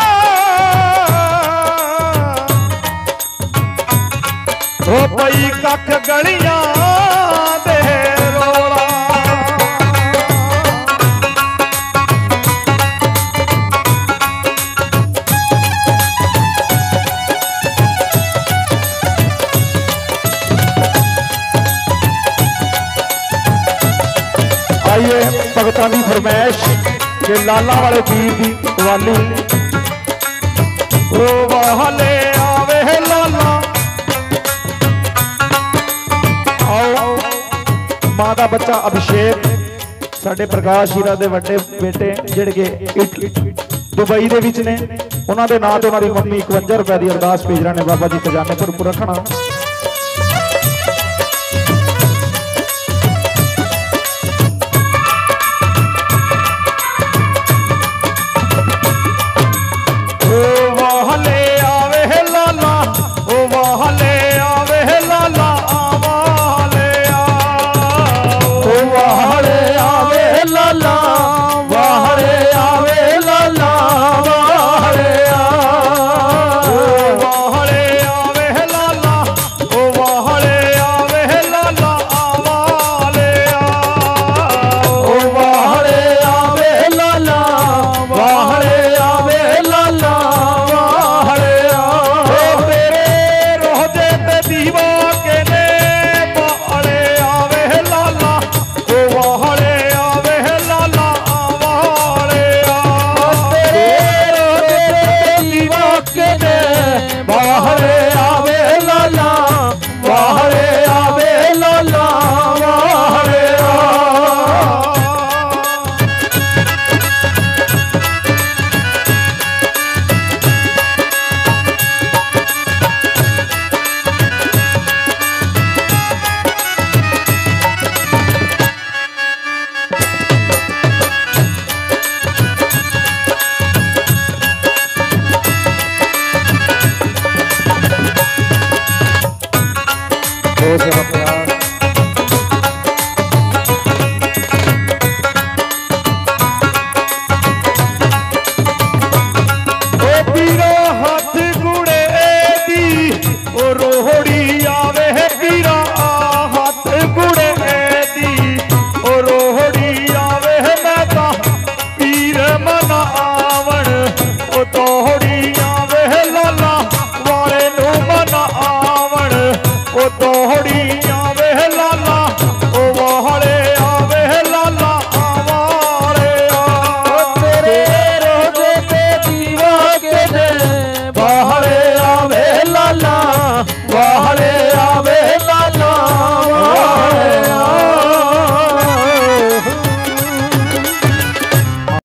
ओ पई कख गलियां दे रोला आइए भगतां दी फरमाइश के लाला वाले पीर दी कवाली ओ वाले आवे लाला आओ मां दा बच्चा अभिषेक साडे प्रकाश हीरा दे वड्डे बेटे जिहड़े दुबई दे विच ने उन्हां दे नां ते उन्हां दी मम्मी 51 रुपए दी अरदास भेज रहे ने बाबा जी खजाने पर रखना।